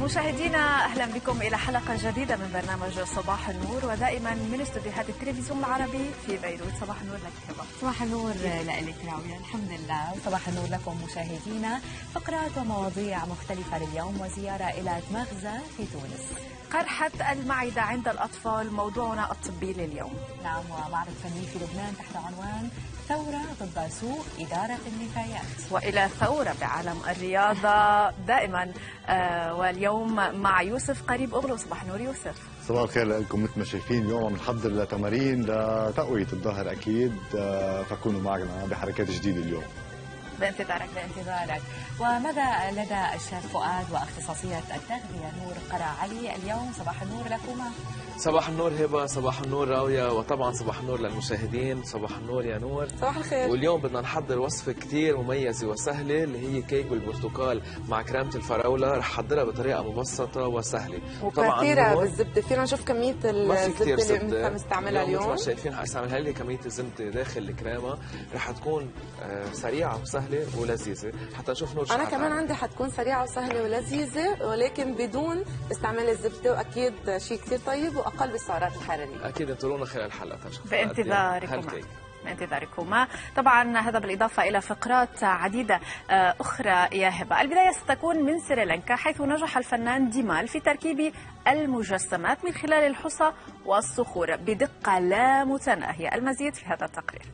مشاهدينا أهلا بكم إلى حلقة جديدة من برنامج صباح النور، ودائما من استديوهات التلفزيون العربي في بيروت. صباح النور لك هبة. صباح النور لك راوية. الحمد لله. صباح النور لكم مشاهدينا. فقرات ومواضيع مختلفة لليوم وزيارة إلى مغزى في تونس. قرحة المعدة عند الأطفال موضوعنا الطبي لليوم. نعم، ومعرض فني في لبنان تحت عنوان ثورة ضد سوء إدارة النفايات. وإلى ثورة بعالم الرياضة دائما واليوم مع يوسف قريب أغلو. صباح النور يوسف. صباح الخير لكم. مثل ما شايفين اليوم عم نحضر لتمارين لتقوية الظهر أكيد، فكونوا معنا بحركات جديدة اليوم. بانتظارك. وماذا لدى الشيف فؤاد واختصاصية التغذية نور قرع علي اليوم؟ صباح النور لكما. صباح النور هبة، صباح النور راوية، وطبعا صباح النور للمشاهدين. صباح النور يا نور. صباح الخير. واليوم بدنا نحضر وصفة كتير مميزة وسهلة اللي هي كيك بالبرتقال مع كريمة الفراولة. رح حضرها بطريقة مبسطة وسهلة وكثيرة بالزبدة. فينا نشوف كمية الزبدة اللي انت مستعملها اليوم. مثل ما شايفين حاستعملها لي كمية الزبدة داخل الكريمة. رح تكون سريعة وسهلة ولذيذة. حتى نشوف نور. أنا كمان عندي حتكون سريعة وسهلة ولذيذة، ولكن بدون استعمال الزبدة، وأكيد شيء كثير طيب وأقل بالسعرات الحرارية. أكيد انطرونا خلال الحلقة. بانتظاركم. طبعا هذا بالإضافة إلى فقرات عديدة أخرى يا هبة. البداية ستكون من سريلانكا، حيث نجح الفنان ديمال في تركيب المجسمات من خلال الحصى والصخور بدقة لا متناهية. المزيد في هذا التقرير.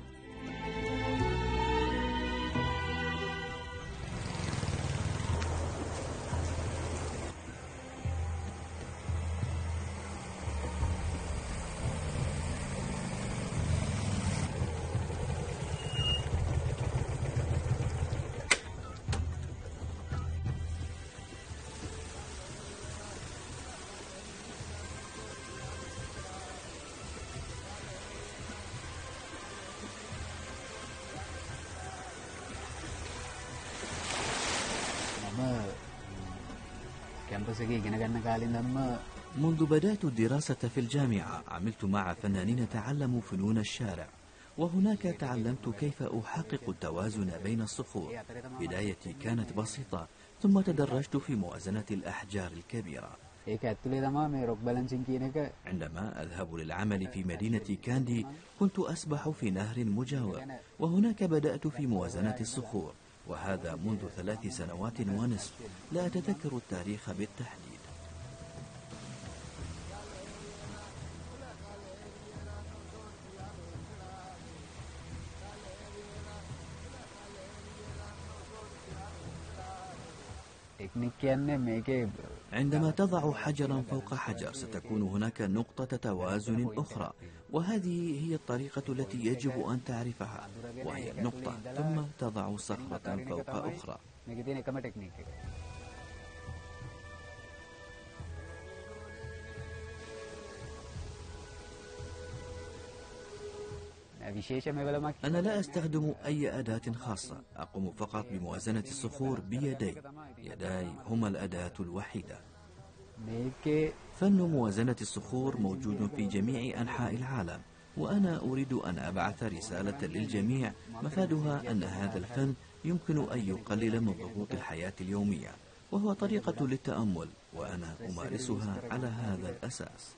منذ بدأت الدراسة في الجامعة عملت مع فنانين تعلموا فنون الشارع، وهناك تعلمت كيف أحقق التوازن بين الصخور. بدايتي كانت بسيطة، ثم تدرجت في موازنة الأحجار الكبيرة. عندما أذهب للعمل في مدينة كاندي كنت أسبح في نهر مجاور، وهناك بدأت في موازنة الصخور، وهذا منذ 3 سنوات ونصف. لا أتذكر التاريخ بالتحديد. عندما تضع حجرا فوق حجر ستكون هناك نقطة توازن أخرى، وهذه هي الطريقة التي يجب أن تعرفها، وهي النقطة ثم تضع صخرة فوق أخرى. أنا لا أستخدم أي أداة خاصة، أقوم فقط بموازنة الصخور بيدي. يداي هما الأداة الوحيدة. فن موازنة الصخور موجود في جميع أنحاء العالم، وأنا أريد أن أبعث رسالة للجميع مفادها أن هذا الفن يمكن أن يقلل من ضغوط الحياة اليومية، وهو طريقة للتأمل، وأنا أمارسها على هذا الأساس.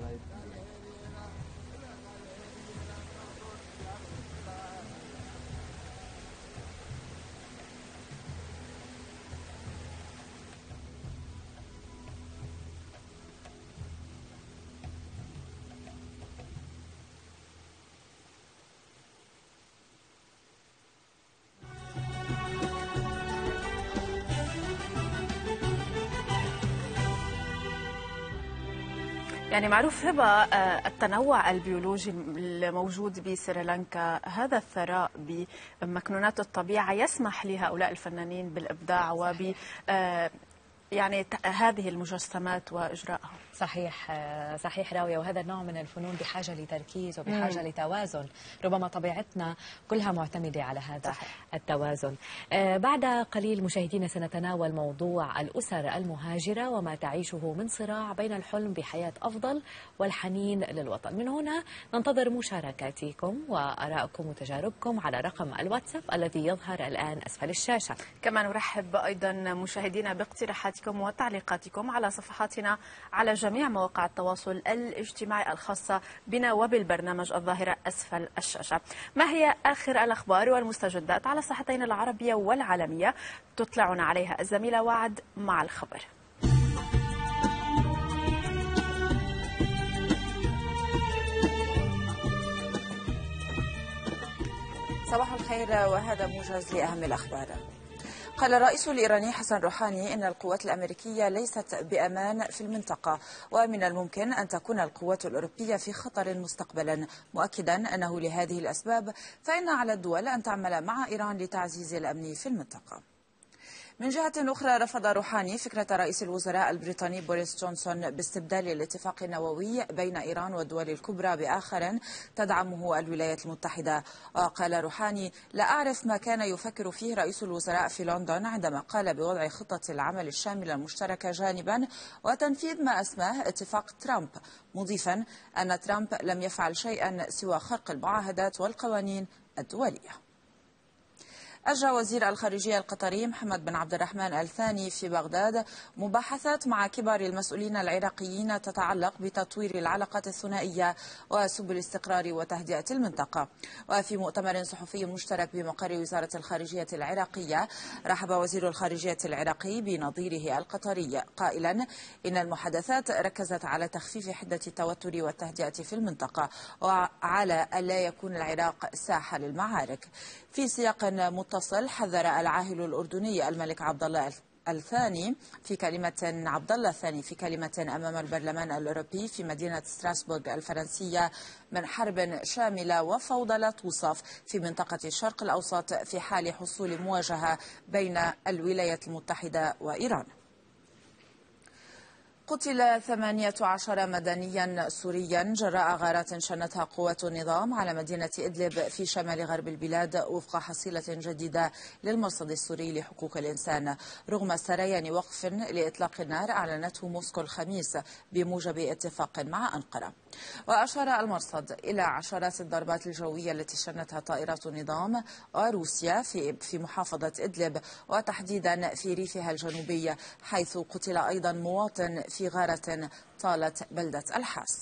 يعني معروف هبة التنوع البيولوجي الموجود بسريلانكا، هذا الثراء بمكنونات الطبيعة يسمح لهؤلاء الفنانين بالإبداع وب يعني هذه المجسمات وإجرائها. صحيح راوية، وهذا النوع من الفنون بحاجة لتركيز وبحاجة لتوازن. ربما طبيعتنا كلها معتمدة على هذا التوازن. بعد قليل مشاهدينا سنتناول موضوع الأسر المهاجرة وما تعيشه من صراع بين الحلم بحياة أفضل والحنين للوطن. من هنا ننتظر مشاركاتكم وآرائكم وتجاربكم على رقم الواتساب الذي يظهر الآن أسفل الشاشة. كما نرحب أيضا مشاهدينا باقتراحات مشاركاتكم وتعليقاتكم على صفحاتنا على جميع مواقع التواصل الاجتماعي الخاصة بنا وبالبرنامج الظاهرة أسفل الشاشة. ما هي آخر الأخبار والمستجدات على الساحتين العربية والعالمية؟ تطلعنا عليها الزميلة وعد مع الخبر. صباح الخير، وهذا موجز لأهم الأخبار. قال الرئيس الإيراني حسن روحاني إن القوات الأمريكية ليست بأمان في المنطقة، ومن الممكن أن تكون القوات الأوروبية في خطر مستقبلا، مؤكدا أنه لهذه الأسباب فإن على الدول أن تعمل مع إيران لتعزيز الأمن في المنطقة. من جهة أخرى، رفض روحاني فكرة رئيس الوزراء البريطاني بوريس جونسون باستبدال الاتفاق النووي بين إيران والدول الكبرى بآخر تدعمه الولايات المتحدة. وقال روحاني: لا أعرف ما كان يفكر فيه رئيس الوزراء في لندن عندما قال بوضع خطة العمل الشاملة المشتركة جانبا وتنفيذ ما أسماه اتفاق ترامب، مضيفا أن ترامب لم يفعل شيئا سوى خرق المعاهدات والقوانين الدولية. أجرى وزير الخارجية القطري محمد بن عبد الرحمن الثاني في بغداد مباحثات مع كبار المسؤولين العراقيين تتعلق بتطوير العلاقات الثنائية وسبل الاستقرار وتهدئة المنطقة. وفي مؤتمر صحفي مشترك بمقر وزارة الخارجية العراقية، رحب وزير الخارجية العراقي بنظيره القطري قائلا إن المحادثات ركزت على تخفيف حدة التوتر والتهدئة في المنطقة وعلى ألا يكون العراق ساحة للمعارك. في سياق متصل، حذر العاهل الأردني الملك عبد الله الثاني في كلمة أمام البرلمان الأوروبي في مدينة ستراسبورغ الفرنسية من حرب شاملة وفوضى لا توصف في منطقة الشرق الأوسط في حال حصول مواجهة بين الولايات المتحدة وإيران. قتل 18 مدنيا سوريا جراء غارات شنتها قوات النظام على مدينة إدلب في شمال غرب البلاد، وفق حصيلة جديدة للمرصد السوري لحقوق الإنسان، رغم سريان وقف لإطلاق النار أعلنته موسكو الخميس بموجب اتفاق مع أنقرة. وأشار المرصد إلى عشرات الضربات الجوية التي شنتها طائرات النظام وروسيا في محافظة إدلب، وتحديدا في ريفها الجنوبي، حيث قتل أيضا مواطن في غارة طالت بلدة الحاس.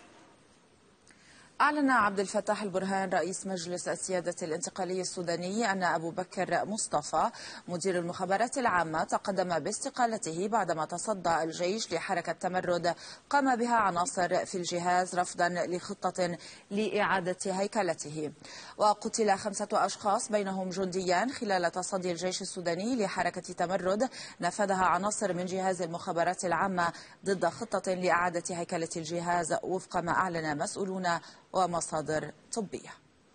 أعلن عبد الفتاح البرهان رئيس مجلس السيادة الانتقالي السوداني أن أبو بكر مصطفى مدير المخابرات العامة تقدم باستقالته بعدما تصدى الجيش لحركة تمرد قام بها عناصر في الجهاز رفضا لخطة لإعادة هيكلته. وقتل 5 أشخاص بينهم جنديان خلال تصدي الجيش السوداني لحركة تمرد نفذها عناصر من جهاز المخابرات العامة ضد خطة لإعادة هيكلة الجهاز، وفق ما أعلن مسؤولون ومصادر طبية.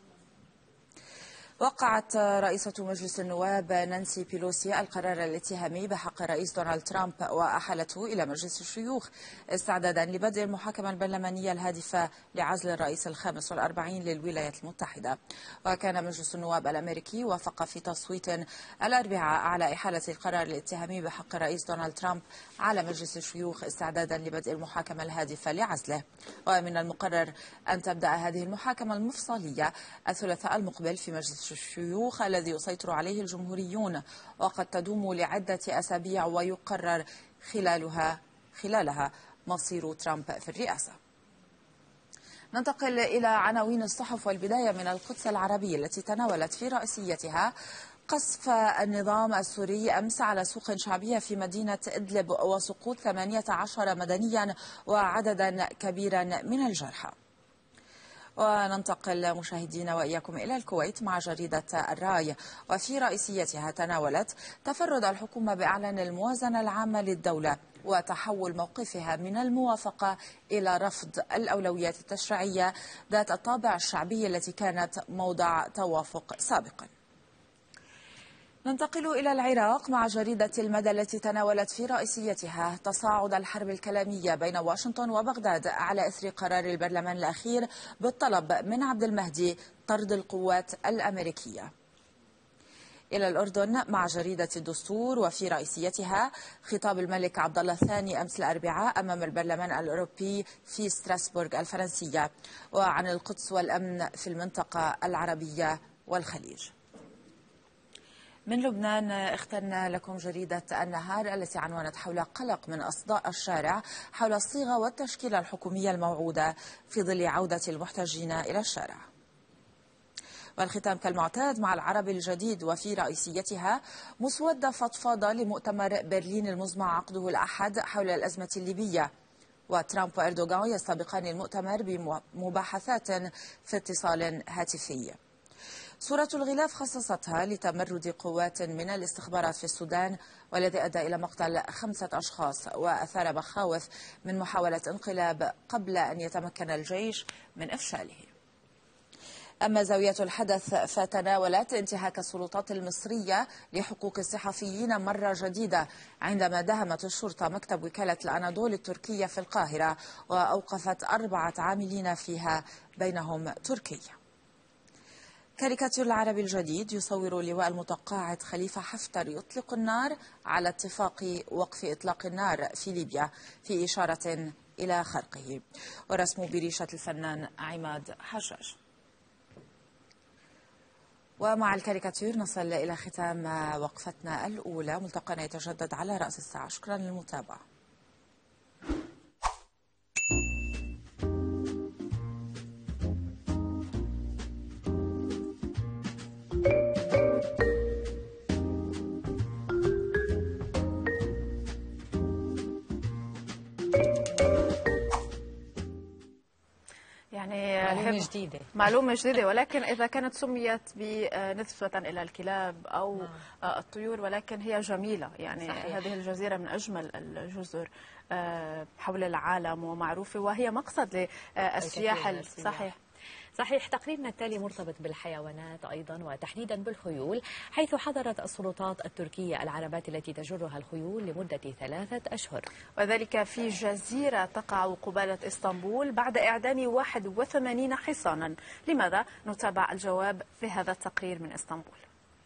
وقعت رئيسة مجلس النواب نانسي بيلوسي القرار الاتهامي بحق الرئيس دونالد ترامب وأحالته إلى مجلس الشيوخ استعدادا لبدء المحاكمة البرلمانية الهادفة لعزل الرئيس الخامس والأربعين للولايات المتحدة. وكان مجلس النواب الأمريكي وافق في تصويت الأربعاء على إحالة القرار الاتهامي بحق الرئيس دونالد ترامب على مجلس الشيوخ استعدادا لبدء المحاكمة الهادفة لعزله. ومن المقرر أن تبدأ هذه المحاكمة المفصلية الثلاثاء المقبل في مجلس الشيوخ الذي يسيطر عليه الجمهوريون، وقد تدوم لعدة أسابيع ويقرر خلالها مصير ترامب في الرئاسة. ننتقل إلى عناوين الصحف، والبداية من القدس العربية التي تناولت في رئيسيتها قصف النظام السوري أمس على سوق شعبية في مدينة إدلب وسقوط 18 مدنيا وعددا كبيرا من الجرحى. وننتقل مشاهدينا وإياكم إلى الكويت مع جريدة الراي، وفي رئيسيتها تناولت تفرد الحكومة بإعلان الموازنة العامة للدولة وتحول موقفها من الموافقة إلى رفض الأولويات التشريعية ذات الطابع الشعبي التي كانت موضع توافق سابقا. ننتقل إلى العراق مع جريدة المدى التي تناولت في رئيسيتها تصاعد الحرب الكلامية بين واشنطن وبغداد على إثر قرار البرلمان الأخير بالطلب من عبد المهدي طرد القوات الأمريكية. إلى الأردن مع جريدة الدستور وفي رئيسيتها خطاب الملك عبد الله الثاني أمس الأربعاء أمام البرلمان الأوروبي في ستراسبورغ الفرنسية، وعن القدس والأمن في المنطقة العربية والخليج. من لبنان اخترنا لكم جريدة النهار التي عنونت حول قلق من أصداء الشارع حول الصيغة والتشكيلة الحكومية الموعودة في ظل عودة المحتجين إلى الشارع. والختام كالمعتاد مع العرب الجديد وفي رئيسيتها مسودة فضفاضة لمؤتمر برلين المزمع عقده الأحد حول الأزمة الليبية، وترامب وأردوغان يستبقان المؤتمر بمباحثات في اتصال هاتفي. صورة الغلاف خصصتها لتمرد قوات من الاستخبارات في السودان والذي أدى إلى مقتل 5 أشخاص وأثار مخاوف من محاولة انقلاب قبل أن يتمكن الجيش من إفشاله. أما زاوية الحدث فتناولت انتهاك السلطات المصرية لحقوق الصحفيين مرة جديدة عندما دهمت الشرطة مكتب وكالة الأناضول التركية في القاهرة وأوقفت 4 عاملين فيها بينهم تركي. كاريكاتير العربي الجديد يصور لواء المتقاعد خليفة حفتر يطلق النار على اتفاق وقف إطلاق النار في ليبيا في إشارة إلى خرقه، ورسم بريشة الفنان عماد حجاج. ومع الكاريكاتير نصل إلى ختام وقفتنا الأولى. ملتقانا يتجدد على رأس الساعة. شكرا للمتابعة. معلومة جديدة، ولكن إذا كانت سميت بنسبة إلى الكلاب أو الطيور، ولكن هي جميلة. يعني صحيح. هذه الجزيرة من أجمل الجزر حول العالم ومعروفة، وهي مقصد للسياح. صحيح. تقريرنا التالي مرتبط بالحيوانات أيضا وتحديدا بالخيول، حيث حظرت السلطات التركية العربات التي تجرها الخيول لمدة 3 أشهر، وذلك في جزيرة تقع قبالة إسطنبول بعد إعدام 81 حصانا. لماذا؟ نتابع الجواب في هذا التقرير من إسطنبول.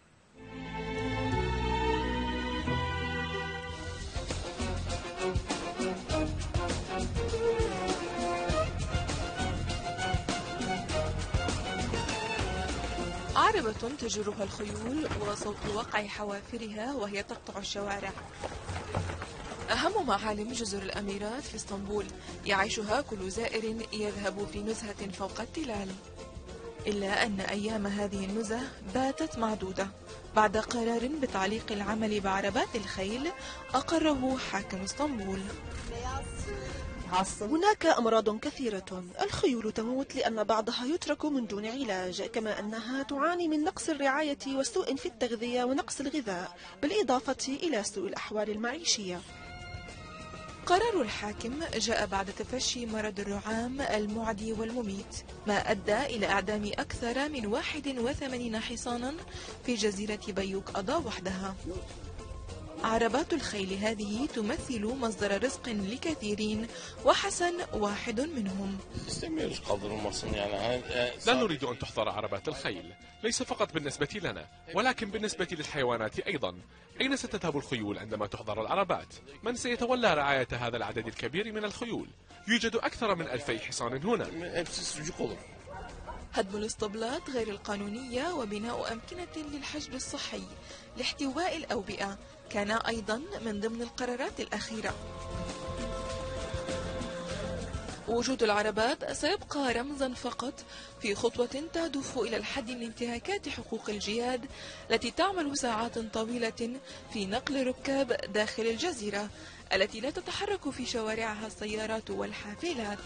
عربة تجرها الخيول وصوت وقع حوافرها وهي تقطع الشوارع. أهم معالم جزر الأميرات في اسطنبول يعيشها كل زائر يذهب في نزهة فوق التلال، إلا أن أيام هذه النزهة باتت معدودة بعد قرار بتعليق العمل بعربات الخيل أقره حاكم اسطنبول. هناك أمراض كثيرة، الخيول تموت لأن بعضها يترك من دون علاج، كما أنها تعاني من نقص الرعاية وسوء في التغذية ونقص الغذاء، بالإضافة إلى سوء الأحوال المعيشية. قرار الحاكم جاء بعد تفشي مرض الرعام المعدي والمميت، ما أدى إلى إعدام أكثر من 81 حصانا في جزيرة بيوك أضا وحدها. عربات الخيل هذه تمثل مصدر رزق لكثيرين، وحسن واحد منهم. لا نريد أن تحظر عربات الخيل، ليس فقط بالنسبة لنا ولكن بالنسبة للحيوانات أيضا. أين ستذهب الخيول عندما تحظر العربات؟ من سيتولى رعاية هذا العدد الكبير من الخيول؟ يوجد أكثر من 2000 حصان هنا. هدم الاسطبلات غير القانونية وبناء أمكنة للحجر الصحي لاحتواء الأوبئة كان أيضا من ضمن القرارات الأخيرة. وجود العربات سيبقى رمزا فقط في خطوة تهدف إلى الحد من انتهاكات حقوق الجياد التي تعمل ساعات طويلة في نقل ركاب داخل الجزيرة التي لا تتحرك في شوارعها السيارات والحافلات.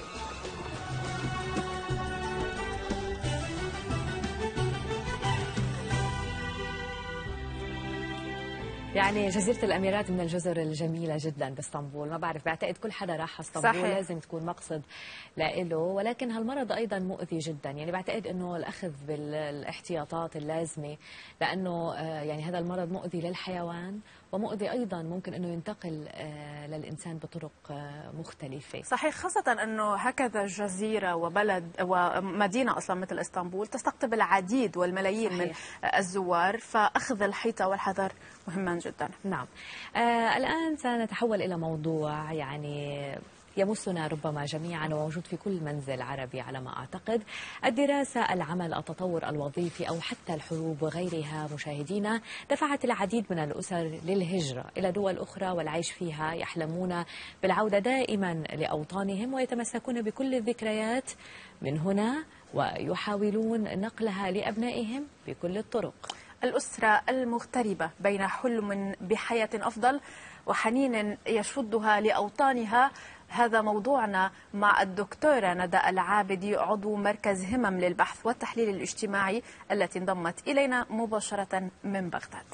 يعني جزيرة الأميرات من الجزر الجميلة جدا باسطنبول. ما بعرف، بعتقد كل حدا راح اسطنبول لازم تكون مقصد لإله، ولكن هالمرض أيضا مؤذي جدا. يعني بعتقد أنه الأخذ بالاحتياطات اللازمة، لأنه يعني هذا المرض مؤذي للحيوان ومؤذي أيضا ممكن أنه ينتقل للإنسان بطرق مختلفة. صحيح، خاصة أنه هكذا جزيرة وبلد ومدينة أصلا مثل اسطنبول تستقطب العديد والملايين صحيح. من الزوار، فأخذ الحيطة والحذر مهما جدا. نعم. الآن سنتحول إلى موضوع يعني يمسنا ربما جميعا وموجود في كل منزل عربي على ما أعتقد. الدراسة، العمل، التطور الوظيفي أو حتى الحروب وغيرها مشاهدينا دفعت العديد من الأسر للهجرة إلى دول أخرى والعيش فيها، يحلمون بالعودة دائما لأوطانهم ويتمسكون بكل الذكريات من هنا ويحاولون نقلها لأبنائهم بكل الطرق. الأسرة المغتربة بين حلم بحياة أفضل وحنين يشدها لأوطانها، هذا موضوعنا مع الدكتورة ندى العابدي عضو مركز همم للبحث والتحليل الاجتماعي التي انضمت إلينا مباشرة من بغداد.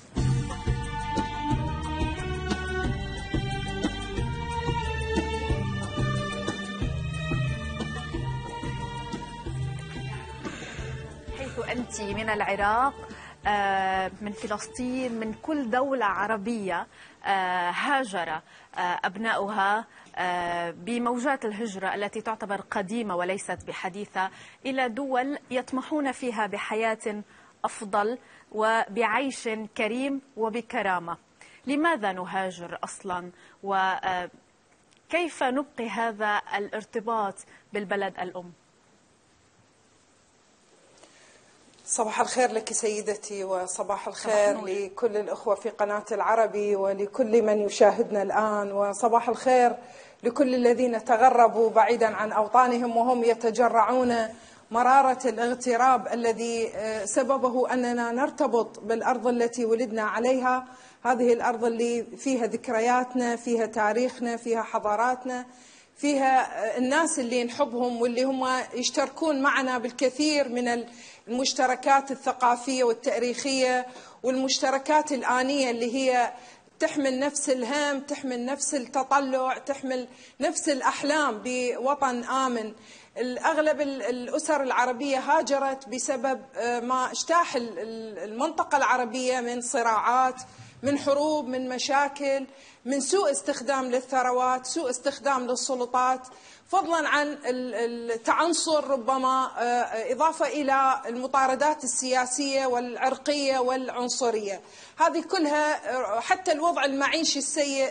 حيث أنت من العراق، من فلسطين، من كل دولة عربية هاجر أبناؤها بموجات الهجرة التي تعتبر قديمة وليست بحديثة إلى دول يطمحون فيها بحياة أفضل وبعيش كريم وبكرامة. لماذا نهاجر أصلا؟ وكيف نبقي هذا الارتباط بالبلد الأم؟ صباح الخير لك سيدتي، وصباح الخير لكل الأخوة في قناة العربي ولكل من يشاهدنا الآن، وصباح الخير لكل الذين تغربوا بعيدا عن أوطانهم وهم يتجرعون مرارة الاغتراب الذي سببه أننا نرتبط بالأرض التي ولدنا عليها، هذه الأرض اللي فيها ذكرياتنا، فيها تاريخنا، فيها حضاراتنا، فيها الناس اللي نحبهم واللي هم يشتركون معنا بالكثير من المشتركات الثقافية والتاريخية والمشتركات الآنية اللي هي تحمل نفس الهم، تحمل نفس التطلع، تحمل نفس الأحلام بوطن آمن. الأغلب الأسر العربية هاجرت بسبب ما اجتاح المنطقة العربية من صراعات، من حروب، من مشاكل، من سوء استخدام للثروات، سوء استخدام للسلطات، فضلا عن التعنصر ربما إضافة إلى المطاردات السياسية والعرقية والعنصرية. هذه كلها، حتى الوضع المعيشي السيء،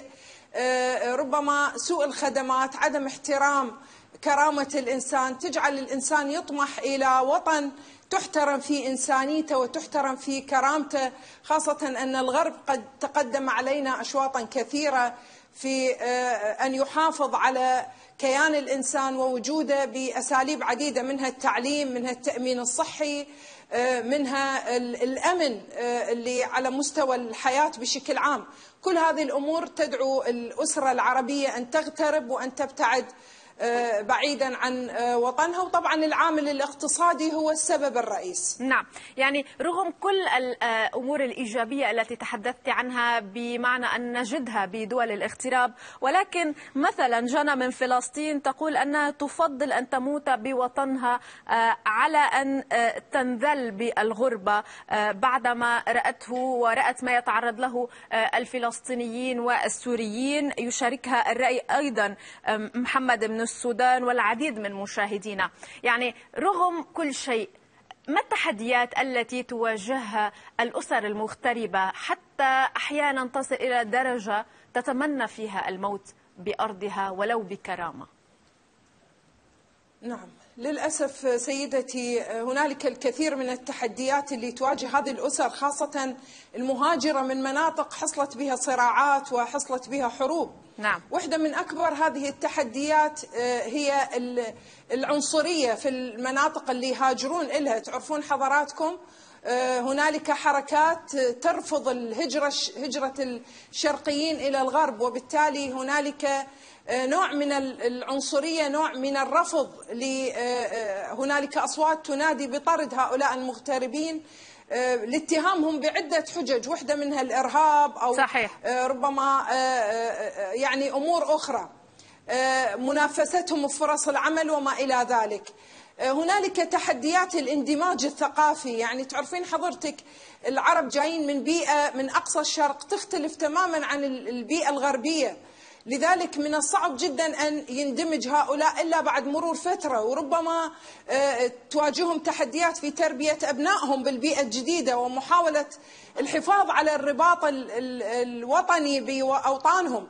ربما سوء الخدمات، عدم احترام كرامة الإنسان، تجعل الإنسان يطمح إلى وطن تحترم فيه إنسانيته وتحترم فيه كرامته، خاصة أن الغرب قد تقدم علينا أشواطا كثيرة في أن يحافظ على كيان الإنسان ووجوده بأساليب عديدة، منها التعليم، منها التأمين الصحي، منها الأمن اللي على مستوى الحياة بشكل عام. كل هذه الأمور تدعو الأسرة العربية أن تغترب وأن تبتعد بعيدا عن وطنها، وطبعا العامل الاقتصادي هو السبب الرئيس. نعم، يعني رغم كل الأمور الإيجابية التي تحدثت عنها بمعنى أن نجدها بدول الاغتراب، ولكن مثلا جنى من فلسطين تقول أنها تفضل أن تموت بوطنها على أن تنذل بالغربة بعدما رأته ورأت ما يتعرض له الفلسطينيين والسوريين. يشاركها الرأي أيضا محمد بن السودان والعديد من مشاهدينا. يعني رغم كل شيء، ما التحديات التي تواجهها الأسر المغتربة حتى أحيانا تصل إلى درجة تتمنى فيها الموت بأرضها ولو بكرامة؟ نعم، للأسف سيدتي هنالك الكثير من التحديات اللي تواجه هذه الأسر، خاصة المهاجرة من مناطق حصلت بها صراعات وحصلت بها حروب. نعم. واحدة من أكبر هذه التحديات هي العنصرية في المناطق اللي يهاجرون إلها. تعرفون حضراتكم هنالك حركات ترفض هجرة الشرقيين إلى الغرب، وبالتالي هنالك نوع من العنصرية، نوع من الرفض. هنالك أصوات تنادي بطرد هؤلاء المغتربين لاتهامهم بعدة حجج، واحدة منها الإرهاب أو صحيح. ربما يعني أمور أخرى، منافستهم بفرص العمل وما إلى ذلك. هنالك تحديات الاندماج الثقافي. يعني تعرفين حضرتك العرب جايين من بيئة من أقصى الشرق تختلف تماما عن البيئة الغربية، لذلك من الصعب جدا أن يندمج هؤلاء إلا بعد مرور فترة، وربما تواجههم تحديات في تربية أبنائهم بالبيئة الجديدة ومحاولة الحفاظ على الرباط الوطني بأوطانهم.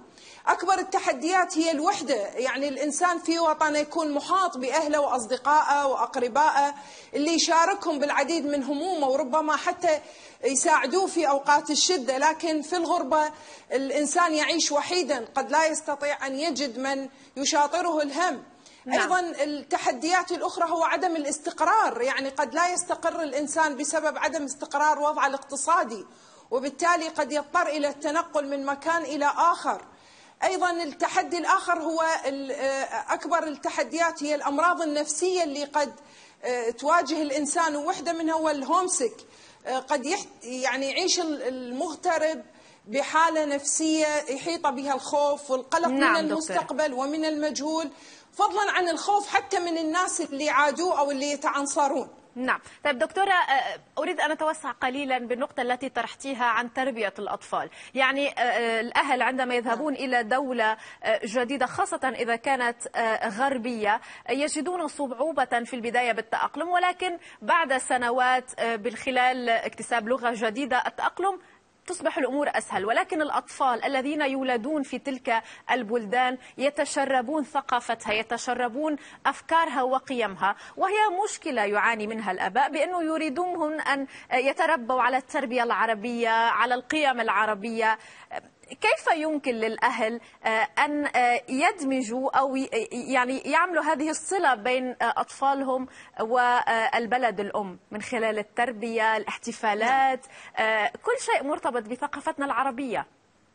أكبر التحديات هي الوحدة، يعني الإنسان في وطنه يكون محاط بأهله وأصدقائه وأقربائه اللي يشاركهم بالعديد من همومه وربما حتى يساعدوه في أوقات الشدة، لكن في الغربة الإنسان يعيش وحيدا، قد لا يستطيع أن يجد من يشاطره الهم. أيضا التحديات الأخرى هو عدم الاستقرار، يعني قد لا يستقر الإنسان بسبب عدم استقرار وضعه الاقتصادي، وبالتالي قد يضطر إلى التنقل من مكان إلى آخر. أيضا التحدي الآخر هو أكبر التحديات هي الأمراض النفسية اللي قد تواجه الإنسان، وواحدة منها هو الهومسك. قد يعني يعيش المغترب بحالة نفسية يحيط بها الخوف والقلق من المستقبل ومن المجهول، فضلا عن الخوف حتى من الناس اللي عادوه أو اللي يتعنصرون. نعم. طيب دكتورة، أريد أن أتوسع قليلا بالنقطة التي طرحتيها عن تربية الأطفال. يعني الأهل عندما يذهبون إلى دولة جديدة خاصة إذا كانت غربية يجدون صعوبة في البداية بالتأقلم، ولكن بعد سنوات بالخلال اكتساب لغة جديدة التأقلم تصبح الأمور أسهل. ولكن الأطفال الذين يولدون في تلك البلدان يتشربون ثقافتها، يتشربون أفكارها وقيمها، وهي مشكلة يعاني منها الآباء بأنه يريدونهم أن يتربوا على التربية العربية، على القيم العربية. كيف يمكن للأهل أن يدمجوا أو يعني يعملوا هذه الصلة بين أطفالهم والبلد الأم من خلال التربية، الاحتفالات، كل شيء مرتبط بثقافتنا العربية؟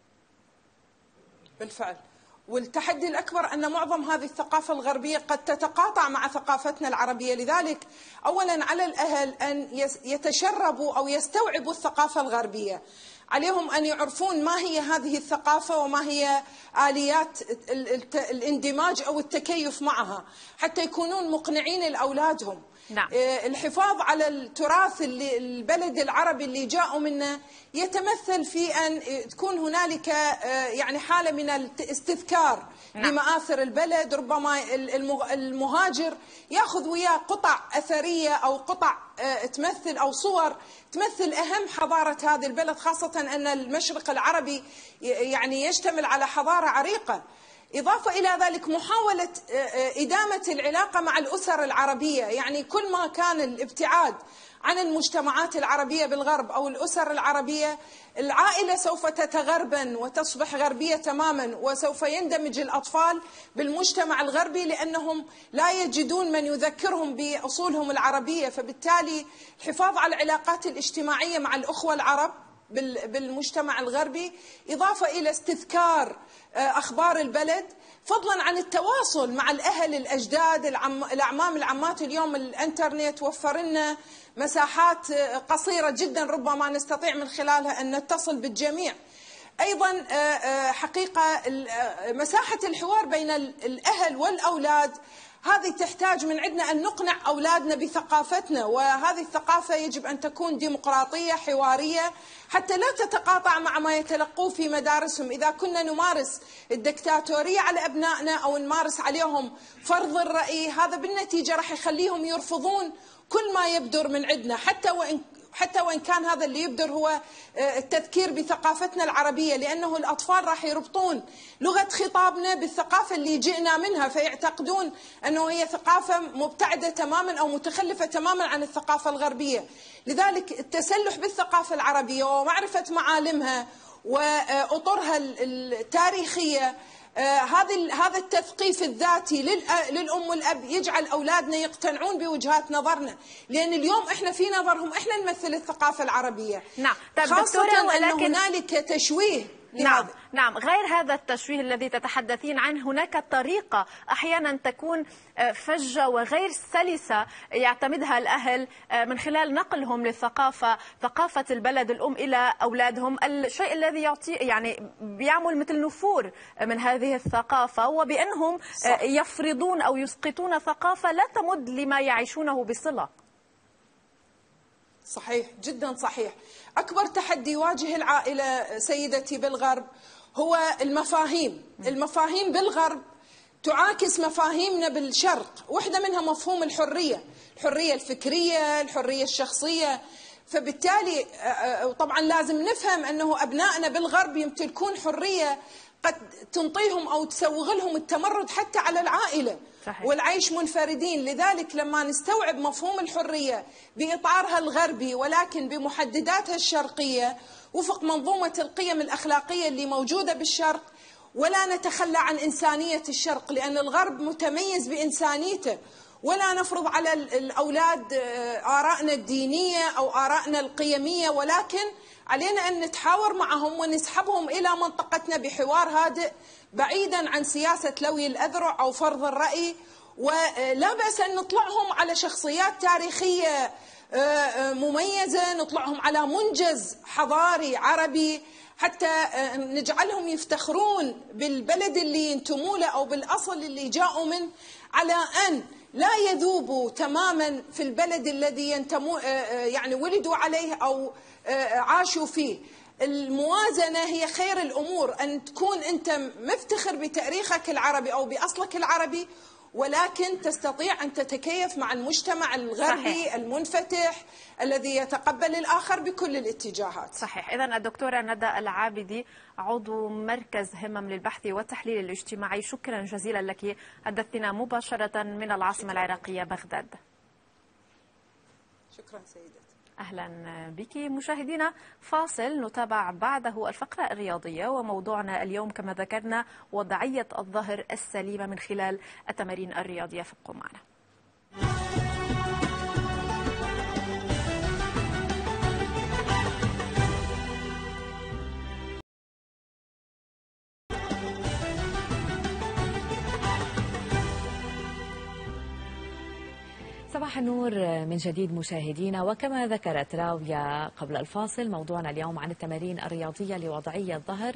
بالفعل، والتحدي الأكبر أن معظم هذه الثقافة الغربية قد تتقاطع مع ثقافتنا العربية. لذلك أولا على الأهل أن يتشربوا أو يستوعبوا الثقافة الغربية، عليهم أن يعرفون ما هي هذه الثقافة وما هي آليات الاندماج أو التكيف معها حتى يكونون مقنعين لأولادهم. نعم. الحفاظ على التراث اللي البلد العربي اللي جاءوا منه يتمثل في أن تكون هنالك يعني حالة من الاستذكار لمآثر البلد. ربما المهاجر يأخذ وياه قطع أثرية أو قطع تمثل أو صور تمثل أهم حضارة هذا البلد، خاصة أن المشرق العربي يعني يشتمل على حضارة عريقة. إضافة إلى ذلك محاولة إدامة العلاقة مع الأسر العربية، يعني كل ما كان الابتعاد عن المجتمعات العربية بالغرب أو الأسر العربية، العائلة سوف تتغربن وتصبح غربية تماما، وسوف يندمج الأطفال بالمجتمع الغربي لأنهم لا يجدون من يذكرهم بأصولهم العربية. فبالتالي الحفاظ على العلاقات الاجتماعية مع الأخوة العرب بالمجتمع الغربي، إضافة إلى استذكار أخبار البلد، فضلا عن التواصل مع الأهل الأجداد الأعمام العمات. اليوم الإنترنت وفر لنا مساحات قصيرة جدا ربما نستطيع من خلالها أن نتصل بالجميع. أيضا حقيقة مساحة الحوار بين الأهل والأولاد هذه تحتاج من عندنا أن نقنع أولادنا بثقافتنا، وهذه الثقافة يجب أن تكون ديمقراطية حوارية حتى لا تتقاطع مع ما يتلقوه في مدارسهم. إذا كنا نمارس الدكتاتورية على أبنائنا أو نمارس عليهم فرض الرأي، هذا بالنتيجة راح يخليهم يرفضون كل ما يبدر من عندنا، حتى وإن كان هذا اللي يبدر هو التذكير بثقافتنا العربية، لأنه الأطفال راح يربطون لغة خطابنا بالثقافة اللي جئنا منها، فيعتقدون أنه هي ثقافة مبتعدة تماما أو متخلفة تماما عن الثقافة الغربية. لذلك التسلح بالثقافة العربية ومعرفة معالمها وأطرها التاريخية، هذا التثقيف الذاتي للأم والأب يجعل أولادنا يقتنعون بوجهات نظرنا، لأن اليوم إحنا في نظرهم إحنا نمثل الثقافة العربية. نعم. خاصة أن هنالك تشويه. نعم، غير هذا التشويه الذي تتحدثين عنه، هناك طريقة أحيانا تكون فجة وغير سلسة يعتمدها الأهل من خلال نقلهم للثقافة، ثقافة البلد الأم إلى أولادهم، الشيء الذي يعطي يعني بيعمل مثل نفور من هذه الثقافة، وبأنهم يفرضون أو يسقطون ثقافة لا تمد لما يعيشونه بصلة. صحيح، جدا صحيح. أكبر تحدي يواجه العائلة سيدتي بالغرب هو المفاهيم بالغرب تعاكس مفاهيمنا بالشرق، واحدة منها مفهوم الحرية الفكرية، الحرية الشخصية. فبالتالي طبعا لازم نفهم أنه أبنائنا بالغرب يمتلكون حرية قد تنطيهم أو تسوغ لهم التمرد حتى على العائلة. صحيح. والعيش منفردين. لذلك لما نستوعب مفهوم الحرية بإطارها الغربي ولكن بمحدداتها الشرقية وفق منظومة القيم الأخلاقية اللي موجودة بالشرق، ولا نتخلى عن إنسانية الشرق لأن الغرب متميز بإنسانيته، ولا نفرض على الأولاد آرائنا الدينية أو آرائنا القيمية، ولكن علينا أن نتحاور معهم ونسحبهم إلى منطقتنا بحوار هادئ بعيدا عن سياسة لوي الأذرع أو فرض الرأي. ولا بأس أن نطلعهم على شخصيات تاريخية مميزة، نطلعهم على منجز حضاري عربي حتى نجعلهم يفتخرون بالبلد اللي ينتموا له أو بالأصل اللي جاءوا منه، على أن لا يذوبوا تماما في البلد الذي ينتموا يعني ولدوا عليه أو عاشوا فيه. الموازنة هي خير الأمور، أن تكون أنت مفتخر بتاريخك العربي أو بأصلك العربي، ولكن تستطيع أن تتكيف مع المجتمع الغربي. صحيح. المنفتح الذي يتقبل الآخر بكل الاتجاهات. صحيح. إذن الدكتورة ندى العابدي عضو مركز همم للبحث والتحليل الاجتماعي، شكرا جزيلا لك، حدثتنا مباشرة من العاصمة العراقية بغداد. شكرا سيدتي. أهلا بك. مشاهدينا، فاصل نتابع بعده الفقرة الرياضية، وموضوعنا اليوم كما ذكرنا وضعية الظهر السليمة من خلال التمارين الرياضية. فابقوا معنا. صباح النور من جديد مشاهدينا، وكما ذكرت راوية قبل الفاصل موضوعنا اليوم عن التمارين الرياضية لوضعية ظهر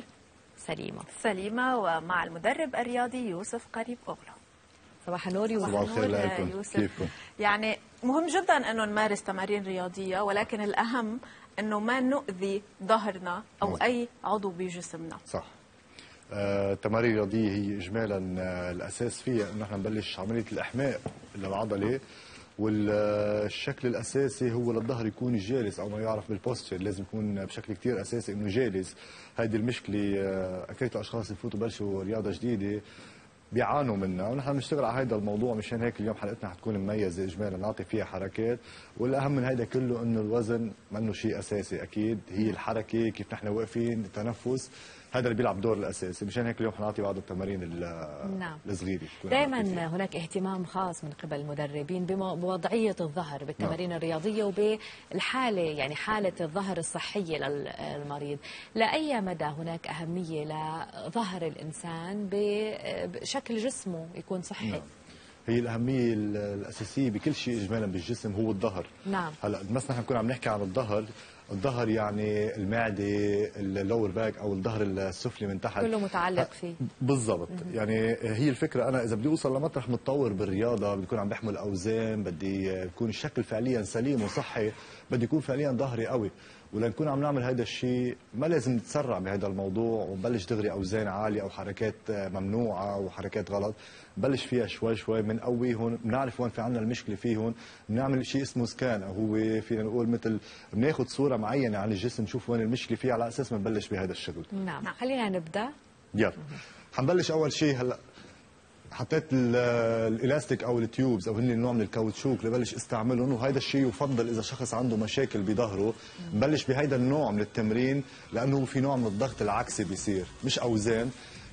سليمة ومع المدرب الرياضي يوسف قريب أغلو. صباح النور يوسف. صباح الخير لكم. يوسف، يعني مهم جدا أنه نمارس تمارين رياضية، ولكن الأهم أنه ما نؤذي ظهرنا أو أي عضو بجسمنا. صح. التمارين الرياضية هي إجمالا الأساس فيها أنه نحن نبلش عملية الإحماء للعضلة، والشكل الاساسي هو للظهر يكون جالس او ما يعرف بالبوستشر، لازم يكون بشكل كثير اساسي انه جالس. هذه المشكله اكثر الاشخاص يفوتوا بلشوا رياضه جديده بيعانوا منها، ونحن بنشتغل على هذا الموضوع. مشان هيك اليوم حلقتنا حتكون مميزه اجمالا، نعطي فيها حركات، والاهم من هذا كله انه الوزن منه شيء اساسي، اكيد هي الحركه، كيف نحن واقفين، التنفس، هذا اللي بيلعب دور الاساسي. مشان هيك اليوم حنعطي بعض التمارين الصغيره. دائما هناك اهتمام خاص من قبل المدربين بوضعيه الظهر بالتمارين الرياضيه وبالحاله، يعني حاله الظهر الصحيه للمريض. لاي مدى هناك اهميه لظهر الانسان بشكل جسمه يكون صحي؟ هي الأهمية الأساسية بكل شيء إجمالا بالجسم هو الظهر. هلا بس نحن نكون عم نحكي عن الظهر يعني المعدة، اللور باك أو الظهر السفلي من تحت، كله متعلق فيه بالضبط. يعني هي الفكرة، أنا إذا بدي أوصل لمطرح متطور بالرياضة، بدي يكون عم بحمل أوزان، بدي يكون الشكل فعليا سليم وصحي، بدي يكون فعليا ظهري قوي. ولنكون عم نعمل هذا الشيء ما لازم نتسرع بهذا الموضوع ونبلش دغري اوزان عاليه او حركات ممنوعه وحركات غلط. نبلش فيها شوي شوي، بنقويهم، بنعرف وين في عندنا المشكله فيهم، بنعمل شيء اسمه سكان، او هو فينا نقول مثل بناخذ صوره معينه عن الجسم، نشوف وين المشكله فيه، على اساس ما نبلش بهذا الشغل. نعم، خلينا نبدا. يلا حنبلش اول شيء. هلا حطيت الالاستيك او التيوبز او هن نوع من الكاوتشوك لبلش استعملهم، وهذا الشيء يفضل اذا شخص عنده مشاكل بظهره نبلش بهيدا النوع من التمرين، لانه في نوع من الضغط العكسي بيصير، مش اوزان.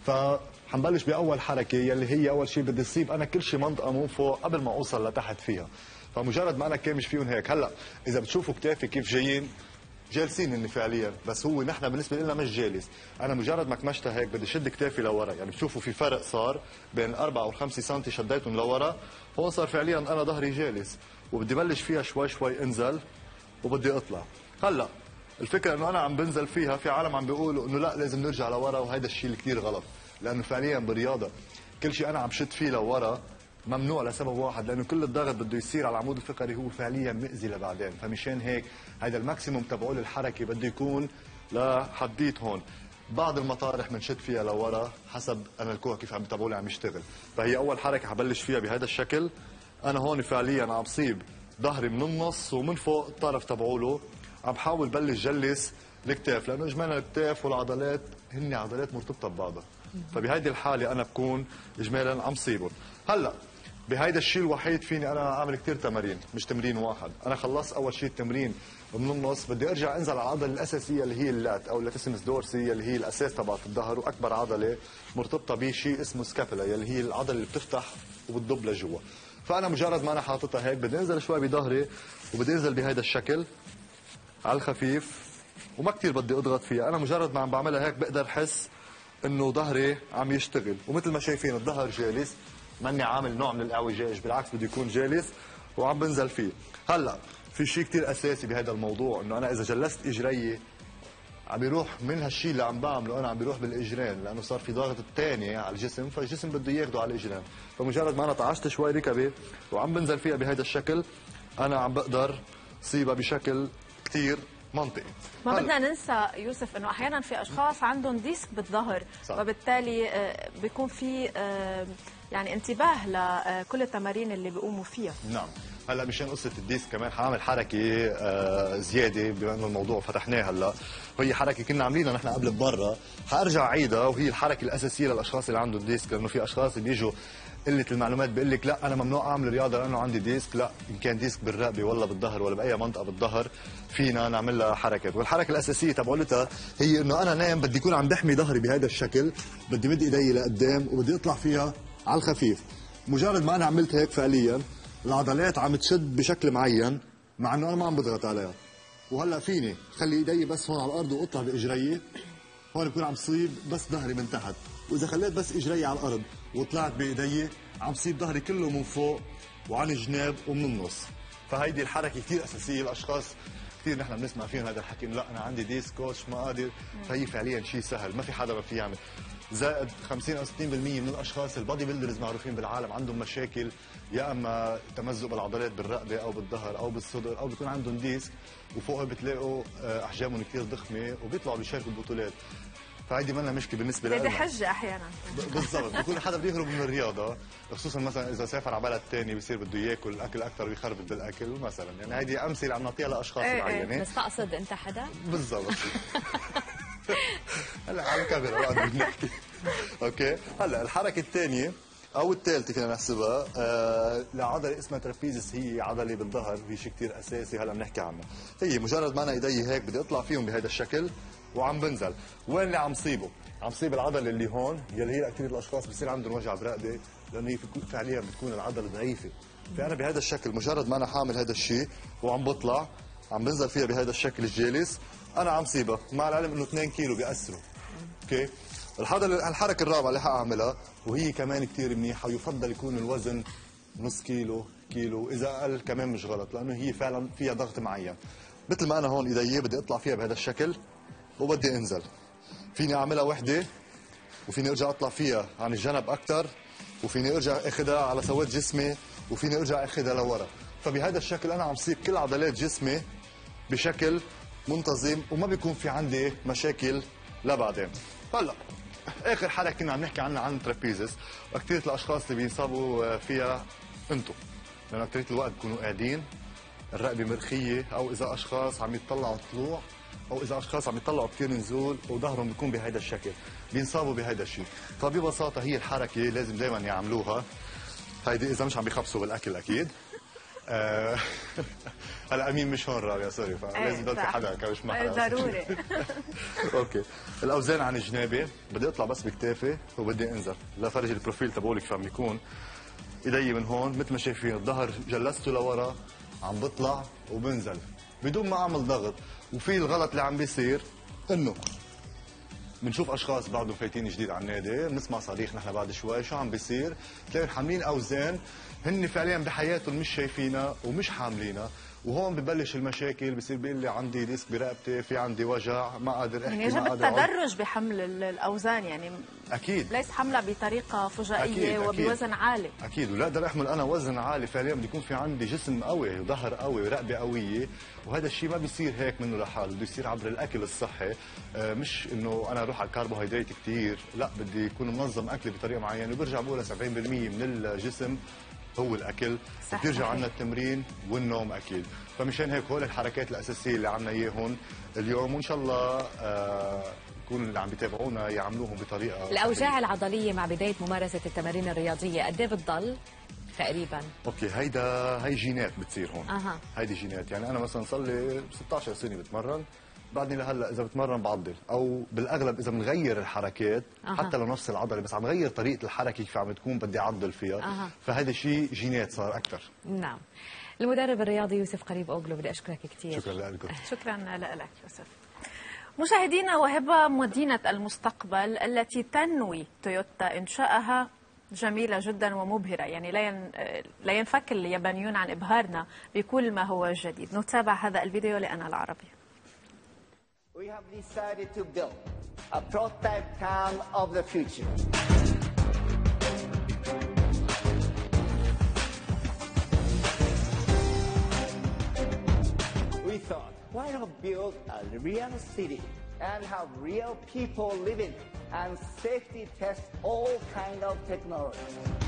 فحنبلش باول حركه يلي هي اول شيء بدي اصيب انا كل شيء منطقه من فوق قبل ما اوصل لتحت فيها. فمجرد ما انا كامش فيهم هيك. هلا اذا بتشوفوا كتافي كيف جايين جالسين هن فعليا، بس هو نحن بالنسبه لنا مش جالس. انا مجرد ما كمشتها هيك بدي شد كتافي لورا، يعني بتشوفوا في فرق صار بين 4 او 5 سم شديتهم لورا، هون صار فعليا انا ظهري جالس، وبدي بلش فيها شوي شوي انزل وبدي اطلع. هلا الفكره انه انا عم بنزل فيها، في عالم عم بيقولوا انه لا لازم نرجع لورا، وهذا الشيء اللي كثير غلط، لانه فعليا بالرياضه كل شيء انا عم شد فيه لورا ممنوع لسبب واحد، لانه كل الضغط بده يصير على العمود الفقري، هو فعليا مأذي لبعدين. فمشان هيك هذا الماكسيموم تبعول الحركه بده يكون لحديت هون. بعض المطارح بنشد فيها لورا حسب انا الكوع كيف عم تبعولي عم يشتغل. فهي اول حركه حبلش فيها بهذا الشكل. انا هون فعليا عم بصيب ظهري من النص ومن فوق الطرف تبعوله، عم بحاول بلش جلس الكتاف، لانه اجمالا الكتاف والعضلات هن عضلات مرتبطه ببعضها. فبهيدي الحاله انا بكون اجمالا عم صيبهم. هلا بهيدا الشيء الوحيد فيني انا اعمل كثير تمارين، مش تمرين واحد. انا خلصت اول شيء التمرين من النص، بدي ارجع انزل على العضله الاساسيه اللي هي اللات او اللاتيسيمس دورسي اللي هي الاساس تبعت الظهر، واكبر عضله مرتبطه بشيء اسمه سكابولا اللي هي العضله اللي بتفتح وبتضب لجوا. فانا مجرد ما انا حاططها هيك بدي انزل شوي بظهري وبدي انزل بهيدا الشكل على الخفيف، وما كثير بدي اضغط فيها. انا مجرد ما عم بعملها هيك بقدر احس انه ظهري عم يشتغل، ومثل ما شايفين الظهر جالس، ماني عامل نوع من الاعوجاج، بالعكس بده يكون جالس وعم بنزل فيه. هلا في شيء كثير اساسي بهذا الموضوع، انه انا اذا جلست اجري عم بيروح من هالشيء اللي عم بعمله انا عم بيروح بالاجرين، لانه صار في ضغط الثاني على الجسم، فالجسم بده ياخده على الاجرين. فمجرد ما انا طعشت شوي ركبي وعم بنزل فيها بهذا الشكل، انا عم بقدر صيبها بشكل كثير منطقي. ما بدنا ننسى يوسف انه احيانا في اشخاص عندهم ديسك بالظهر، وبالتالي بيكون في يعني انتباه لكل التمارين اللي بيقوموا فيها. نعم. هلا مشان قصه الديسك كمان حاعمل حركه زياده بما انه الموضوع فتحناه هلا، وهي حركه كنا عاملينها نحن قبل برا، حارجع اعيدها، وهي الحركه الاساسيه للاشخاص اللي عندهم ديسك، لانه في اشخاص بيجوا قله المعلومات بيقول لك لا انا ممنوع اعمل رياضه لانه عندي ديسك. لا، ان كان ديسك بالرقبه ولا بالظهر ولا باي منطقه بالظهر فينا نعمل لها حركه. والحركه الاساسيه تبعولتها هي انه انا نايم بدي يكون عم بحمي ظهري بهذا الشكل، بدي مد ايدي لقدام وبدي اطلع فيها على الخفيف. مجرد ما انا عملت هيك فعليا العضلات عم تشد بشكل معين، مع انه انا ما عم بضغط عليها. وهلا فيني خلي ايدي بس هون على الارض واطلع باجري، هون بكون عم صيب بس ظهري من تحت. واذا خليت بس اجري على الارض وطلعت بايدي عم صيب ظهري كله من فوق وعن الجناب ومن النص. فهيدي الحركه كثير اساسيه. الاشخاص كثير نحن بنسمع فيهم هذا الحكي انه لا انا عندي ديسك كوتش ما قادر، فهي فعليا شيء سهل، ما في حدا ما في يعمل. زائد 50 او 60% من الاشخاص البادي بيلدرز معروفين بالعالم عندهم مشاكل، يا اما تمزق بالعضلات بالرقبه او بالظهر او بالصدر، او بيكون عندهم ديسك وفوقها بتلاقوا احجامهم كثير ضخمه وبيطلعوا بيشاركوا البطولات. فهيدي منا مشكله بالنسبه لنا. هيدي حجه احيانا. بالضبط، بيكون حدا بده يهرب من الرياضه، خصوصا مثلا اذا سافر على بلد ثاني بصير بده ياكل الاكل اكثر ويخربط بالاكل مثلا، يعني هيدي امثله عم نعطيها لاشخاص معينه. مستقصد انت حدا؟ بالضبط. هلا على الكاميرا بعد بدنا نحكي. اوكي، هلا الحركه الثانيه او الثالثه فينا نحسبها لعضله اسمها ترابيزيس، هي عضله بالظهر، هي شيء كثير اساسي هلا بنحكي عنه. هي مجرد ما انا ايدي هيك بدي اطلع فيهم بهذا الشكل وعم بنزل. وين اللي عم صيبه؟ عم صيب العضله اللي هون، يلي هي كثير الاشخاص بصير عندهم وجع برقبه لانه هي فعليا بتكون العضله ضعيفه. فانا بهذا الشكل مجرد ما انا حامل هذا الشيء وعم بطلع عم بنزل فيها بهذا الشكل الجالس، انا عم صيبها، مع العلم انه 2 كيلو بيأثروا. اوكي، الحركه الرابعه اللي حاعملها وهي كمان كثير منيحه، ويفضل يكون الوزن نص كيلو، كيلو، اذا اقل كمان مش غلط، لانه هي فعلا فيها ضغط معين. مثل ما انا هون ايدي بدي اطلع فيها بهذا الشكل وبدي انزل. فيني اعملها وحده وفيني ارجع اطلع فيها عن الجنب اكثر، وفيني ارجع اخذها على سواد جسمي، وفيني ارجع اخذها لورا. فبهذا الشكل انا عم صيب كل عضلات جسمي بشكل منتظم وما بيكون في عندي مشاكل لبعدين. هلا اخر حركه كنا عم نحكي عنها عن الترابيزيس، واكثريه الاشخاص اللي بينصابوا فيها انتم، لانه اكثريه الوقت بيكونوا قاعدين الرقبه مرخيه، او اذا اشخاص عم يطلعوا طلوع، او اذا اشخاص عم يطلعوا كثير نزول وظهرهم بيكون بهذا الشكل، بينصابوا بهذا الشيء. فببساطه هي الحركه لازم دائما يعملوها. هيدي اذا مش عم بيخبصوا بالاكل اكيد. هلا امين مش هون رابيا، سوري، فلازم يضل في حدا كمش معها ضروري. اوكي، الاوزان عن جنابي بدي اطلع بس بكتافي وبدي انزل لفرج البروفيل تبعولك شو عم بيكون. ايدي من هون مثل ما شايفين، الظهر جلسته لورا، عم بطلع وبنزل بدون ما اعمل ضغط. وفي الغلط اللي عم بيصير انه بنشوف اشخاص بعدهم فايتين جديد على النادي، بنسمع صريخ نحن بعد شوي شو عم بيصير، تلاقيهم حاملين اوزان هن فعليا بحياتهم مش شايفينها ومش حاملينها، وهون ببلش المشاكل. بصير بيقول لي عندي ديسك برقبتي، في عندي وجع، ما قادر احكي، يعني يجب التدرج بحمل الاوزان، يعني اكيد ليس حملها بطريقه فجائيه وبوزن عالي. اكيد، ولا اقدر احمل انا وزن عالي فعليا بدي يكون في عندي جسم قوي وظهر قوي ورقبه قويه، وهذا الشيء ما بيصير هيك منه لحاله، بده يصير عبر الاكل الصحي. مش انه انا اروح على الكربوهيدرات كثير، لا بدي يكون منظم اكلي بطريقه معينه. وبرجع بقول 70% من الجسم هو الاكل، بترجع عنا التمرين والنوم اكيد. فمشان هيك هول الحركات الاساسيه اللي عنا اياهم اليوم، وان شاء الله يكون اللي عم بيتابعونا يعملوهم بطريقه. الاوجاع العضليه مع بدايه ممارسه التمارين الرياضيه قد ايه بتضل تقريبا؟ اوكي، هي جينات بتصير هون. هيدي جينات، يعني انا مثلا صار لي 16 سنه بتمرن، بعدني لهلا اذا بتمرن بعضل، او بالاغلب اذا بنغير الحركات حتى لو نفس العضله بس عم غير طريقه الحركه كيف عم تكون بدي اعضل فيها. فهذا الشيء جينات صار اكثر. نعم. المدرب الرياضي يوسف قريب اوغلو، بدي اشكرك كثير. شكرا لك. شكرا لك يوسف. مشاهدينا، وهبة مدينة المستقبل التي تنوي تويوتا إنشاءها جميلة جدا ومبهرة، يعني لا ينفك اليابانيون عن إبهارنا بكل ما هو جديد. نتابع هذا الفيديو لأنا العربي. We have decided to build a prototype town of the future. We thought, why not build a real city and have real people living and safety test all kind of technology.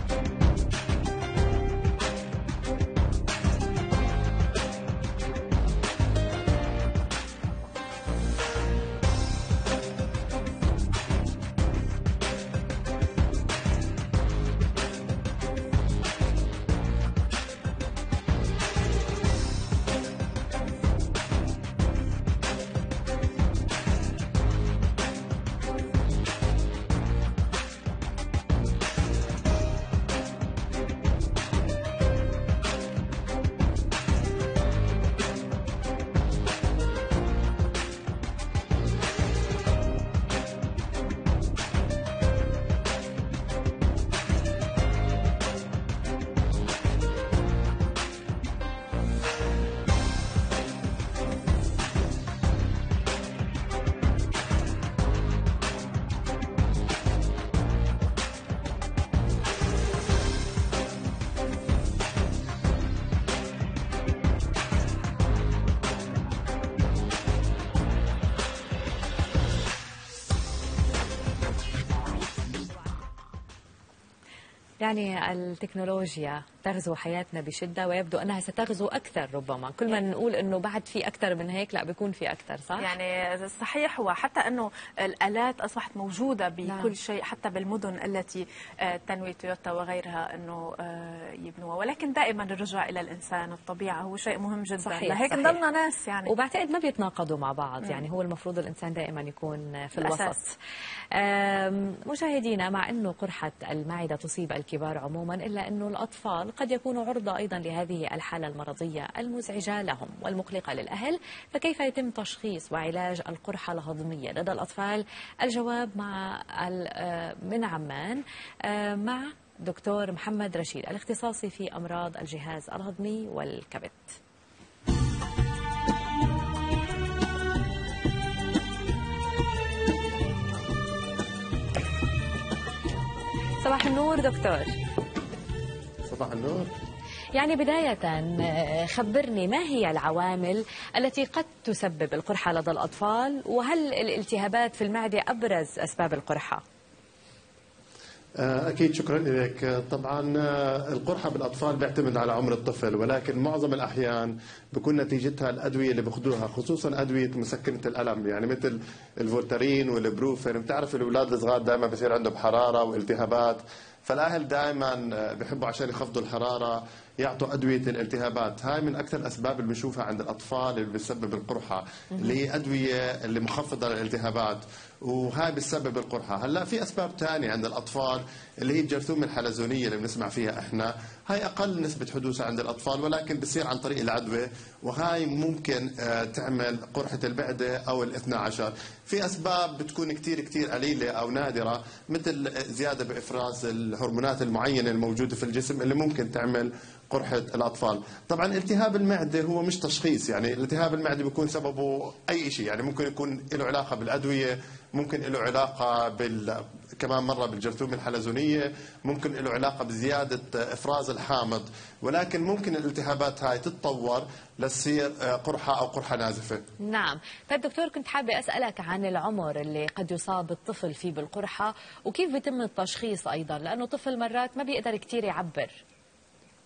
يعني التكنولوجيا تغزو حياتنا بشدة، ويبدو أنها ستغزو أكثر ربما. كل ما نقول أنه بعد في أكثر من هيك، لا بيكون في أكثر، صح؟ يعني صحيح، وحتى أنه الآلات أصبحت موجودة بكل شيء، حتى بالمدن التي تنوي تويوتا وغيرها أنه يبنوها، ولكن دائما الرجوع إلى الإنسان، الطبيعة هو شيء مهم جدا. صحيح. لهيك نضلنا ناس يعني، وبعتقد ما بيتناقضوا مع بعض. يعني هو المفروض الإنسان دائما يكون في الوسط. مشاهدينا، مع أنه قرحة المعدة تصيب الكبار عموما، إلا أنه الأطفال قد يكونوا عرضة أيضا لهذه الحالة المرضية المزعجة لهم والمقلقة للأهل. فكيف يتم تشخيص وعلاج القرحة الهضمية لدى الأطفال؟ الجواب من عمان مع دكتور محمد رشيد، الاختصاصي في أمراض الجهاز الهضمي والكبد. صباح النور دكتور. صباح النور. يعني بداية خبرني، ما هي العوامل التي قد تسبب القرحة لدى الأطفال، وهل الالتهابات في المعدة أبرز أسباب القرحة؟ أكيد، شكرا لك. طبعا القرحة بالأطفال بيعتمد على عمر الطفل، ولكن معظم الأحيان بكون نتيجتها الأدوية اللي بياخذوها، خصوصا أدوية مسكنة الألم، يعني مثل الفولتارين والبروفين. بتعرف الأولاد الصغار دائما بصير عندهم حرارة والتهابات، فالأهل دائما بيحبوا عشان يخفضوا الحرارة يعطوا أدوية الالتهابات. هاي من أكثر الأسباب اللي بنشوفها عند الأطفال اللي بتسبب القرحة، اللي هي أدوية اللي مخفضة للالتهابات، وهاي بتسبب القرحة. هلا في أسباب ثانية عند الأطفال اللي هي الجرثومة الحلزونية اللي بنسمع فيها إحنا. هاي أقل نسبة حدوثها عند الأطفال، ولكن بتصير عن طريق العدوى، وهاي ممكن تعمل قرحة المعدة أو الاثنى عشر. في أسباب بتكون كتير قليلة أو نادرة، مثل زيادة بإفراز الهرمونات المعينة الموجودة في الجسم اللي ممكن تعمل قرحة الأطفال. طبعا التهاب المعدة هو مش تشخيص، يعني التهاب المعدة بيكون سببه أي شيء، يعني ممكن يكون له علاقة بالأدوية، ممكن له علاقة كمان مرة بالجرثومة الحلزونية، ممكن له علاقة بزيادة إفراز الحامض، ولكن ممكن الالتهابات هاي تتطور لتصير قرحة أو قرحة نازفة. نعم. فالدكتور، كنت حابة أسألك عن العمر اللي قد يصاب الطفل فيه بالقرحة، وكيف بيتم التشخيص أيضا، لأنه طفل مرات ما بيقدر كتير يعبر.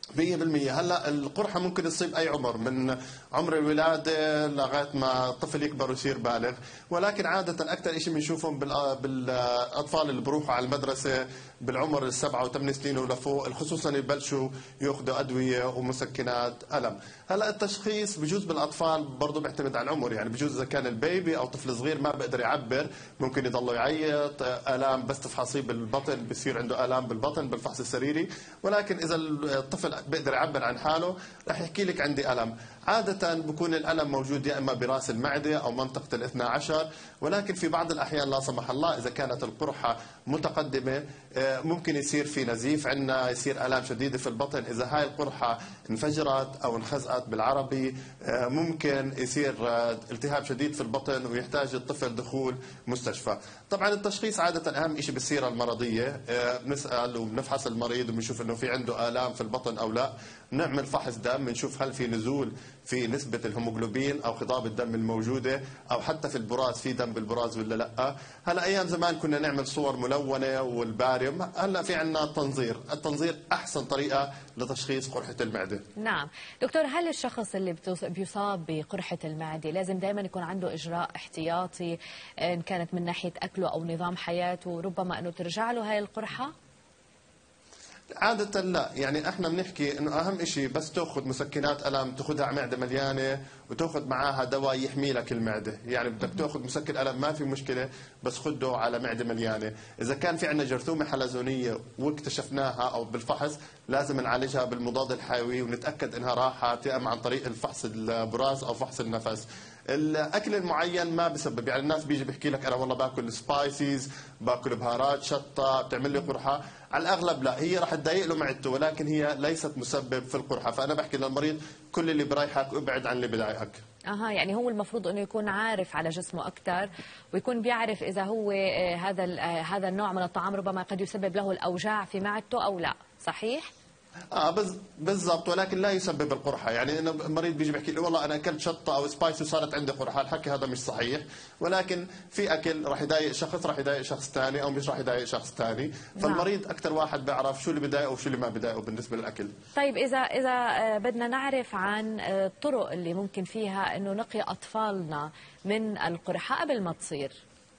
100%. هلا القرحه ممكن تصيب اي عمر، من عمر الولاده لغايه ما الطفل يكبر ويصير بالغ، ولكن عاده اكثر شيء بنشوفهم بالاطفال اللي بروحوا على المدرسه بالعمر السبعة و8 سنين ولفوق، خصوصا يبلشوا ياخذوا ادويه ومسكنات الم. هلا التشخيص بجوز بالاطفال برضه بيعتمد على العمر، يعني بجوز اذا كان البيبي او طفل صغير ما بيقدر يعبر ممكن يضل يعيط، الام بس تفحصيه بالبطن بصير عنده الام بالبطن بالفحص السريري، ولكن اذا الطفل بيقدر يعبر عن حاله رح يحكي لك عندي الم. عادة بكون الألم موجود يا إما براس المعدة أو منطقة الاثنى عشر، ولكن في بعض الأحيان لا سمح الله إذا كانت القرحة متقدمة ممكن يصير في نزيف عندنا، يصير آلام شديدة في البطن. إذا هاي القرحة انفجرت أو انخزقت بالعربي ممكن يصير التهاب شديد في البطن ويحتاج الطفل دخول مستشفى. طبعا التشخيص عادة أهم شيء بالسيرة المرضية، بنسأل وبنفحص المريض وبنشوف إنه في عنده آلام في البطن أو لا، نعمل فحص دم بنشوف هل في نزول في نسبة الهيموغلوبين أو خضاب الدم الموجودة، أو حتى في البراز في دم بالبراز ولا لا. هلا أيام زمان كنا نعمل صور ملونة والباريوم، هلا في عندنا التنظير أحسن طريقة لتشخيص قرحة المعدة. نعم دكتور، هل الشخص اللي بيصاب بقرحة المعدة لازم دائما يكون عنده إجراء احتياطي إن كانت من ناحية أكله أو نظام حياته، ربما أنه ترجع له هاي القرحة؟ عادة لا، يعني احنا بنحكي انه اهم شيء بس تاخذ مسكنات الم تاخذها على معده مليانه وتاخذ معاها دواء يحمي لك المعده، يعني بدك تاخذ مسكن الم ما في مشكله بس خده على معده مليانه. اذا كان في عندنا جرثومه حلزونيه واكتشفناها او بالفحص لازم نعالجها بالمضاد الحيوي ونتاكد انها راحت، يا اما عن طريق الفحص البراز او فحص النفس. الاكل المعين ما بسبب، يعني الناس بيجي بيحكي لك انا والله باكل سبايسيز، باكل بهارات شطه بتعمل لي قرحه، على الاغلب لا، هي راح تضايق له معدته ولكن هي ليست مسبب في القرحه. فانا بحكي للمريض كل اللي بريحك ابعد عن اللي بضايقك. يعني هو المفروض انه يكون عارف على جسمه اكثر ويكون بيعرف اذا هو هذا النوع من الطعام ربما قد يسبب له الاوجاع في معدته او لا، صحيح؟ بالضبط، ولكن لا يسبب القرحه. يعني انه المريض بيجي بيحكي لي والله انا اكلت شطه او سبايسي وصارت عندي قرحه، الحكي هذا مش صحيح، ولكن في اكل راح يضايق شخص راح يضايق شخص ثاني او مش راح يضايق شخص ثاني، فالمريض اكثر واحد بيعرف شو اللي بضايقه وشو اللي ما بضايقه بالنسبه للاكل. طيب اذا بدنا نعرف عن الطرق اللي ممكن فيها انه نقي اطفالنا من القرحه قبل ما تصير.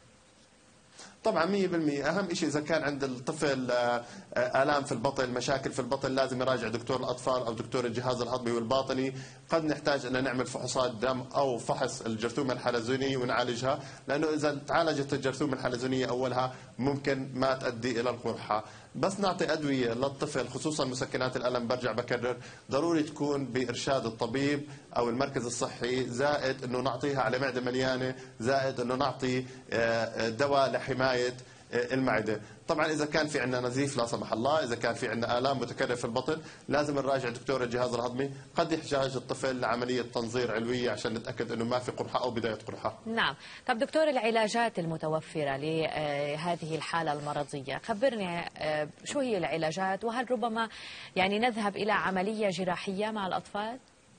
طبعا 100%، اهم شيء اذا كان عند الطفل الام في البطن، مشاكل في البطن، لازم يراجع دكتور الاطفال او دكتور الجهاز الهضمي والباطني. قد نحتاج ان نعمل فحوصات دم او فحص الجرثومه الحلزونيه ونعالجها، لانه اذا تعالجت الجرثومه الحلزونيه اولها ممكن ما تؤدي الى القرحه. بس نعطي ادويه للطفل خصوصا مسكنات الالم، برجع بكرر ضروري تكون بارشاد الطبيب او المركز الصحي، زائد انه نعطيها على معده مليانه، زائد انه نعطي دواء لحمايه المعده. طبعا اذا كان في عندنا نزيف لا سمح الله، اذا كان في عندنا الام متكرره في البطن لازم نراجع دكتور الجهاز الهضمي، قد يحتاج الطفل لعمليه تنظير علوية عشان نتاكد انه ما في قرحه او بدايه قرحه. نعم، طب دكتور العلاجات المتوفره لهذه الحاله المرضيه، خبرني شو هي العلاجات وهل ربما يعني نذهب الى عمليه جراحيه مع الاطفال؟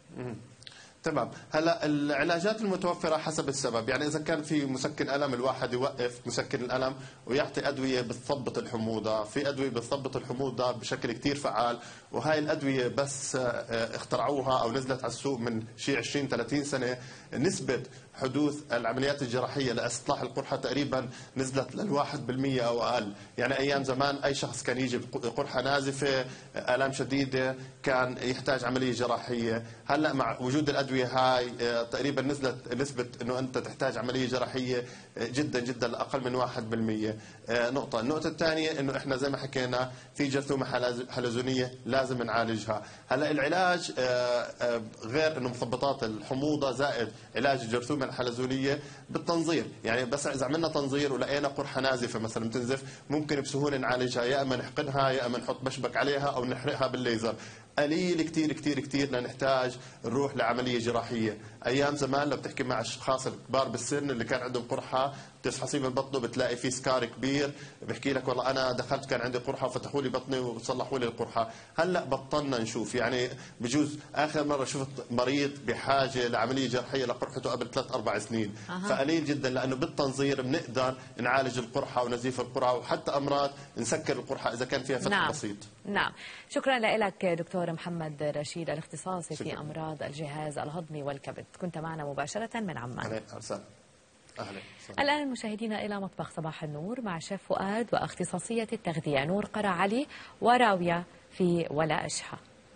تمام، هلا العلاجات المتوفره حسب السبب، يعني اذا كان في مسكن الم الواحد يوقف مسكن الالم ويعطي ادويه بتثبط الحموضه، في ادويه بتثبط الحموضه بشكل كثير فعال، وهي الادويه بس اخترعوها او نزلت على السوق من شيء 20 30 سنه، نسبه حدوث العمليات الجراحيه لاصلاح القرحه تقريبا نزلت لل1% او اقل، يعني ايام زمان اي شخص كان يجي بقرحه نازفه الام شديده كان يحتاج عمليه جراحيه، هلا مع وجود الادويه هاي تقريبا نزلت نسبه انه انت تحتاج عمليه جراحيه جدا جدا لاقل من 1%. نقطه، النقطه الثانيه انه احنا زي ما حكينا في جرثومه حلزونيه لازم نعالجها. هلا العلاج غير انه مثبطات الحموضه زائد علاج الجرثومه الحلزونيه بالتنظير، يعني بس اذا عملنا تنظير ولقينا قرحه نازفه مثلا بتنزف ممكن بسهوله نعالجها، يا اما نحقنها يا اما نحط بشبك عليها او نحرقها بالليزر. قليل كثير كثير كثير لنحتاج نروح لعمليه جراحيه، ايام زمان لو بتحكي مع اشخاص الكبار بالسن اللي كان عندهم قرحه بتفحصيه من بطنه بتلاقي فيه سكار كبير، بحكي لك والله انا دخلت كان عندي قرحه وفتحوا لي بطني وصلحوا لي القرحه. هلا بطلنا نشوف، يعني بجوز اخر مره شفت مريض بحاجه لعمليه جراحيه لقرحته قبل 3-4 سنين. فقليل جدا، لانه بالتنظير بنقدر نعالج القرحه ونزيف القرحه وحتى امراض نسكر القرحه اذا كان فيها فتح بسيط. نعم، شكرا لك دكتور محمد رشيد الاختصاصي في امراض الجهاز الهضمي والكبد، كنت معنا مباشره من عمان. أهلا. الآن مشاهدينا إلى مطبخ صباح النور مع شيف فؤاد واختصاصية التغذية نور قرع علي وراوية في ولا أشهى.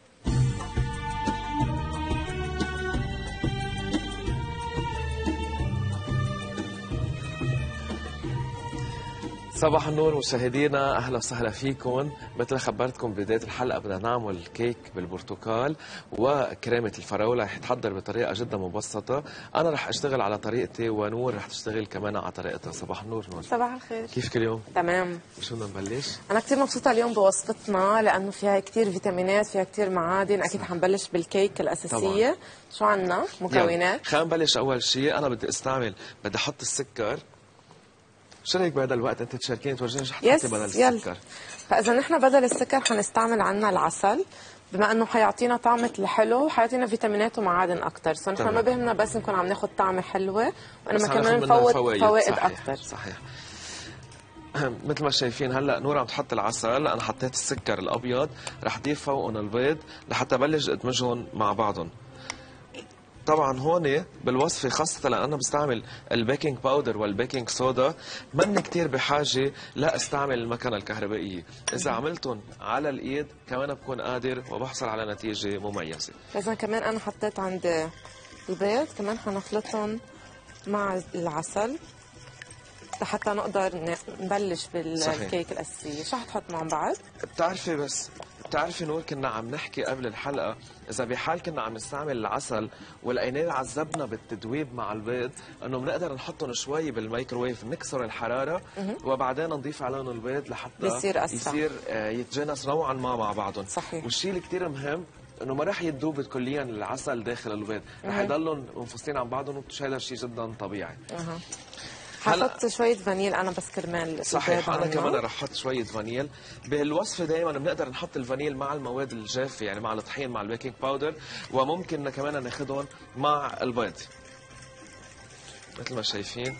صباح النور مشاهدينا، اهلا وسهلا فيكم. مثل خبرتكم بدايه الحلقه بدنا نعمل كيك بالبرتقال وكريمه الفراوله، رح يتحضر بطريقه جدا مبسطه. انا رح اشتغل على طريقتي ونور رح تشتغل كمان على طريقتها. صباح النور نور. صباح الخير. كيفك اليوم؟ تمام. شو بدنا نبلش؟ انا كثير مبسوطه اليوم بوصفتنا لانه فيها كثير فيتامينات، فيها كثير معادن. اكيد حنبلش بالكيك الاساسيه. طبعا. شو عنا مكونات؟ خلينا نبلش. اول شيء انا بدي احط السكر. شو رايك بهذا الوقت انت تشاركيني تورجيني شو حطيتي بدل السكر؟ فاذا نحن بدل السكر حنستعمل عنا العسل، بما انه حيعطينا طعم الحلو وحيعطينا فيتامينات ومعادن اكثر، سو نحن ما بهمنا بس نكون عم ناخذ طعمه حلوه وانما كمان نفوت فوائد اكثر. صحيح. مثل ما شايفين هلا نور عم تحط العسل، انا حطيت السكر الابيض، رح اضيف فوقهم البيض لحتى بلش ادمجهم مع بعضهم. طبعا هون بالوصفه خاصه لانه بستعمل البيكنج باودر والبيكنج صودا، ماني كثير بحاجه لا استعمل المكنه الكهربائيه، اذا عملتهم على الايد كمان بكون قادر وبحصل على نتيجه مميزه. اذا كمان انا حطيت عندي البيض، كمان حنخلطهم مع العسل لحتى نقدر نبلش بالكيك الاساسيه. شو حتحط مع بعض؟ بتعرفي نور، كنا عم نحكي قبل الحلقة إذا بحال كنا عم نستعمل العسل ولقيناه عذبنا بالتدويب مع البيض، إنه بنقدر نحطهم شوي بالميكروويف نكسر الحرارة وبعدين نضيف عليهم البيض لحتى يصير يتجانس نوعا ما مع بعضهم. صحيح. والشيء اللي كثير مهم انه ما راح يذوب كليا العسل داخل البيض، راح يضلهم منفصلين عن بعضهم، وهذا الشيء جدا طبيعي. ححط شوية فانيل أنا بس كرمال. صحيح، أنا كمان رح أحط شوية فانيل. بالوصفة دائما بنقدر نحط الفانيل مع المواد الجافة، يعني مع الطحين مع البيكنج باودر، وممكن كمان ناخذهم مع البيض مثل ما شايفين.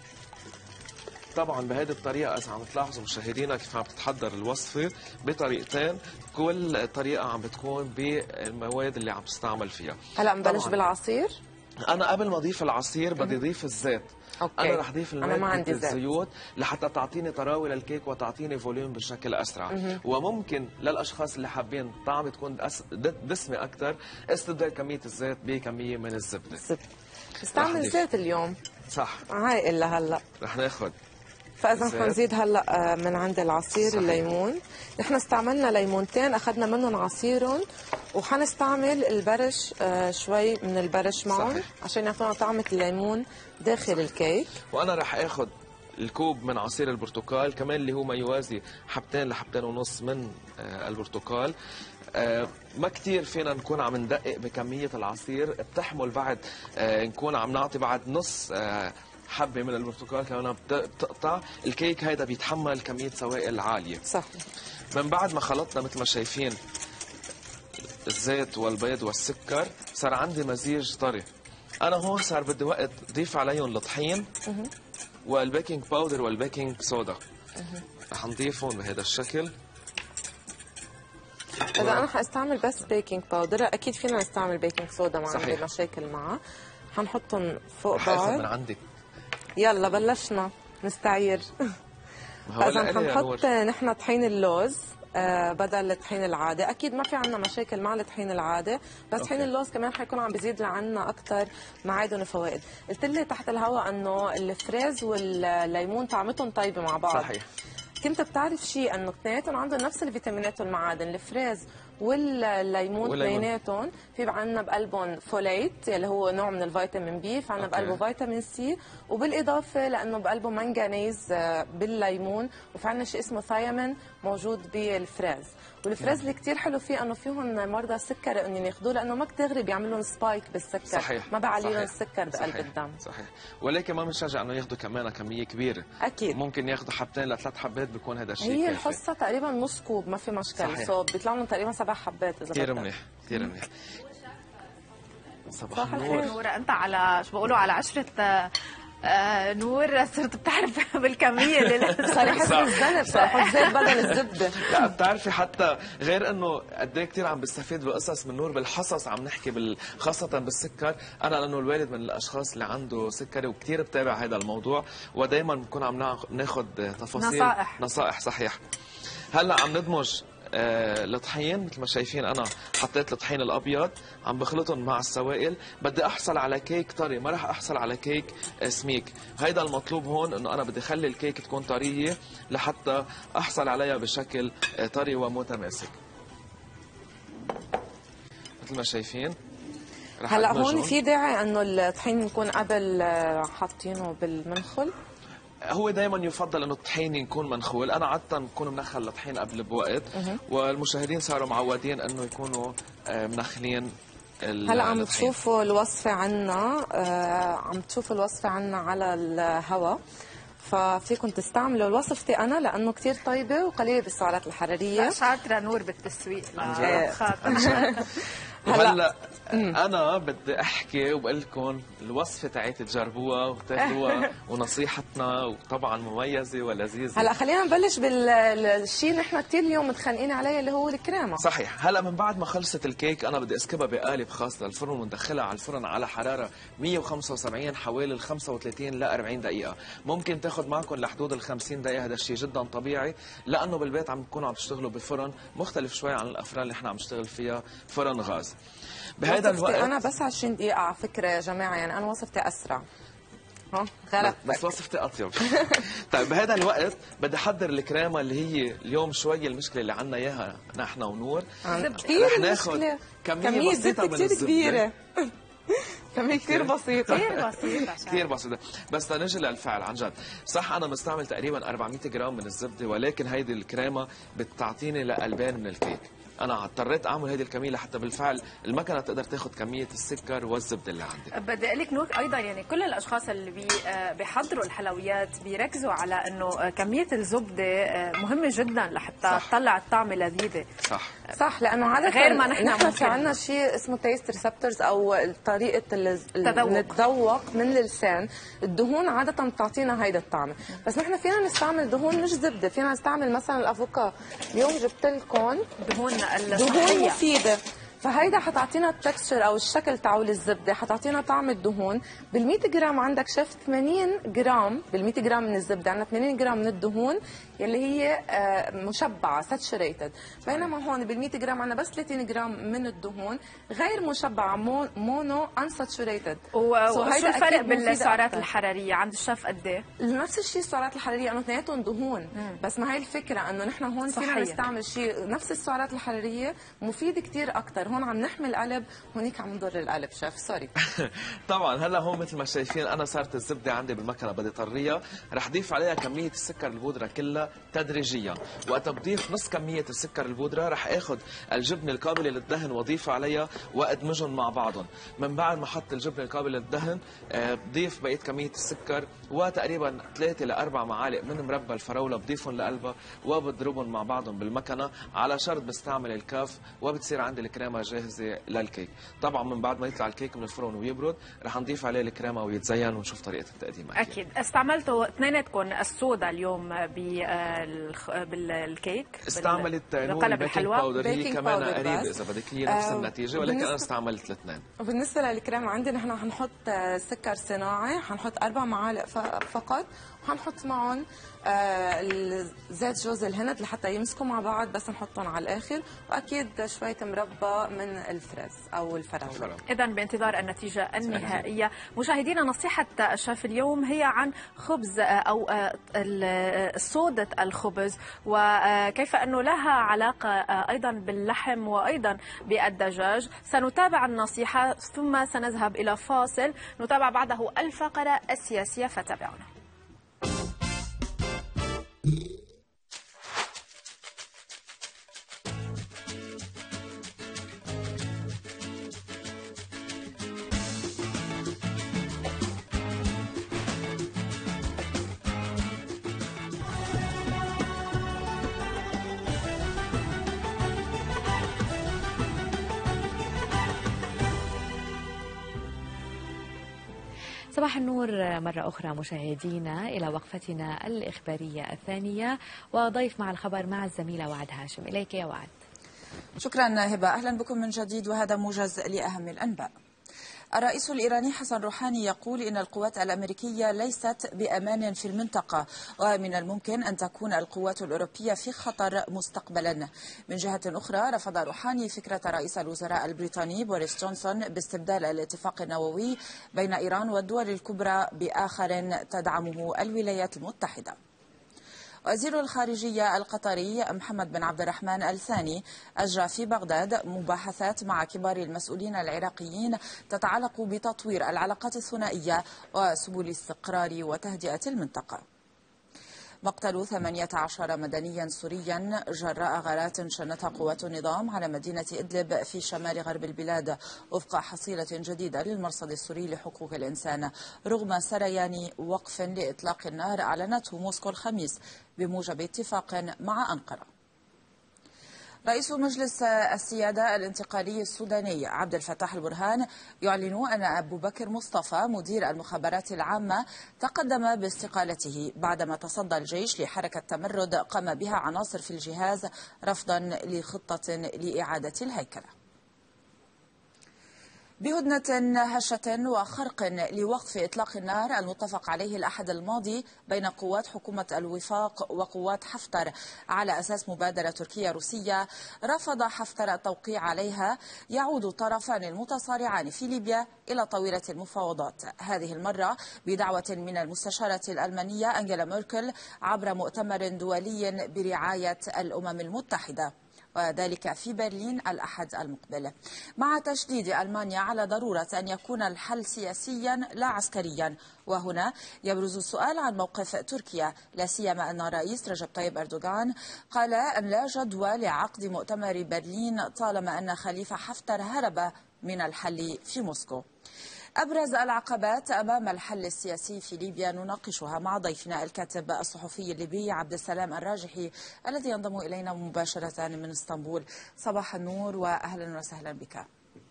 طبعا بهذه الطريقة إذا عم تلاحظوا مشاهدينا كيف عم تتحضر الوصفة بطريقتين، كل طريقة عم بتكون بالمواد اللي عم تستعمل فيها. هلا نبلش بالعصير. أنا قبل ما أضيف العصير بدي أضيف الزيت. أوكي. أنا رح أضيف المادة الزيوت لحتى تعطيني طراوة للكيك وتعطيني فوليوم بشكل أسرع. وممكن للأشخاص اللي حابين طعم تكون دسمة أكثر استبدال كمية الزيت بكمية من الزبدة. استعمل زيت اليوم. صح. هاي إلا هلا رح ناخذ. فاذا حنزيد هلا من عند العصير. صحيح. الليمون، نحن استعملنا ليمونتين اخذنا منهم عصيرهم، وحنستعمل البرش شوي من البرش معهم. صحيح. عشان يعطونا طعمه الليمون داخل الكيك. وانا رح اخذ الكوب من عصير البرتقال كمان اللي هو ما يوازي حبتين لحبتين ونص من البرتقال. ما كتير فينا نكون عم ندقق بكميه العصير، بتحمل بعد نكون عم نعطي بعد نص حبة من البرتقال كمان بتقطع الكيك. هيدا بيتحمل كمية سوائل عالية. صح. من بعد ما خلطنا مثل ما شايفين الزيت والبيض والسكر، صار عندي مزيج طري. أنا هون صار بدي وقت ضيف عليهم الطحين والبيكنج باودر والبيكنج صودا. رح نضيفهم بهذا الشكل. إذا أنا حاستعمل بس بيكنج باودر، أكيد فينا نستعمل بيكنج صودا، ما عندي مشاكل معه. حنحطهم فوق بعض. رح آخذ من عندك. يلا بلشنا نستعير. إذا حنحط نحن طحين اللوز بدل الطحين العادي. اكيد ما في عنا مشاكل مع الطحين العادي، بس طحين اللوز كمان حيكون عم بيزيد لعنا اكثر معادن وفوائد. قلت لي تحت الهواء انه الفريز والليمون طعمتهم طيبه مع بعض. صحيح. كنت بتعرف شيء انه اثنيناتهم عندهم نفس الفيتامينات والمعادن، الفريز والليمون اثنيناتهم في عندنا بقلبهم فوليت اللي هو نوع من الفيتامين بي، في عندنا بقلبه فيتامين سي، وبالاضافه لانه بقلبه منغنيز بالليمون، وفي عندنا شيء اسمه ثايامين موجود بالفراز. والفراز اللي كثير حلو فيه انه فيهم مرضى السكر انهم ياخذوه لانه ما كتغري بيعمل لهم سبايك بالسكر. صحيح. ما بعلي لهم السكر بقلب الدم. صحيح. ولكن ما بنشجع انه ياخذوا كمان كميه كبيره. اكيد ممكن ياخذوا حبتين لثلاث حبات بيكون هذا الشيء هي كافي. الحصه تقريبا نص كوب ما في مشكل، سو بيطلع لهم تقريبا 7 حبات اذا كثير منيح كثير منيح. صباح الخير نور. انت على شو بقولوا على عشرة نور صرت بتعرف بالكميه اللي صار يحس بالذنب، صار يحط زيت بدل الزبده. لا بتعرفي حتى غير انه قد ايه كثير عم بستفيد بقصص من نور بالحصص، عم نحكي خاصه بالسكر. انا لانه الوالد من الاشخاص اللي عنده سكري وكثير بتابع هذا الموضوع، ودائما بنكون عم ناخذ تفاصيل نصائح. صحيح. هلا عم ندمج الطحين مثل ما شايفين. انا حطيت الطحين الابيض عم بخلطهم مع السوائل. بدي احصل على كيك طري، ما راح احصل على كيك سميك. هيدا المطلوب هون، انه انا بدي اخلي الكيك تكون طريه لحتى احصل عليها بشكل طري ومتماسك مثل ما شايفين. هلا هون في داعي انه الطحين يكون قبل حاطينه بالمنخل؟ هو دائما يفضل انه الطحين يكون منخول. انا عاده بكون منخل الطحين قبل بوقت، والمشاهدين صاروا معودين انه يكونوا منخلين. هلا عم تشوفوا الوصفه عنا، على الهواء، ففيكم تستعملوا وصفتي انا لانه كثير طيبه وقليله بالسعرات الحراريه. شاطره نور بالتسويق. وهلا انا بدي احكي وبقول لكم الوصفه تاعتي تجربوها وتاخذوها ونصيحتنا وطبعا مميزه ولذيذه. هلا خلينا نبلش بالشيء اللي نحن كثير اليوم متخانقين عليه اللي هو الكريمه. صحيح. هلا من بعد ما خلصت الكيك انا بدي اسكبها بقالب خاص للفرن وندخلها على الفرن على حراره 175 حوالي 35 ل 40 دقيقه. ممكن تاخذ معكم لحدود ال 50 دقيقه. هذا الشيء جدا طبيعي لانه بالبيت عم تكونوا عم تشتغلوا بفرن مختلف شوي عن الافران اللي احنا عم نشتغل فيها، فرن غاز. بهذا الوقت انا بس 20 دقيقه على فكره يا جماعه، يعني انا وصفتي اسرع. غلط بس وصفتي اطيب. طيب بهذا الوقت بدي احضر الكريمه اللي هي اليوم شوي المشكله اللي عندنا اياها نحن ونور. رح ناخذ كميه بسيطه من الزبده كبيره. كمية كثير بسيطة. كثير بسيطة. بس لنجي للفعل عن جد. صح أنا مستعمل تقريبا 400 جرام من الزبدة، ولكن هيدي الكريمة بتعطيني لقلبين من الكيك. أنا اضطريت أعمل هيدي الكمية لحتى بالفعل المكنة تقدر تاخذ كمية السكر والزبدة اللي عندك. بدي أقول لك نور أيضا، يعني كل الأشخاص اللي بيحضروا الحلويات بيركزوا على إنه كمية الزبدة مهمة جدا لحتى تطلع الطعم لذيذة. صح لأنه عادة غير ما نحن في عندنا شيء اسمه تيست ريسبتورز أو طريقة التذوق من اللسان. الدهون عادة بتعطينا هيدا الطعم، بس نحن فينا نستعمل دهون مش زبدة. فينا نستعمل مثلا الأفوكا. اليوم جبت لكم دهون مفيدة، فهيدا حتعطينا التكستشر او الشكل تاعول الزبده، حتعطينا طعم الدهون. بال100 جرام عندك شفت 80 جرام، بال100 جرام من الزبده عندنا 80 جرام من الدهون يلي هي مشبعه ساتشوريتد، بينما هون بال100 جرام عندنا بس 30 جرام من الدهون غير مشبعه مونو انساتشوريتد. وشو الفرق بالسعرات الحراريه عند الشيف قد ايه؟ نفس الشيء السعرات الحراريه، انه اثنيناتهم دهون. بس ما هي الفكره انه نحن هون فينا نستعمل شيء نفس السعرات الحراريه مفيد كثير اكثر. هون عم نحمي القلب، هونيك عم نضر القلب. شيف سوري. طبعا هلا هون مثل ما شايفين انا صارت الزبده عندي بالمكنه بدي طريها، رح ضيف عليها كميه السكر البودره كلها تدريجيا. وقت بضيف نص كميه السكر البودره رح اخذ الجبنه القابله للدهن واضيف عليها وادمجهم مع بعضهم. من بعد ما احط الجبنه القابله للدهن بضيف بقيه كميه السكر وتقريبا 3 ل 4 معالق من مربى الفراوله بضيفهم لقلبها وبضربهم مع بعضهم بالمكنه على شرط بستعمل الكاف، وبتصير عندي الكريمه جاهزه للكيك. طبعا من بعد ما يطلع الكيك من الفرن ويبرد رح نضيف عليه الكريمه ويتزين ونشوف طريقه التقديم. اكيد استعملتوا اثنيناتكم الصودا اليوم بالكيك. استعملت نور البيكنج باودر، هي كمان قريبه اذا بدك، هي نفس النتيجه ولكن انا استعملت الاثنين. وبالنسبه للكريمه عندي نحن حنحط سكر صناعي، حنحط 4 معالق فقط، وحنحط معهم زيت جوز الهند لحتى يمسكوا مع بعض، بس نحطهم على الاخر، واكيد شويه مربى من الفرز أو الفراولة. إذا بانتظار النتيجة النهائية. مشاهدينا، نصيحة الشيف اليوم هي عن خبز أو صودة الخبز، وكيف أنه لها علاقة أيضا باللحم وأيضا بالدجاج. سنتابع النصيحة ثم سنذهب إلى فاصل نتابع بعده الفقرة السياسية، فتابعونا. صباح النور مرة أخرى مشاهدينا إلى وقفتنا الإخبارية الثانية، وضيف مع الخبر مع الزميلة وعد هاشم. إليك يا وعد. شكرا هبة، أهلا بكم من جديد، وهذا موجز لأهم الأنباء. الرئيس الإيراني حسن روحاني يقول إن القوات الأمريكية ليست بأمان في المنطقة، ومن الممكن أن تكون القوات الأوروبية في خطر مستقبلا. من جهة أخرى، رفض روحاني فكرة رئيس الوزراء البريطاني بوريس جونسون باستبدال الاتفاق النووي بين إيران والدول الكبرى بآخر تدعمه الولايات المتحدة. وزير الخارجية القطري محمد بن عبد الرحمن الثاني أجرى في بغداد مباحثات مع كبار المسؤولين العراقيين تتعلق بتطوير العلاقات الثنائية وسبل استقرار وتهدئة المنطقة. مقتل 18 مدنيا سوريا جراء غارات شنتها قوات النظام على مدينة إدلب في شمال غرب البلاد، وفق حصيلة جديدة للمرصد السوري لحقوق الإنسان، رغم سريان وقف لإطلاق النار أعلنته موسكو الخميس بموجب اتفاق مع أنقرة. رئيس مجلس السيادة الانتقالي السوداني عبد الفتاح البرهان يعلن أن أبو بكر مصطفى مدير المخابرات العامة تقدم باستقالته بعدما تصدى الجيش لحركة تمرد قام بها عناصر في الجهاز رفضا لخطة لإعادة الهيكلة. بهدنة هشة وخرق لوقف إطلاق النار المتفق عليه الأحد الماضي بين قوات حكومة الوفاق وقوات حفتر على أساس مبادرة تركية روسية، رفض حفتر التوقيع عليها، يعود الطرفان المتصارعان في ليبيا إلى طاولة المفاوضات، هذه المرة بدعوة من المستشارة الألمانية أنجيلا ميركل عبر مؤتمر دولي برعاية الأمم المتحدة، وذلك في برلين الأحد المقبل، مع تشديد ألمانيا على ضرورة أن يكون الحل سياسيا لا عسكريا. وهنا يبرز السؤال عن موقف تركيا، لا سيما أن الرئيس رجب طيب أردوغان قال أن لا جدوى لعقد مؤتمر برلين طالما أن خليفة حفتر هرب من الحل في موسكو. أبرز العقبات أمام الحل السياسي في ليبيا نناقشها مع ضيفنا الكاتب الصحفي الليبي عبد السلام الراجحي الذي ينضم إلينا مباشرة من اسطنبول. صباح النور وأهلا وسهلا بك.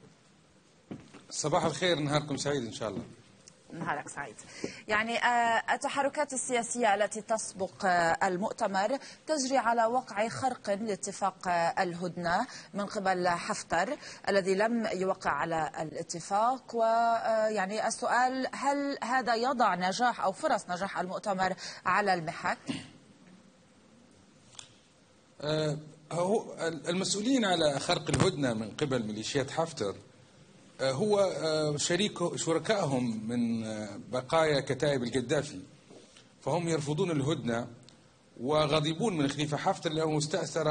صباح الخير، نهاركم سعيد إن شاء الله. نهارك سعيد. يعني التحركات السياسية التي تسبق المؤتمر تجري على وقع خرق لاتفاق الهدنة من قبل حفتر الذي لم يوقع على الاتفاق، ويعني السؤال هل هذا يضع نجاح أو فرص نجاح المؤتمر على المحك؟ هو المسؤولين على خرق الهدنة من قبل ميليشيات حفتر هو شركائهم من بقايا كتائب القذافي، فهم يرفضون الهدنة وغاضبون من خليفة حفتر لأنه استأثر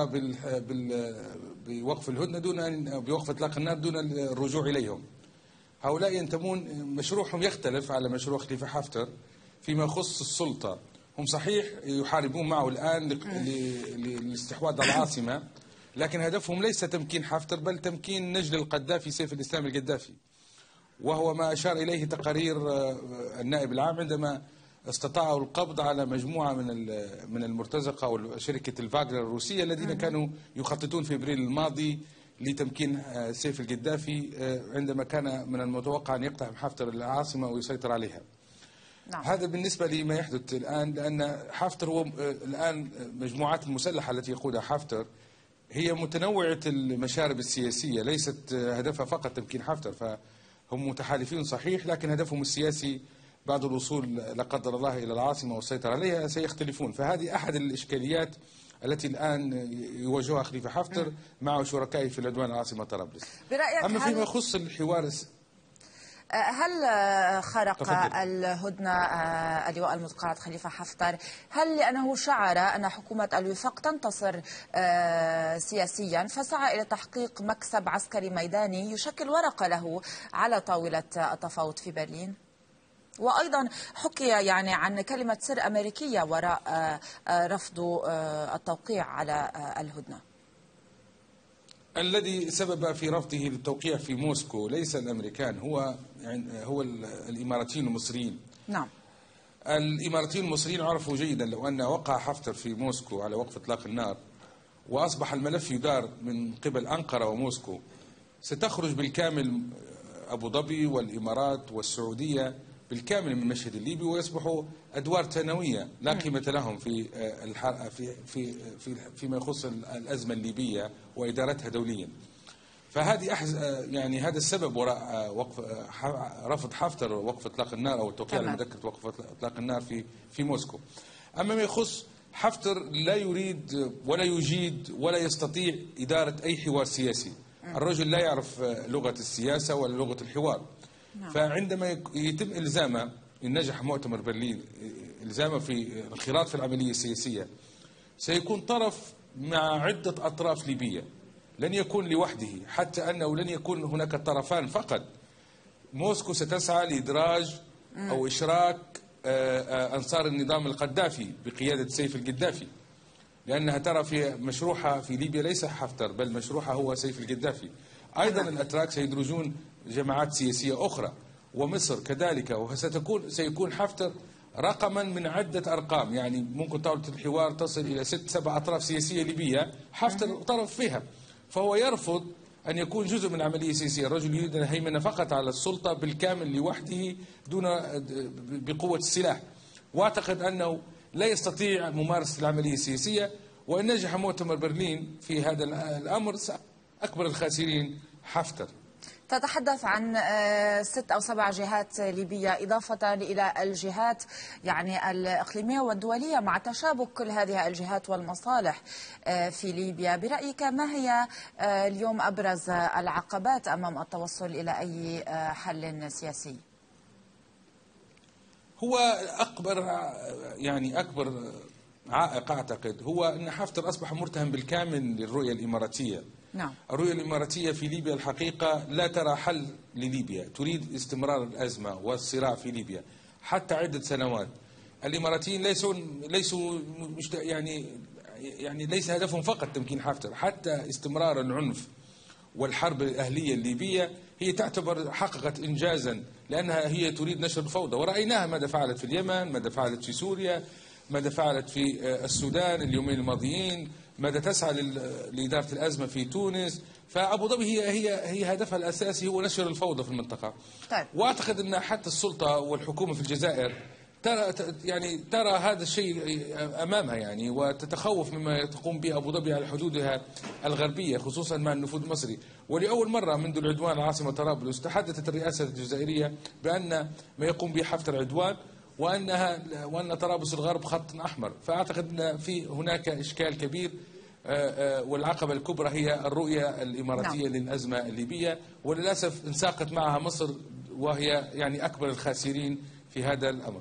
بوقف الهدنة بوقف إطلاق النار دون الرجوع إليهم. هؤلاء ينتمون، مشروعهم يختلف على مشروع خليفة حفتر فيما يخص السلطة. هم صحيح يحاربون معه الآن للاستحواذ على العاصمة، لكن هدفهم ليس تمكين حفتر بل تمكين نجل القذافي سيف الإسلام القذافي، وهو ما أشار إليه تقارير النائب العام عندما استطاعوا القبض على مجموعة من المرتزقة وشركة الفاغنر الروسية الذين كانوا يخططون في أبريل الماضي لتمكين سيف القذافي عندما كان من المتوقع أن يقتحم حفتر العاصمة ويسيطر عليها. نعم. هذا بالنسبة لما يحدث الآن، لأن حفتر هو الآن مجموعات المسلحة التي يقودها حفتر هي متنوعة المشارب السياسية، ليست هدفها فقط تمكين حفتر، فهم متحالفين صحيح، لكن هدفهم السياسي بعد الوصول لا قدر الله إلى العاصمة والسيطرة عليها سيختلفون. فهذه أحد الإشكاليات التي الآن يواجهها خليفة حفتر مع شركائه في العدوان العاصمة طرابلس. أما فيما يخص الحوار، هل خرق الهدنة اللواء المتقاعد خليفة حفتر؟ هل لأنه شعر أن حكومة الوفاق تنتصر سياسيا فسعى إلى تحقيق مكسب عسكري ميداني يشكل ورقة له على طاولة التفاوض في برلين؟ وأيضا حكي يعني عن كلمة سر أمريكية وراء رفض التوقيع على الهدنة. الذي سبب في رفضه للتوقيع في موسكو ليس الأمريكان، هو الإماراتيين المصريين. نعم. الإماراتيين المصريين عرفوا جيدا لو أن وقع حفتر في موسكو على وقف إطلاق النار وأصبح الملف يدار من قبل أنقرة وموسكو، ستخرج بالكامل أبو ظبي والإمارات والسعودية بالكامل من المشهد الليبي، ويصبحوا أدوار ثانوية لا قيمة لهم فيما يخص الأزمة الليبية وإدارتها دوليا. فهذه يعني هذا السبب وراء رفض حفتر وقف إطلاق النار أو التوقيع على مذكرة وقف إطلاق النار في موسكو. أما ما يخص حفتر، لا يريد ولا يجيد ولا يستطيع إدارة أي حوار سياسي. الرجل لا يعرف لغة السياسة ولا لغة الحوار. فعندما يتم إلزامه، إن نجح مؤتمر برلين، إلزامه في الانخراط في العملية السياسية، سيكون طرف مع عدة أطراف ليبية، لن يكون لوحده، حتى أنه لن يكون هناك طرفان فقط. موسكو ستسعى لإدراج أو إشراك أنصار النظام القذافي بقيادة سيف القذافي، لأنها ترى في مشروعها في ليبيا ليس حفتر بل مشروعها هو سيف القذافي. أيضا الأتراك سيدرجون جماعات سياسية أخرى، ومصر كذلك، سيكون حفتر رقما من عدة أرقام. يعني ممكن طاولة الحوار تصل إلى 6-7 أطراف سياسية ليبية، حفتر طرف فيها، فهو يرفض أن يكون جزء من عملية سياسية. الرجل يريد أن يهيمن فقط على السلطة بالكامل لوحده دون بقوة السلاح، وأعتقد أنه لا يستطيع ممارسة العملية السياسية. وإن نجح مؤتمر برلين في هذا الأمر، أكبر الخاسرين حفتر. تتحدث عن 6 أو 7 جهات ليبية إضافة إلى الجهات يعني الإقليمية والدولية، مع تشابك كل هذه الجهات والمصالح في ليبيا. برأيك ما هي اليوم أبرز العقبات أمام التوصل إلى أي حل سياسي؟ هو أكبر عائق أعتقد هو أن حفتر أصبح مرتهن بالكامل للرؤية الإماراتية. نعم. الرؤية الإماراتية في ليبيا الحقيقة لا ترى حل لليبيا، تريد استمرار الأزمة والصراع في ليبيا حتى عدة سنوات. الإماراتيين ليسوا يعني ليس هدفهم فقط تمكين حفتر، حتى استمرار العنف والحرب الأهلية الليبية هي تعتبر حققت إنجازا، لأنها هي تريد نشر الفوضى، ورأيناها ماذا فعلت في اليمن، ماذا فعلت في سوريا، ماذا فعلت في السودان اليومين الماضيين، ماذا تسعى لإدارة الأزمة في تونس. فأبو ظبي هي هدفها الأساسي هو نشر الفوضى في المنطقة. طيب. وأعتقد أن حتى السلطة والحكومة في الجزائر ترى هذا الشيء أمامها يعني، وتتخوف مما تقوم به أبو ظبي على حدودها الغربية خصوصا مع النفوذ المصري. ولأول مرة منذ العدوان العاصمة طرابلس تحدثت الرئاسة الجزائرية بأن ما يقوم به حفتر عدوان، وأن طرابلس الغرب خط أحمر. فأعتقد أن هناك إشكال كبير، والعقبة الكبرى هي الرؤية الإماراتية للأزمة الليبية، وللأسف انساقت معها مصر وهي يعني أكبر الخاسرين في هذا الأمر.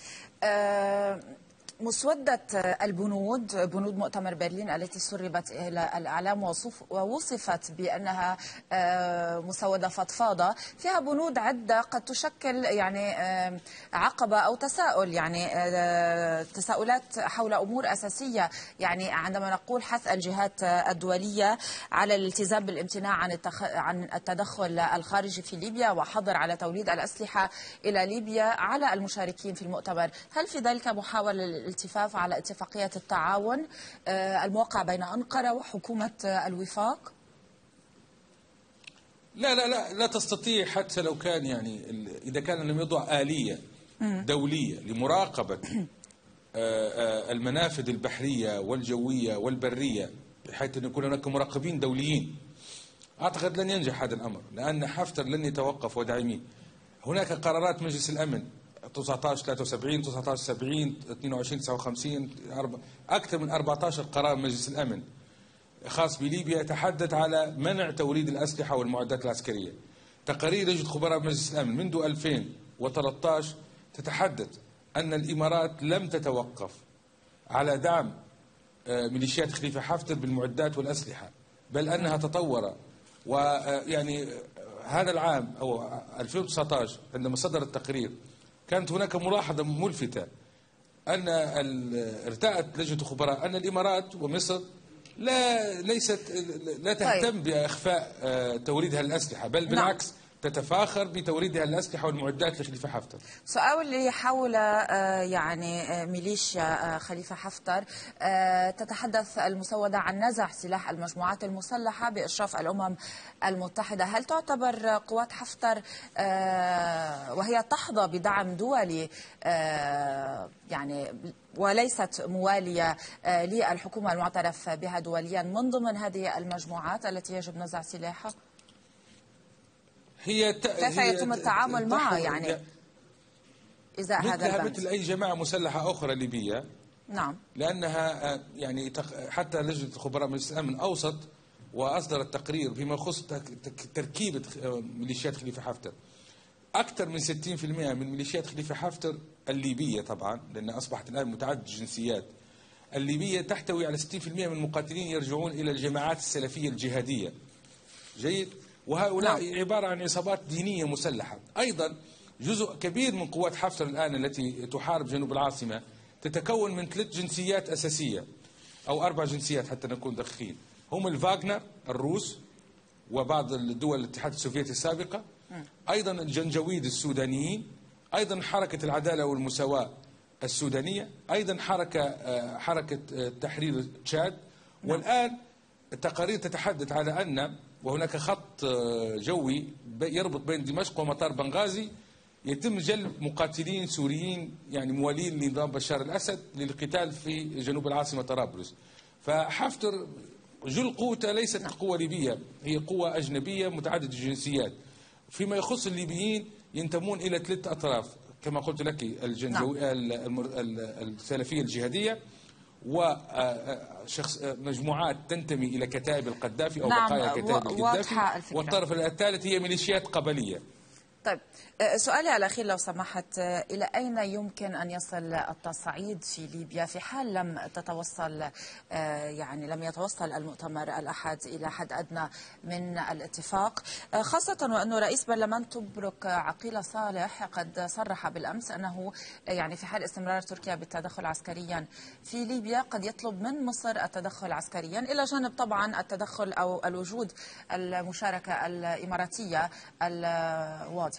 مسودة بنود مؤتمر برلين التي سربت إلى الإعلام ووصفت بأنها مسودة فضفاضة، فيها بنود عدة قد تشكل يعني عقبة أو تساؤل، يعني تساؤلات حول أمور أساسية. يعني عندما نقول حث الجهات الدولية على الالتزام بالامتناع عن التدخل الخارجي في ليبيا وحظر على توليد الأسلحة إلى ليبيا على المشاركين في المؤتمر، هل في ذلك محاولة الالتفاف على اتفاقية التعاون الموقع بين أنقرة وحكومة الوفاق؟ لا تستطيع، حتى لو كان يعني إذا كان لم يضع آلية دولية لمراقبة المنافذ البحرية والجوية والبرية بحيث أن يكون هناك مراقبين دوليين، أعتقد لن ينجح هذا الأمر، لأن حفتر لن يتوقف وداعمين. هناك قرارات مجلس الأمن 19 73 19 70 22 59 أكثر من 14 قرار مجلس الأمن خاص بليبيا يتحدث على منع توريد الأسلحة والمعدات العسكرية. تقارير لجنة خبراء مجلس الأمن منذ 2013 تتحدث أن الإمارات لم تتوقف على دعم ميليشيات خليفة حفتر بالمعدات والأسلحة، بل أنها تطور. ويعني هذا العام أو 2019 عندما صدر التقرير كانت هناك ملاحظة ملفتة أن ارتأت لجنة الخبراء أن الإمارات ومصر لا تهتم بإخفاء توريدها للأسلحة، بل بالعكس تتفاخر بتوريدها الأسلحة والمعدات لخليفة حفتر. سؤالي حول يعني ميليشيا خليفة حفتر، تتحدث المسودة عن نزع سلاح المجموعات المسلحة بإشراف الأمم المتحدة. هل تعتبر قوات حفتر وهي تحظى بدعم دولي يعني وليست موالية للحكومة المعترف بها دوليا من ضمن هذه المجموعات التي يجب نزع سلاحها؟ كيف يتم التعامل معها يعني إذا هذا البند؟ مثل أي جماعة مسلحة أخرى ليبية. نعم. لأنها يعني حتى لجنة الخبراء مجلس الأمن أوسط وأصدرت تقرير فيما يخص تركيبة ميليشيات خليفة حفتر. أكثر من 60% من ميليشيات خليفة حفتر الليبية طبعا، لأن أصبحت الآن متعدد الجنسيات، الليبية تحتوي على 60% من المقاتلين يرجعون إلى الجماعات السلفية الجهادية. جيد. وهؤلاء عبارة عن عصابات دينية مسلحة. أيضا جزء كبير من قوات حفتر الآن التي تحارب جنوب العاصمة تتكون من 3 جنسيات أساسية أو 4 جنسيات حتى نكون دقيقين. هم الفاغنر الروس وبعض الدول الاتحاد السوفيتي السابقة، أيضا الجنجويد السودانيين، أيضا حركة العدالة والمساواة السودانية، أيضا حركة تحرير تشاد. والآن التقارير تتحدث على أن وهناك خط جوي يربط بين دمشق ومطار بنغازي يتم جلب مقاتلين سوريين يعني موالين لنظام بشار الأسد للقتال في جنوب العاصمة طرابلس. فحفتر جل قوته ليست قوة ليبية، هي قوة أجنبية متعددة الجنسيات. فيما يخص الليبيين ينتمون إلى 3 أطراف كما قلت لك، السلفية الجهادية وشخص مجموعات تنتمي إلى كتائب القذافي أو بقايا كتائب القذافي، والطرف الثالث هي ميليشيات قبلية. طيب سؤالي الأخير لو سمحت، إلى أين يمكن أن يصل التصعيد في ليبيا في حال لم يتوصل المؤتمر الأحد إلى حد أدنى من الاتفاق، خاصة وأنه رئيس برلمان طبرق عقيل صالح قد صرح بالأمس أنه يعني في حال استمرار تركيا بالتدخل عسكريا في ليبيا قد يطلب من مصر التدخل عسكريا، إلى جانب طبعا التدخل أو الوجود المشاركة الإماراتية الواضحة.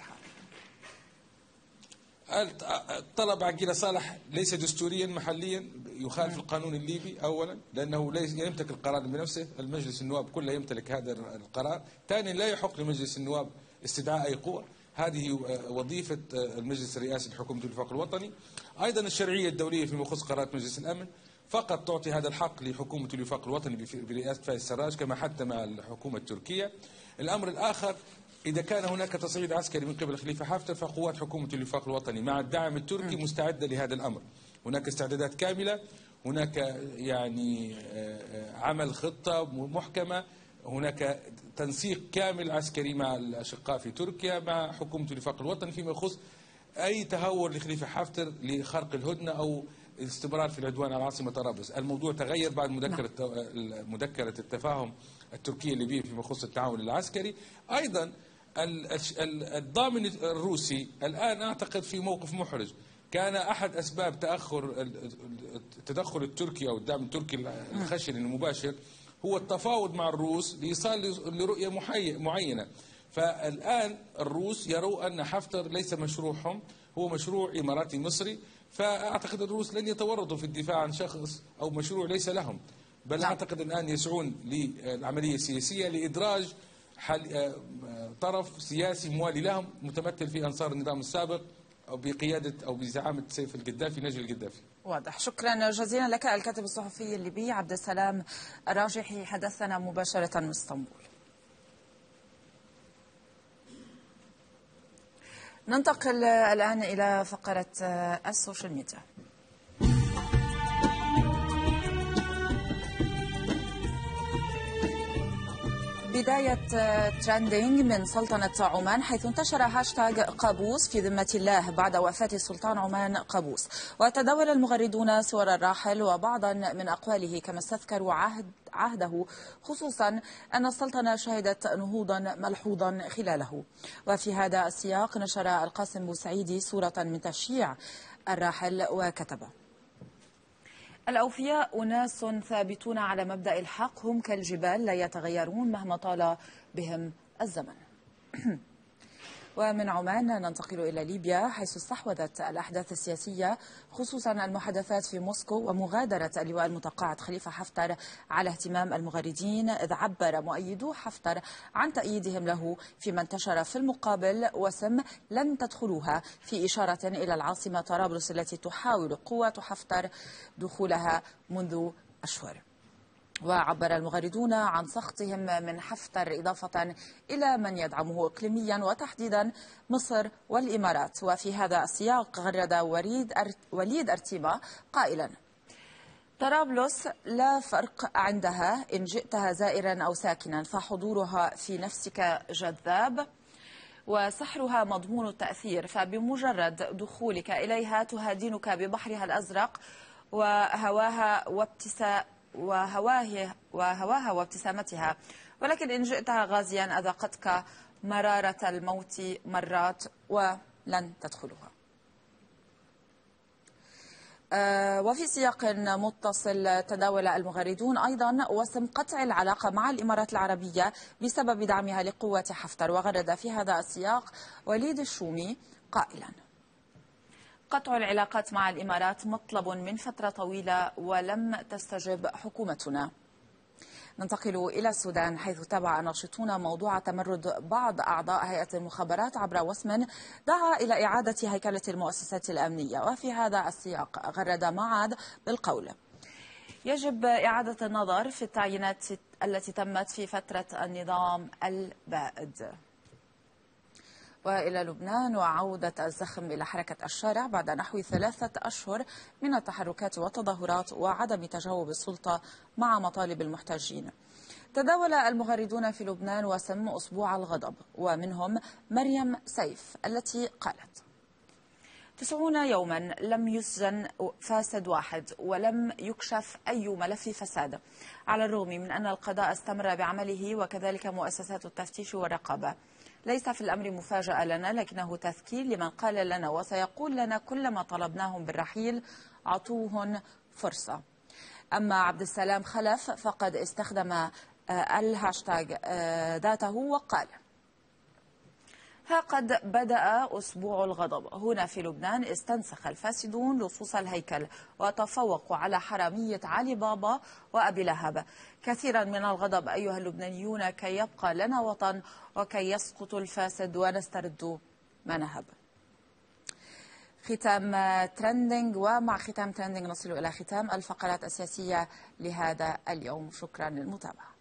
طلب عقيل صالح ليس دستوريا محليا، يخالف القانون الليبي أولا لأنه ليس يمتلك القرار بنفسه، المجلس النواب كله يمتلك هذا القرار. ثانيا لا يحق لمجلس النواب استدعاء أي قوة، هذه وظيفة المجلس الرئاسي لحكومة الوفاق الوطني. أيضا الشرعية الدولية فيما يخص قرارات مجلس الأمن فقط تعطي هذا الحق لحكومة الوفاق الوطني برئاسة فايز السراج كما حتى مع الحكومة التركية. الأمر الآخر، إذا كان هناك تصعيد عسكري من قبل خليفة حفتر فقوات حكومة الوفاق الوطني مع الدعم التركي مستعدة لهذا الأمر. هناك استعدادات كاملة، هناك يعني عمل خطة محكمة، هناك تنسيق كامل عسكري مع الأشقاء في تركيا مع حكومة الوفاق الوطني فيما يخص أي تهور لخليفة حفتر لخرق الهدنة أو الاستمرار في العدوان على العاصمة طرابلس. الموضوع تغير بعد مذكرة التفاهم التركية الليبية فيما يخص التعاون العسكري. أيضا الضامن الروسي الآن أعتقد في موقف محرج. كان أحد أسباب تأخر التدخل التركي أو الدعم التركي الخشن المباشر هو التفاوض مع الروس لإيصال لرؤية معينة. فالآن الروس يروا أن حفتر ليس مشروعهم، هو مشروع إماراتي مصري، فأعتقد الروس لن يتورطوا في الدفاع عن شخص أو مشروع ليس لهم، بل أعتقد الآن يسعون للعملية السياسية لإدراج طرف سياسي موالي لهم متمثل في أنصار النظام السابق أو بقيادة أو بزعامة سيف القذافي نجل القذافي. واضح. شكرا جزيلا لك الكاتب الصحفي الليبي عبد السلام الراجحي، حدثنا مباشرة من اسطنبول. ننتقل الآن إلى فقرة السوشيال ميديا. بداية ترندينج من سلطنة عمان، حيث انتشر هاشتاج قابوس في ذمة الله بعد وفاة سلطان عمان قابوس، وتداول المغردون صور الراحل وبعضا من أقواله كما استذكروا عهده، خصوصا أن السلطنة شهدت نهوضا ملحوظا خلاله. وفي هذا السياق نشر القاسم بوسعيدي صورة من تشييع الراحل وكتب: الأوفياء أناس ثابتون على مبدأ الحق، هم كالجبال لا يتغيرون مهما طال بهم الزمن. ومن عمان ننتقل إلى ليبيا، حيث استحوذت الأحداث السياسية خصوصا المحادثات في موسكو ومغادرة اللواء المتقاعد خليفة حفتر على اهتمام المغردين، إذ عبر مؤيدو حفتر عن تأييدهم له، فيما انتشر في المقابل وسم لن تدخلوها في إشارة إلى العاصمة طرابلس التي تحاول قوات حفتر دخولها منذ أشهر. وعبر المغردون عن سخطهم من حفتر إضافة إلى من يدعمه إقليميا وتحديدا مصر والإمارات. وفي هذا السياق غرد وليد أرتيما قائلا: طرابلس لا فرق عندها إن جئتها زائرا أو ساكنا، فحضورها في نفسك جذاب وسحرها مضمون التأثير، فبمجرد دخولك إليها تهادنك ببحرها الأزرق وهواها وابتسامتها، ولكن إن جئتها غازيا أذاقتك مرارة الموت مرات ولن تدخلها. وفي سياق متصل تداول المغردون أيضا وسم قطع العلاقة مع الإمارات العربية بسبب دعمها لقوات حفتر. وغرد في هذا السياق وليد الشومي قائلا: قطع العلاقات مع الإمارات مطلب من فترة طويلة ولم تستجب حكومتنا. ننتقل إلى السودان، حيث تابع ناشطون موضوع تمرد بعض أعضاء هيئة المخابرات عبر وسم دعا إلى إعادة هيكلة المؤسسات الأمنية. وفي هذا السياق غرد معاد بالقول: يجب إعادة النظر في التعيينات التي تمت في فترة النظام البائد. وإلى لبنان، وعودة الزخم إلى حركة الشارع بعد نحو 3 أشهر من التحركات والتظاهرات وعدم تجاوب السلطة مع مطالب المحتجين. تداول المغردون في لبنان وسم أسبوع الغضب، ومنهم مريم سيف التي قالت: 90 يوما لم يسجن فاسد واحد ولم يكشف أي ملف فساد، على الرغم من أن القضاء استمر بعمله وكذلك مؤسسات التفتيش والرقابة. ليس في الأمر مفاجأة لنا، لكنه تذكير لمن قال لنا وسيقول لنا كلما طلبناهم بالرحيل عطوهن فرصة. أما عبد السلام خلف فقد استخدم الهاشتاج ذاته وقال: ها قد بدأ أسبوع الغضب. هنا في لبنان استنسخ الفاسدون لصوص الهيكل وتفوقوا على حرامية علي بابا وأبي لهب. كثيرا من الغضب أيها اللبنانيون كي يبقى لنا وطن وكي يسقط الفاسد ونسترد ما نهب. ختام ترندنج، ومع ختام ترندنج نصل إلى ختام الفقرات السياسية لهذا اليوم. شكرا للمتابعة.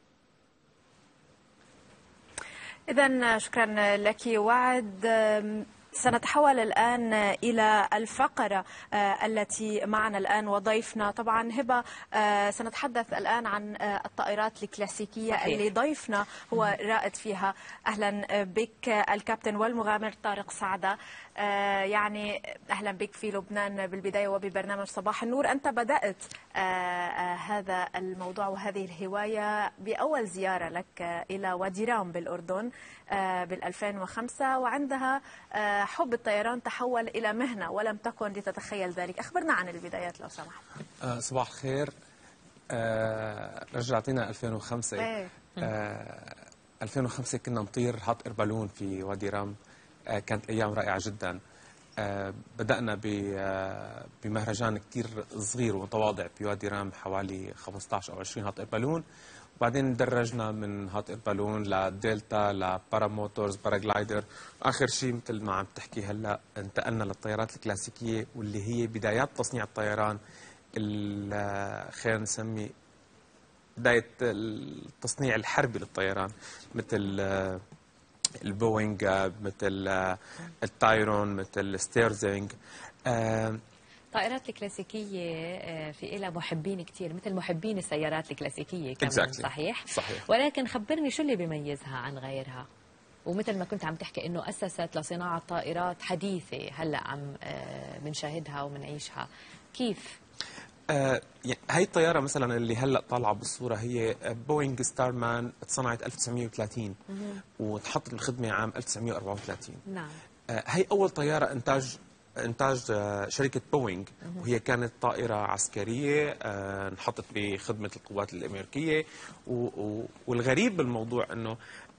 إذن شكرا لك وعد. سنتحول الآن إلى الفقرة التي معنا الآن وضيفنا. طبعا هبة، سنتحدث الآن عن الطائرات الكلاسيكية صحيح. اللي ضيفنا هو رائد فيها. أهلا بك الكابتن والمغامر طارق سعدة. يعني أهلا بك في لبنان بالبداية وببرنامج صباح النور. أنت بدأت هذا الموضوع وهذه الهواية بأول زيارة لك إلى وادي رام بالأردن بال2005، وعندها حب الطيران تحول إلى مهنة ولم تكن لتتخيل ذلك. أخبرنا عن البدايات لو سمحت. صباح الخير. رجعتنا 2005. 2005 كنا نطير هات اير بالون في وادي رام. كانت أيام رائعة جدا. بدأنا بمهرجان كتير صغير ومتواضع في وادي رام، حوالي 15 أو 20 هات اير بالون، وبعدين درجنا من هات اير بالون لدلتا لباراموتورز باراجلايدر، واخر شيء مثل ما عم تحكي هلا انتقلنا للطيارات الكلاسيكيه واللي هي بدايات تصنيع الطيران. خلينا نسمي بدايه التصنيع الحربي للطيران، مثل البوينغ، مثل التايرون، مثل ستيرزينج. الطائرات الكلاسيكية في إلها محبين كتير، مثل محبين السيارات الكلاسيكية كمان. صحيح؟ صحيح. ولكن خبرني شو اللي بيميزها عن غيرها؟ ومثل ما كنت عم تحكي إنه أسست لصناعة طائرات حديثة هلأ عم بنشاهدها وبنعيشها، كيف؟ هاي الطيارة مثلا اللي هلأ طالعة بالصورة هي بوينغ ستارمان، اتصنعت 1930 وتحطت بالخدمة عام 1934. نعم. هي أول طيارة إنتاج شركة بوينغ، وهي كانت طائرة عسكرية انحطت بخدمة القوات الأمريكية. والغريب بالموضوع أنه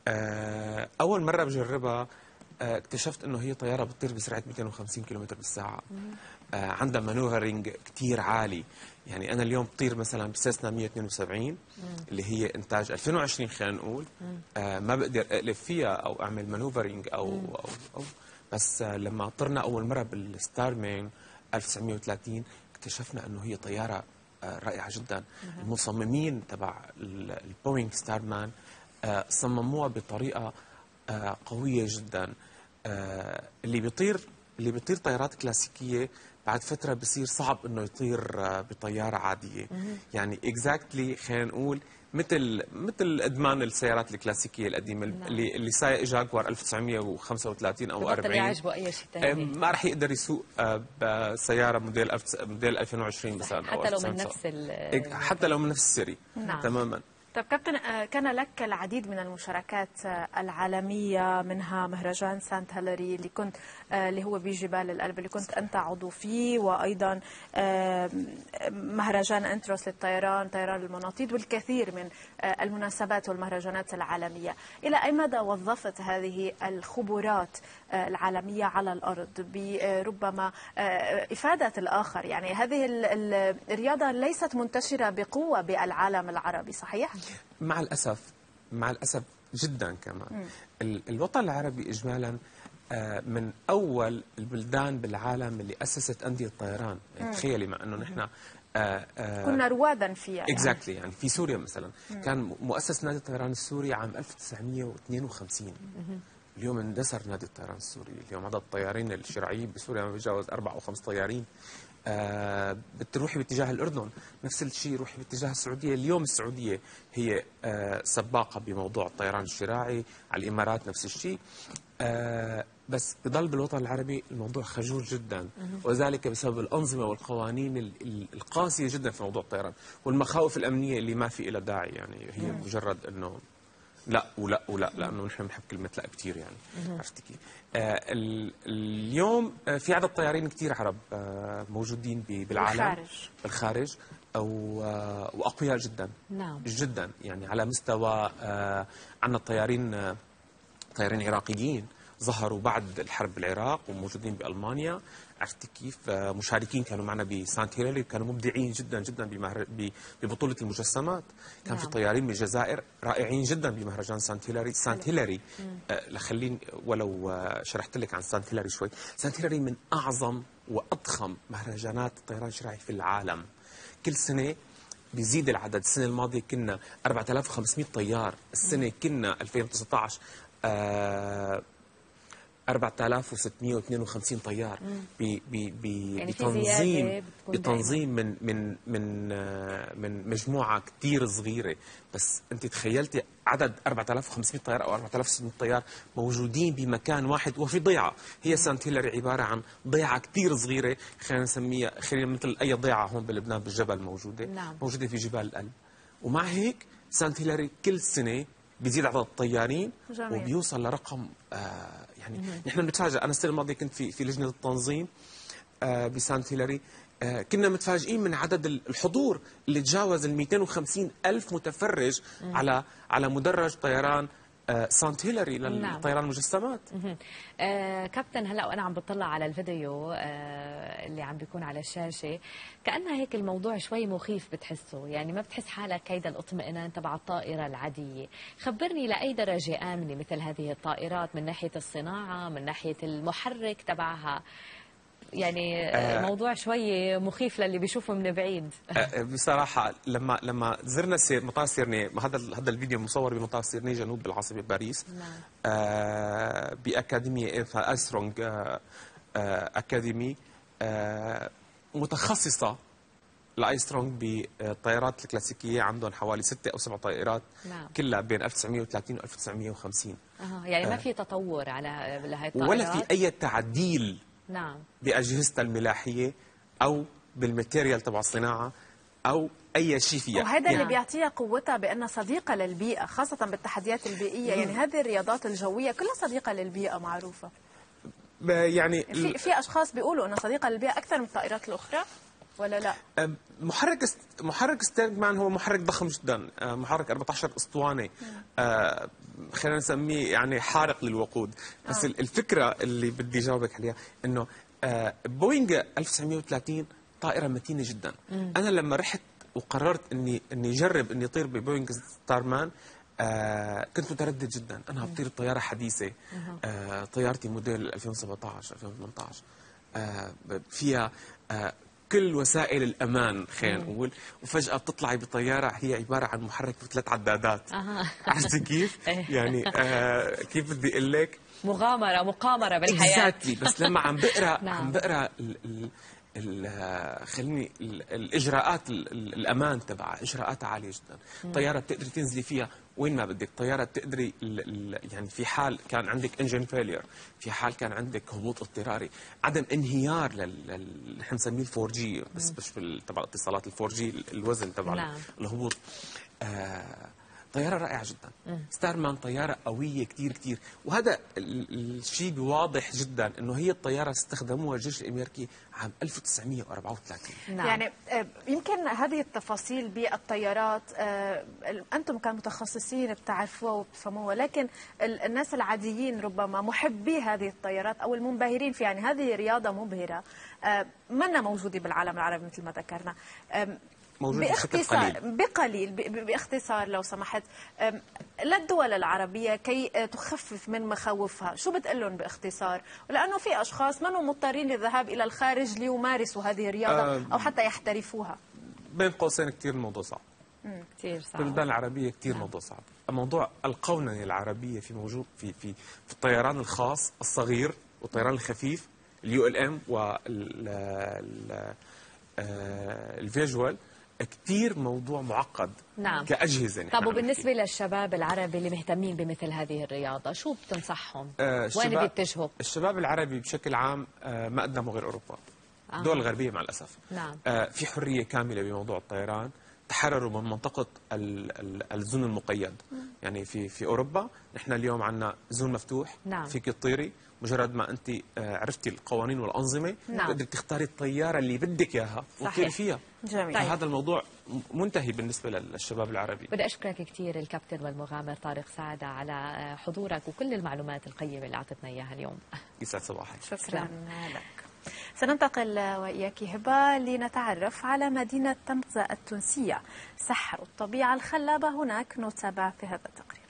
أول مرة بجربها اكتشفت أنه هي طيارة بتطير بسرعة 250 كيلومتر بالساعة. عندها مانوفرنج كتير عالي. يعني أنا اليوم بطير مثلا بسيسنا 172 اللي هي إنتاج 2020 خلينا نقول، ما بقدر أقلب فيها أو أعمل مانوفرنج أو بس لما طرنا أول مرة بالستارمان 1930 اكتشفنا أنه هي طيارة رائعة جدا. المصممين تبع البوينغ ستارمان صمموها بطريقة قوية جدا. اللي بيطير طيارات كلاسيكية بعد فترة بصير صعب انه يطير بطيارة عادية. يعني اكزاكتلي خلينا نقول مثل ادمان السيارات الكلاسيكيه القديمه. اللي سايق جاكوار 1935 او 40 يعجبه اي شيء ثاني ما راح يقدر يسوق بسياره موديل 2020 مثلا، حتى لو من نفس حتى لو من نفس السيري. نعم. تماما. طيب كابتن، كان لك العديد من المشاركات العالمية، منها مهرجان سانت هيلاري اللي هو بجبال الألب اللي كنت أنت عضو فيه، وأيضا مهرجان أنتروس للطيران، طيران المناطيد، والكثير من المناسبات والمهرجانات العالمية. إلى أي مدى وظفت هذه الخبرات العالمية على الأرض بربما إفادة الآخر؟ يعني هذه الرياضة ليست منتشرة بقوة بالعالم العربي، صحيح؟ مع الأسف جدا كمان. الوطن العربي إجمالا من أول البلدان بالعالم اللي أسست أندية طيران. يعني تخيلي مع أنه نحن كنا روادا فيها. اكزاكتلي. يعني في سوريا مثلا كان مؤسس نادي الطيران السوري عام 1952. اليوم اندثر نادي الطيران السوري. اليوم عدد الطيارين الشرعيين بسوريا ما بيتجاوز 4 أو 5 طيارين. بتروحي باتجاه الأردن نفس الشيء، روحي باتجاه السعودية. اليوم السعودية هي سباقة بموضوع الطيران الشراعي، على الإمارات نفس الشيء. بس بضل بالوطن العربي الموضوع خجول جدا، وذلك بسبب الأنظمة والقوانين القاسية جدا في موضوع الطيران، والمخاوف الأمنية اللي ما في إلى داعي. يعني هي مجرد أنه لا ولا ولا، لانه نحن بنحب كلمه لا كثير. يعني عرفتي كيف؟ اليوم في عدد طيارين كثير عرب موجودين بالعالم بالخارج واقوياء جدا. نعم. جدا. يعني على مستوى عندنا طيارين عراقيين ظهروا بعد الحرب بالعراق وموجودين بألمانيا. عرفتي كيف؟ مشاركين كانوا معنا بسانت هيلاري، كانوا مبدعين جدا جدا ببطولة المجسمات. كان في طيارين من الجزائر رائعين جدا بمهرجان سانت هيلاري. خليني ولو شرحت لك عن سانت هيلاري شوي. سانت هيلاري من أعظم وأضخم مهرجانات الطيران الشراعي في العالم. كل سنة بيزيد العدد. السنة الماضية كنا 4500 طيار، السنة كنا 2019 4652 طيار. يعني بتنظيم من مجموعه كثير صغيره. بس انت تخيلتي عدد 4500 طيار او 4600 طيار موجودين بمكان واحد وفي ضيعه. هي سانت هيلاري عباره عن ضيعه كثير صغيره، خلينا نسميها مثل اي ضيعه هون بلبنان بالجبل موجوده. نعم. موجوده في جبال الألب. ومع هيك سانت هيلاري كل سنه بيزيد عدد الطيارين وبيوصل لرقم يعني نحن بنتفاجئ. انا السنه الماضيه كنت في لجنه التنظيم بسانت هيلاري. كنا متفاجئين من عدد الحضور اللي تجاوز 250 ألف متفرج على مدرج طيران سانت هيلاري للطيران المجسمات. كابتن، هلا وانا عم بطلع على الفيديو اللي عم بيكون على الشاشه، كأنها هيك الموضوع شوي مخيف بتحسه. يعني ما بتحس حالك هيدا الاطمئنان تبع الطائره العاديه. خبرني لاي درجه امنه مثل هذه الطائرات من ناحيه الصناعه، من ناحيه المحرك تبعها، يعني موضوع شوي مخيف للي بيشوفه من بعيد. بصراحه لما زرنا مطار سيرني، هذا الفيديو مصور بمطار سيرني جنوب العاصمه باريس. باكاديميه أسترونغ اكاديمي متخصصه لايسترونغ بالطائرات الكلاسيكيه. عندهم حوالي 6 أو 7 طائرات كلها بين 1930 و 1950. يعني ما في تطور على لهي الطائرات ولا في اي تعديل باجهزتها الملاحيه او بالماتيريال تبع الصناعه او اي شيء فيها. وهذا اللي بيعطيها قوتها بانها صديقه للبيئه، خاصه بالتحديات البيئيه. يعني هذه الرياضات الجويه كلها صديقه للبيئه معروفه. يعني في اشخاص بيقولوا انها صديقه للبيئه اكثر من الطائرات الاخرى ولا لا؟ محرك ستيرمان هو محرك ضخم جدا، محرك 14 اسطوانه، خلينا نسميه يعني حارق للوقود. بس الفكره اللي بدي جاوبك عليها انه بوينغ 1930 طائره متينه جدا. انا لما رحت وقررت اني اجرب اني اطير ببوينغ ستارمان، كنت متردد جدا. انا بطير بطياره حديثه، طيارتي موديل 2017 2018 فيها كل وسائل الامان خلينا نقول، وفجاه بتطلعي بطياره هي عباره عن محرك ب3 عدادات. عرفتي كيف؟ يعني كيف بدي اقول لك؟ مقامره بالحياه. بس لما عم بقرا خليني الاجراءات الامان تبعها اجراءاتها عاليه جدا. طياره بتقدري تنزلي فيها وين ما بدك، طياره بتقدري يعني في حال كان عندك انجن فيلير، في حال كان عندك هبوط اضطراري، عدم انهيار نحن نسميه ال4G، بس مش تبع الاتصالات ال4G الوزن تبع الهبوط. طيارة رائعة جدا. ستارمان طيارة قوية كتير كتير، وهذا الشيء بواضح جدا انه هي الطيارة استخدموها الجيش الامريكي عام 1934. يعني يمكن هذه التفاصيل بالطيارات انتم كمتخصصين بتعرفوها وبتفهموها، لكن الناس العاديين ربما محبي هذه الطيارات او المنبهرين فيها، يعني هذه رياضة مبهرة منا موجودة بالعالم العربي مثل ما ذكرنا. باختصار لو سمحت للدول العربية كي تخفف من مخاوفها، شو بتقول لهم باختصار؟ ولأنه في أشخاص منهم مضطرين للذهاب إلى الخارج ليمارسوا هذه الرياضة أو حتى يحترفوها. بين قوسين كثير الموضوع صعب. كثير صعب. بالبلدان العربية كثير موضوع صعب. موضوع القوننة العربية في موجود في الطيران الخاص الصغير والطيران الخفيف الULM والفيجوال كثير موضوع معقد كأجهزة. طب وبالنسبة للشباب العربي اللي مهتمين بمثل هذه الرياضة شو بتنصحهم؟ وين بيتجهوا؟ الشباب العربي بشكل عام ما قدموا غير أوروبا. الدول الغربية مع الأسف. في حرية كاملة بموضوع الطيران، تحرروا من منطقة الزون المقيد. يعني في أوروبا نحن اليوم عندنا زون مفتوح، فيك تطيري مجرد ما أنت عرفتي القوانين والأنظمة تقدري تختاري الطيارة اللي بدك إياها وتطيري فيها. جميل. هذا الموضوع منتهي بالنسبة للشباب العربي. بدي أشكرك كثير الكابتن والمغامر طارق سعدة على حضورك وكل المعلومات القيمة اللي أعطتنا إياها اليوم. يسعد صباحك. شكرا لك. سننتقل وإياك هبة لنتعرف على مدينة تمغزة التونسية، سحر الطبيعة الخلابة هناك، نتابع في هذا التقرير.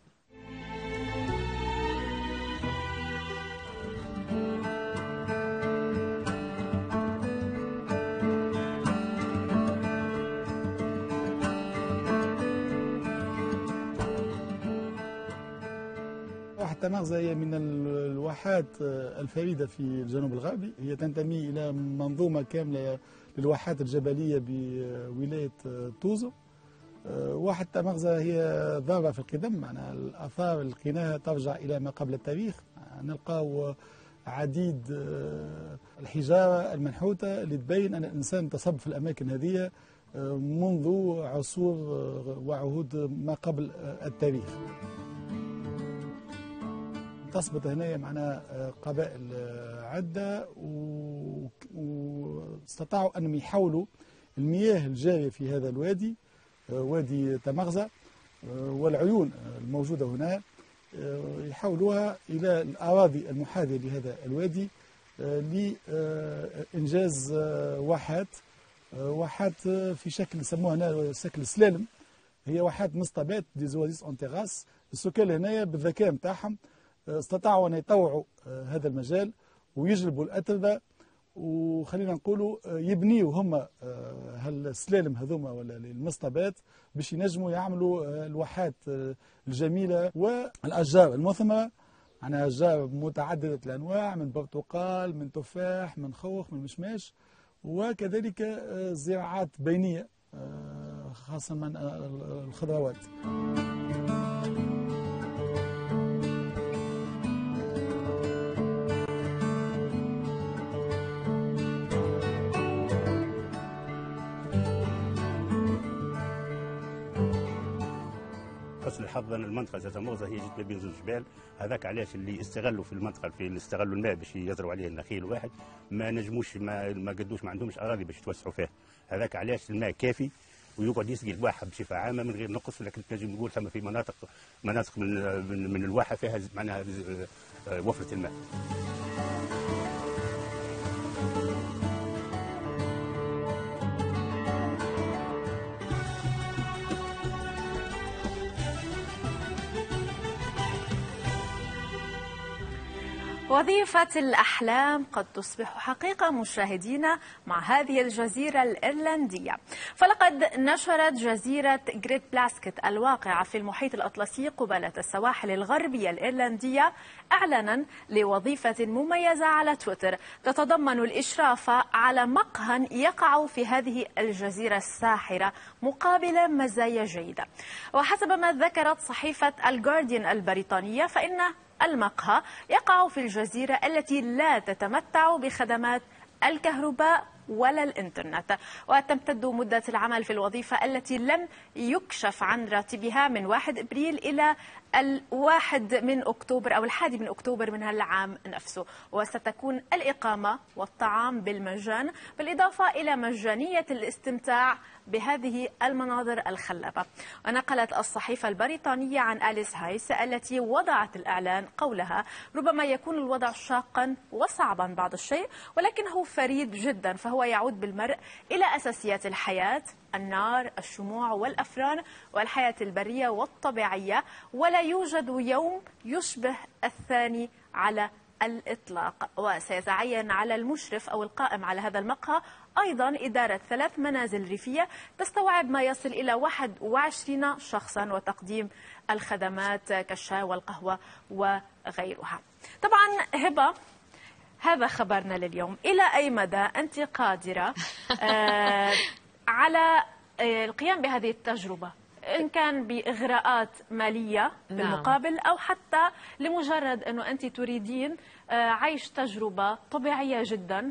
تمغزة هي من الواحات الفريدة في الجنوب الغربي، هي تنتمي إلى منظومة كاملة للواحات الجبلية بولاية توزو. واحة تمغزة هي ذرة في القدم، معناها الآثار القيناها ترجع إلى ما قبل التاريخ. نلقاو عديد الحجارة المنحوتة اللي تبين أن الإنسان تصب في الأماكن هذه منذ عصور وعهود ما قبل التاريخ. تثبت هنا معناها قبائل عدة واستطاعوا أنهم يحولوا المياه الجارية في هذا الوادي، وادي تمغزة والعيون الموجودة هنا، يحولوها إلى الأراضي المحاذية لهذا الوادي لإنجاز واحات في شكل سموها هنا شكل سلالم. هي واحات مصطبات دي زوازيس اون تيغاس. السكان هنا بالذكاء نتاعهم استطاعوا أن يطوعوا هذا المجال ويجلبوا الأتربة وخلينا نقولوا يبنيوا هم هالسلالم هذوما ولا المصطبات باش ينجموا يعملوا الواحات الجميله والاشجار المثمره. عندنا أشجار متعددة الأنواع، من برتقال، من تفاح، من خوخ، من مشماش، وكذلك زراعات بينية خاصة من الخضروات. حسن الحظ ان المنطقه ذات مغزى هي جت ما بين زوج جبال، هذاك علاش اللي استغلوا في المنطقه اللي استغلوا الماء باش يزرعوا عليه النخيل واحد ما نجموش ما قدوش ما عندهمش اراضي باش يتوسعوا فيها، هذاك علاش الماء كافي ويقعد يسقي الواحه بصفه عامه من غير نقص، ولكن نجم نقول ثم في مناطق من الواحه فيها معناها وفره الماء. وظيفة الأحلام قد تصبح حقيقة مشاهدينا مع هذه الجزيرة الإيرلندية، فلقد نشرت جزيرة جريت بلاسكت الواقعة في المحيط الأطلسي قبالة السواحل الغربية الإيرلندية إعلانا لوظيفة مميزة على تويتر تتضمن الإشراف على مقهى يقع في هذه الجزيرة الساحرة مقابل مزايا جيدة. وحسب ما ذكرت صحيفة الجارديان البريطانية فإن المقهى يقع في الجزيرة التي لا تتمتع بخدمات الكهرباء ولا الإنترنت، وتمتد مدة العمل في الوظيفة التي لم يكشف عن راتبها من 1 إبريل إلى 1 من أكتوبر أو 1 من أكتوبر من العام نفسه، وستكون الإقامة والطعام بالمجان بالإضافة إلى مجانية الاستمتاع بهذه المناظر الخلابة. ونقلت الصحيفة البريطانية عن أليس هايس التي وضعت الإعلان قولها: ربما يكون الوضع شاقا وصعبا بعض الشيء ولكنه فريد جدا، فهو يعود بالمرء إلى أساسيات الحياة: النار، الشموع والأفران والحياة البرية والطبيعية، ولا يوجد يوم يشبه الثاني على الإطلاق. وسيتعين على المشرف أو القائم على هذا المقهى أيضا إدارة 3 منازل ريفية تستوعب ما يصل إلى 21 شخصا وتقديم الخدمات كالشاي والقهوة وغيرها. طبعا هبة، هذا خبرنا لليوم. إلى أي مدى أنت قادرة على القيام بهذه التجربة، إن كان بإغراءات مالية بالمقابل أو حتى لمجرد أنه أنت تريدين عيش تجربة طبيعية جدا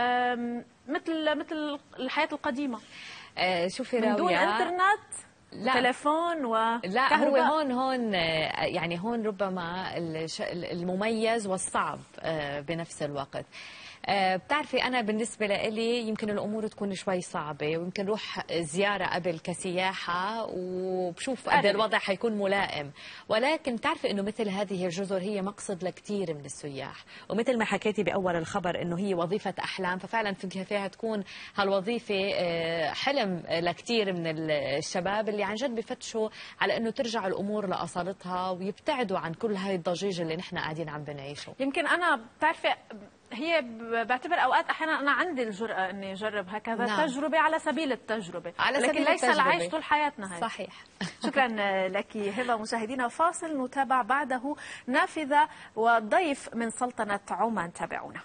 مثل الحياة القديمة؟ شوفي من دون راوية، إنترنت، لا تليفون لا، هو وكهرباء. هون يعني هون ربما المميز والصعب بنفس الوقت. بتعرفي أنا بالنسبة لي يمكن الأمور تكون شوي صعبة، ويمكن روح زيارة قبل كسياحة وبشوف قد الوضع حيكون ملائم، ولكن بتعرفي إنه مثل هذه الجزر هي مقصد لكثير من السياح، ومثل ما حكيتي بأول الخبر إنه هي وظيفة أحلام، ففعلا فيها تكون هالوظيفة حلم لكثير من الشباب اللي عن جد بفتشوا على إنه ترجع الأمور لأصالتها ويبتعدوا عن كل هاي الضجيج اللي نحن قاعدين عم بنعيشه. يمكن أنا بتعرفي هي بعتبر اوقات احيانا انا عندي الجرأة اني اجرب هكذا تجربة على سبيل التجربة، لكن ليس العيش طول حياتنا هاي. صحيح. شكرا لك هبة. مشاهدينا فاصل نتابع بعده نافذة وضيف من سلطنة عمان، تابعونا.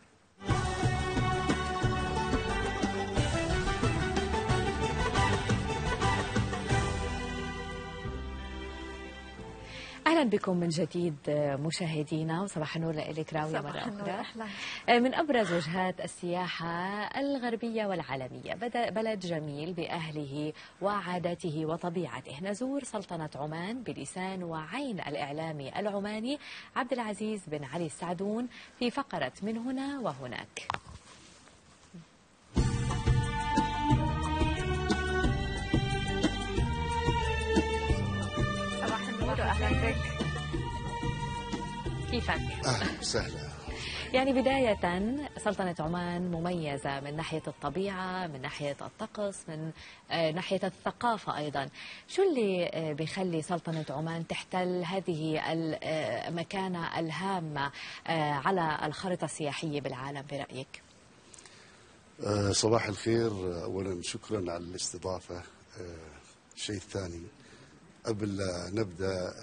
أهلا بكم من جديد مشاهدينا، وصباح النور لك راوية مرة أخرى. من أبرز وجهات السياحة الغربية والعالمية، بلد جميل بأهله وعاداته وطبيعته. نزور سلطنة عمان بلسان وعين الإعلامي العماني عبد العزيز بن علي السعدون في فقرة من هنا وهناك. أهلا بك، كيفك؟ أهلا وسهلا. يعني بداية سلطنة عمان مميزة من ناحية الطبيعة، من ناحية الطقس، من ناحية الثقافة أيضا. شو اللي بيخلي سلطنة عمان تحتل هذه المكانة الهامة على الخريطة السياحية بالعالم برأيك؟ صباح الخير. أولا شكرا على الاستضافة. الشيء الثاني قبل لا نبدأ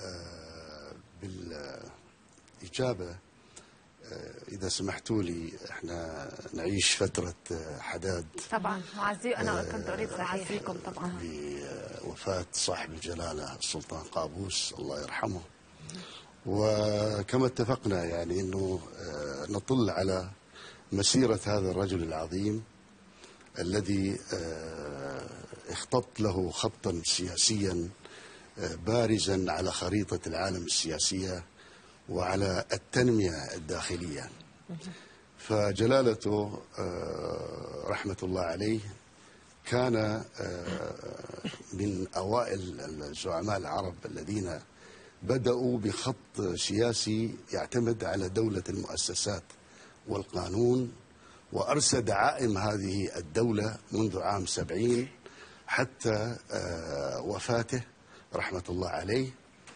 بالإجابة، إذا سمحتوا لي، احنا نعيش فترة حداد طبعا معزي. أنا كنت أريد أعزيكم طبعا بوفاة صاحب الجلالة السلطان قابوس الله يرحمه. وكما اتفقنا يعني أنه نطل على مسيرة هذا الرجل العظيم الذي اختط له خطا سياسيا بارزا على خريطة العالم السياسية وعلى التنمية الداخلية. فجلالته رحمة الله عليه كان من أوائل الزعماء العرب الذين بدأوا بخط سياسي يعتمد على دولة المؤسسات والقانون، وأرسى دعائم هذه الدولة منذ عام 70 حتى وفاته رحمة الله عليه،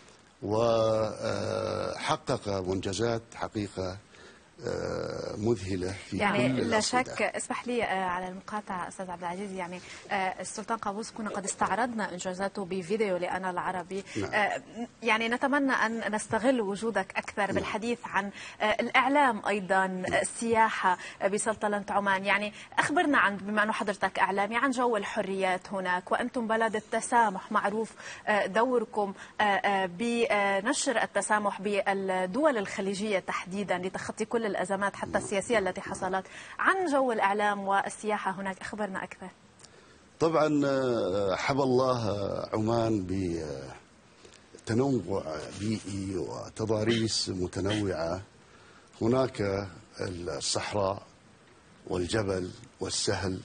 وحقق منجزات حقيقة مذهلة في يعني كل لا الأصعدة. شك. اسمح لي على المقاطعة أستاذ عبد العزيز، يعني السلطان قابوس كنا قد استعرضنا إنجازاته بفيديو لأنا العربي. نعم. يعني نتمنى أن نستغل وجودك أكثر بالحديث عن الإعلام، أيضا السياحة بسلطنة عمان. يعني أخبرنا عن، بما أنه حضرتك إعلامي، عن جو الحريات هناك، وأنتم بلد التسامح، معروف دوركم بنشر التسامح بالدول الخليجية تحديدا لتخطي كل الأزمات حتى السياسية التي حصلت. عن جو الإعلام والسياحة هناك أخبرنا أكثر. طبعا حب الله عمان بتنوع بيئي وتضاريس متنوعة. هناك الصحراء والجبل والسهل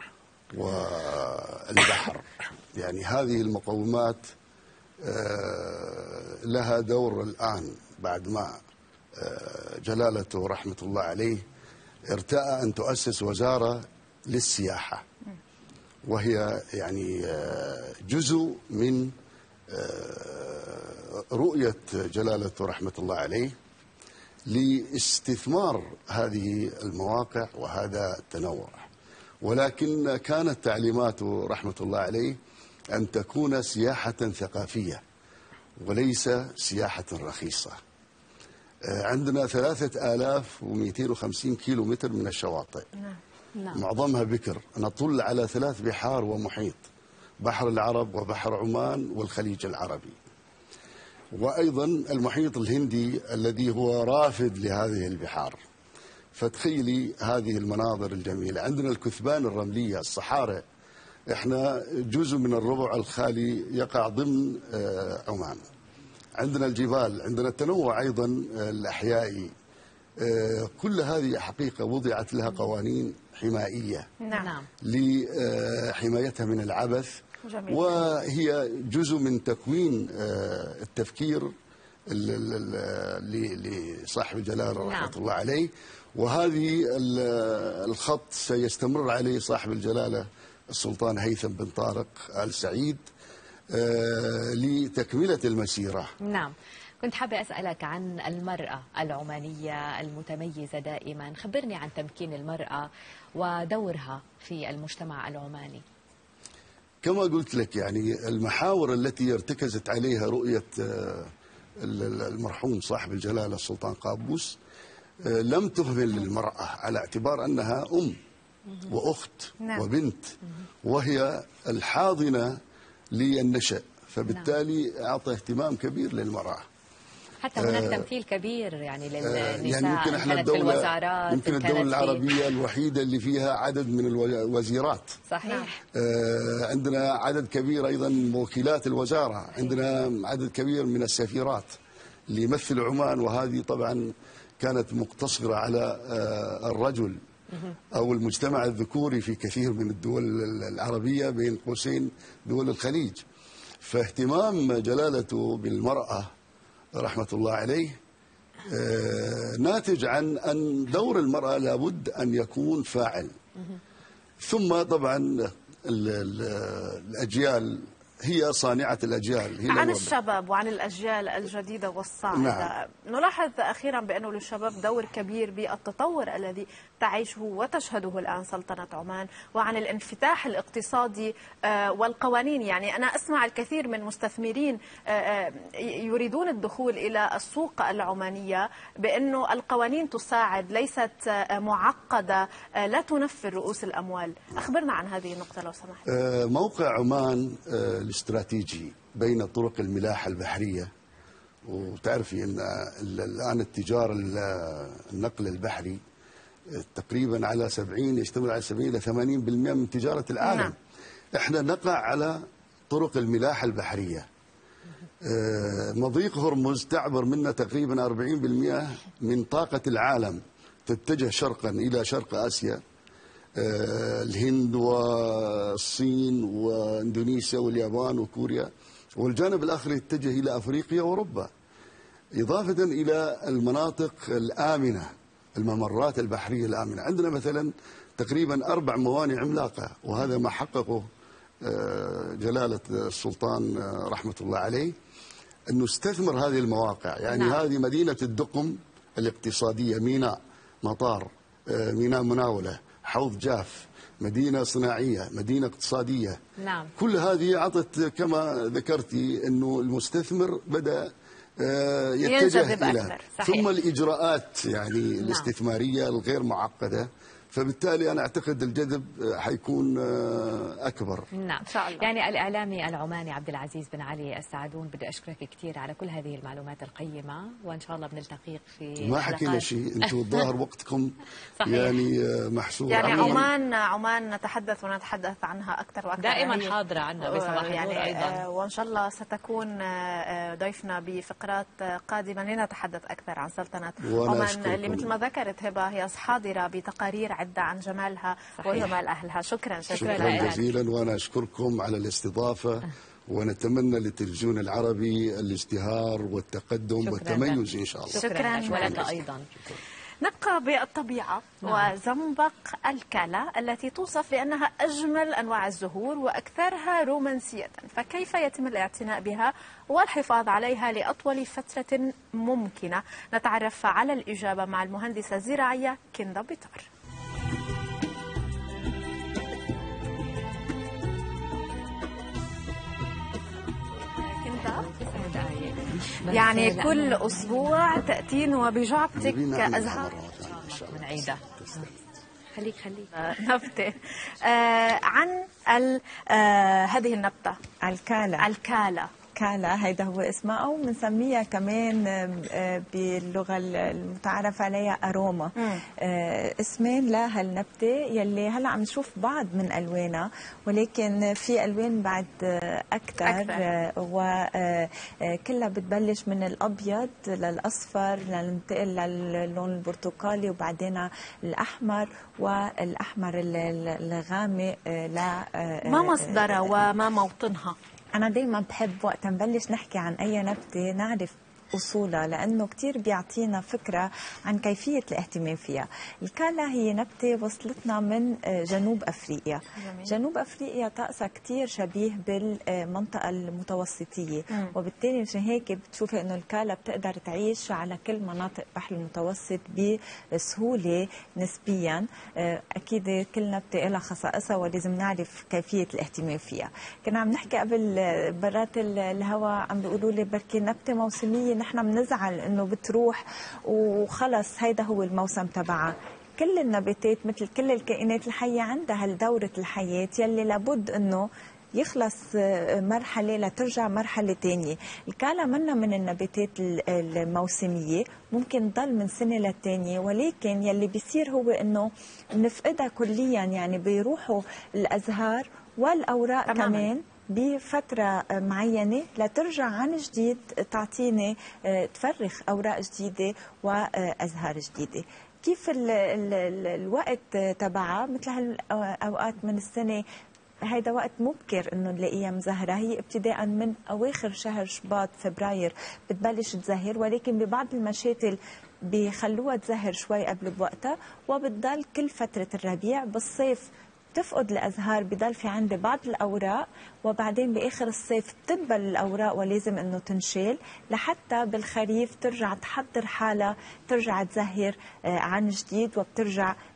والبحر، يعني هذه المقومات لها دور الآن بعد ما جلالته رحمة الله عليه ارتأى أن تؤسس وزارة للسياحة، وهي يعني جزء من رؤية جلالته رحمة الله عليه لاستثمار هذه المواقع وهذا التنوع. ولكن كانت تعليماته رحمة الله عليه أن تكون سياحة ثقافية وليس سياحة رخيصة. عندنا 3250 كيلو متر من الشواطئ، معظمها بكر. نطل على 3 بحار ومحيط، بحر العرب وبحر عمان والخليج العربي، وأيضا المحيط الهندي الذي هو رافد لهذه البحار. فتخيلي هذه المناظر الجميلة. عندنا الكثبان الرملية، الصحارى، احنا جزء من الربع الخالي يقع ضمن عمان. عندنا الجبال، عندنا التنوع أيضا الأحيائي. كل هذه حقيقة وضعت لها قوانين حمائية لحمايتها من العبث، وهي جزء من تكوين التفكير لصاحب الجلالة رحمة الله عليه. وهذه الخط سيستمر عليه صاحب الجلالة السلطان هيثم بن طارق آل سعيد لتكملة المسيرة. نعم. كنت حابة أسألك عن المرأة العمانية المتميزة دائما. خبرني عن تمكين المرأة ودورها في المجتمع العماني. كما قلت لك، يعني المحاور التي ارتكزت عليها رؤية المرحوم صاحب الجلالة السلطان قابوس لم تهمل المرأة، على اعتبار أنها أم وأخت وبنت، وهي الحاضنة للنشأ، فبالتالي أعطى اهتمام كبير للمرأة. حتى هناك تمثيل كبير يعني للنساء، يعني يمكن احنا الوزارات، يمكن الدولة العربية الوحيدة اللي فيها عدد من الوزيرات. صحيح. عندنا عدد كبير أيضا موكلات الوزارة، عندنا عدد كبير من السفيرات اللي يمثل عمان، وهذه طبعا كانت مقتصرة على الرجل أو المجتمع الذكوري في كثير من الدول العربية، بين قوسين دول الخليج. فاهتمام جلالته بالمرأة رحمة الله عليه ناتج عن أن دور المرأة لابد أن يكون فاعل. ثم طبعا الأجيال هي صانعة الأجيال، هي عن الشباب وعن الأجيال الجديدة والصاعدة. نعم. نلاحظ أخيرا بأنه للشباب دور كبير بالتطور الذي تعيشه وتشهده الآن سلطنة عمان، وعن الانفتاح الاقتصادي والقوانين. يعني أنا أسمع الكثير من مستثمرين يريدون الدخول إلى السوق العمانية بأنه القوانين تساعد، ليست معقدة لا تنفر رؤوس الأموال. أخبرنا عن هذه النقطة لو سمحت. موقع عمان الاستراتيجي بين طرق الملاحة البحرية، وتعرفي أن الآن التجارة النقل البحري تقريبا على 70 يشتمل على 70 إلى 80% من تجارة العالم. نعم. احنا نقع على طرق الملاحة البحرية. مضيق هرمز تعبر منا تقريبا 40% من طاقة العالم، تتجه شرقا إلى شرق آسيا، الهند والصين واندونيسيا واليابان وكوريا، والجانب الآخر يتجه إلى أفريقيا وأوروبا، إضافة إلى المناطق الآمنة، الممرات البحرية الآمنة. عندنا مثلا تقريبا 4 موانئ عملاقة، وهذا ما حققه جلالة السلطان رحمة الله عليه، أنه استثمر هذه المواقع. يعني نعم. هذه مدينة الدقم الاقتصادية، ميناء، مطار، ميناء مناولة، حوض جاف، مدينة صناعية، مدينة اقتصادية. نعم. كل هذه أعطت كما ذكرتي أنه المستثمر بدأ يتجه إلى، ثم الإجراءات يعني الاستثمارية الغير معقدة، فبالتالي أنا أعتقد الجذب حيكون أكبر. نعم إن شاء الله. يعني الإعلامي العماني عبد العزيز بن علي السعدون، بدي أشكرك كثير على كل هذه المعلومات القيمة، وإن شاء الله بنلتقيك في ما حكينا شيء، أنتم الظاهر وقتكم يعني محسوب. يعني عمان نتحدث ونتحدث عنها أكثر وأكثر، دائما حاضرة عنا بصباح يعني أيضا، وإن شاء الله ستكون ضيفنا بفقرات قادمة لنتحدث أكثر عن سلطنة عمان اللي مثل ما ذكرت هبة هي حاضرة بتقارير عدة عن جمالها وجمال أهلها. شكرا جزيلا، وأنا أشكركم على الاستضافة، ونتمنى للتلفزيون العربي الازدهار والتقدم والتميز إن شاء الله. شكرا ولك أيضا. نبقى بالطبيعة وزنبق الكالا التي توصف بأنها أجمل أنواع الزهور وأكثرها رومانسية، فكيف يتم الاعتناء بها والحفاظ عليها لأطول فترة ممكنة؟ نتعرف على الإجابة مع المهندسة الزراعية كندا بيطار. يعني كل أسبوع تأتين وبجعبتك أزهار من عيدة. خليك نبتة عن هذه النبتة الكالا. كالا هيدا هو اسمها، أو بنسميها كمان باللغة المتعارف عليها أروما. اسمين لهالنبتة يلي هلا عم نشوف بعض من ألوانها، ولكن في ألوان بعد أكثر. وكلها بتبلش من الأبيض للأصفر لننتقل للون البرتقالي وبعدين الأحمر والأحمر الغامق. ما مصدرها وما موطنها؟ أنا دايما بحب وقت نبلش نحكي عن أي نبتة نعرف أصولها، لأنه كتير بيعطينا فكرة عن كيفية الاهتمام فيها. الكالا هي نبتة وصلتنا من جنوب أفريقيا. جنوب أفريقيا طقسها كتير شبيه بالمنطقة المتوسطية، وبالتالي مشان هيك بتشوفي أنه الكالا بتقدر تعيش على كل مناطق البحر المتوسط بسهولة نسبيا. أكيد كل نبتة لها خصائصها ولازم نعرف كيفية الاهتمام فيها. كنا عم نحكي قبل برات الهواء، عم بيقولوا لي بركي نبتة موسمية نحن بنزعل انه بتروح وخلص هيدا هو الموسم تبعها. كل النباتات مثل كل الكائنات الحية عندها هالدورة الحياة يلي لابد انه يخلص مرحلة لترجع مرحلة تانية. الكالا منا من النباتات الموسمية، ممكن تضل من سنة للتانية، ولكن يلي بيصير هو انه بنفقدها كليا، يعني بيروحوا الازهار والاوراق كمان بفترة معينة لترجع عن جديد تعطيني تفرخ أوراق جديدة وأزهار جديدة. كيف الوقت تبعها مثل هالأوقات من السنة، هيدا وقت مبكر انه نلاقيها مزهره. هي ابتداء من اواخر شهر شباط فبراير بتبلش تزهر، ولكن ببعض المشاتل بيخلوها تزهر شوي قبل بوقتها، وبتضل كل فترة الربيع. بالصيف تفقد الأزهار، بضل في عندي بعض الأوراق، وبعدين بآخر الصيف تدبل الأوراق ولازم أنه تنشال، لحتى بالخريف ترجع تحضر حالها ترجع تزهر عن جديد، وبترجع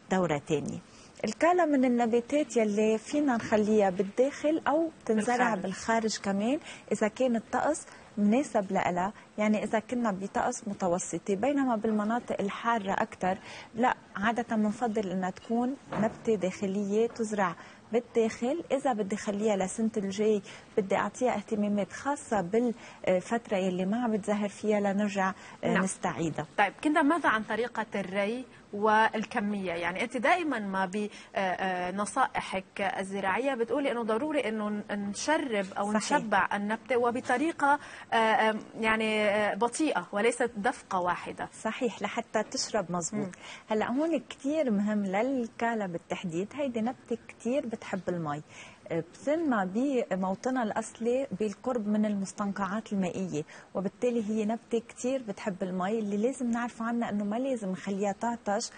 دورة تانية. الكالا من النباتات يلي فينا نخليها بالداخل أو تنزرع بالخارج كمان إذا كان الطقس مناسب لها، يعني إذا كنا بطقس متوسطة، بينما بالمناطق الحارة أكثر لا، عادة بنفضل إنها تكون نبتة داخلية تزرع بالداخل. إذا بدي خليها لسنة الجاي بدي أعطيها اهتمامات خاصة بالفترة يلي ما عم بتزهر فيها لنرجع نستعيدها. طيب كندا، ماذا عن طريقة الري والكمية؟ يعني أنت دائما ما بنصائحك الزراعية بتقولي أنه ضروري أنه نشرب أو نشبع النبتة وبطريقة يعني بطيئة وليست دفقة واحدة. صحيح، لحتى تشرب مزبوط. هلا هون كتير مهم للكالا بالتحديد، هيدي نبتة كتير بتحب المي، بتنمى بموطنها الأصلي بالقرب من المستنقعات المائية، وبالتالي هي نبتة كتير بتحب المي. اللي لازم نعرف عنها أنه ما لازم نخليها تعطش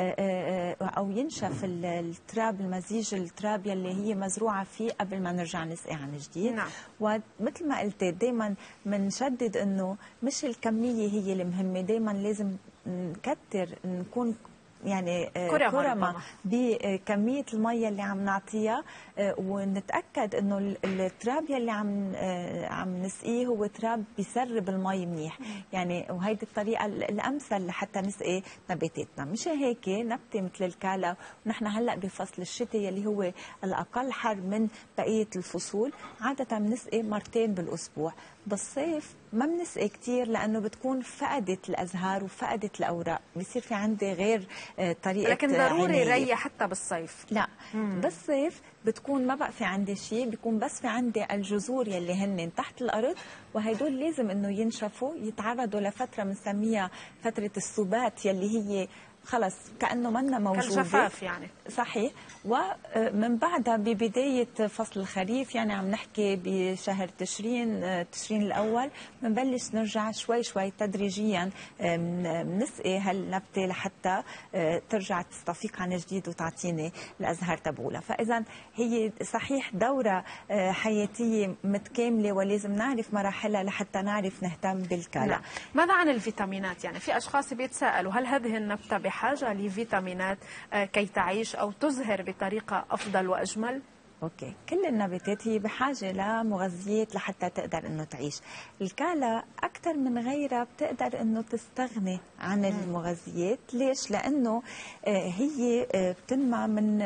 أو ينشف التراب، المزيج التراب يلي هي مزروعة فيه قبل ما نرجع نسقي عن جديد. ومثل ما قلت دايما بنشدد أنه مش الكمية هي المهمة، دايما لازم نكتر، نكون يعني كرمة بكمية المية اللي عم نعطيها، ونتأكد انه التراب يلي عم نسقيه هو تراب بيسرب المي منيح، يعني وهيدي الطريقة الأمثل لحتى نسقي نباتاتنا. مش هيك نبتة مثل الكالا، ونحن هلا بفصل الشتاء يلي هو الأقل حر من بقية الفصول، عادة بنسقي مرتين بالأسبوع. بالصيف ما بنسقي كثير لانه بتكون فقدت الازهار وفقدت الاوراق، بصير في عندي غير طريقه. لكن ضروري ري حتى بالصيف؟ لا، بالصيف بتكون ما بقى في عندي شيء، بيكون بس في عندي الجذور يلي هن تحت الارض، وهدول لازم انه ينشفوا، يتعرضوا لفتره بنسميها فتره السبات يلي هي خلص كأنه منا موجودة، كالجفاف يعني. صحيح. ومن بعدها ببداية فصل الخريف، يعني عم نحكي بشهر تشرين الأول، بنبلش نرجع شوي شوي تدريجيا بنسقي هالنبتة لحتى ترجع تستفيق عن جديد وتعطيني الأزهار تبعولها. فإذا هي صحيح دورة حياتية متكاملة، ولازم نعرف مراحلها لحتى نعرف نهتم بالكالا. ماذا عن الفيتامينات؟ يعني في أشخاص بيتساءلوا هل هذه النبتة بحاجة لفيتامينات كي تعيش أو تزهر بطريقة أفضل وأجمل؟ اوكي، كل النباتات هي بحاجه لمغذيات لحتى تقدر انه تعيش. الكالا اكثر من غيرها بتقدر انه تستغني عن المغذيات. ليش؟ لانه هي بتنمى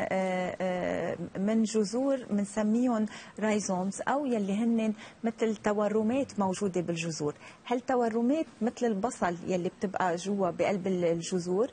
من جذور بنسميهم رايزومز، او يلي هن مثل تورمات موجوده بالجذور. هالتورمات مثل البصل يلي بتبقى جوا بقلب الجذور،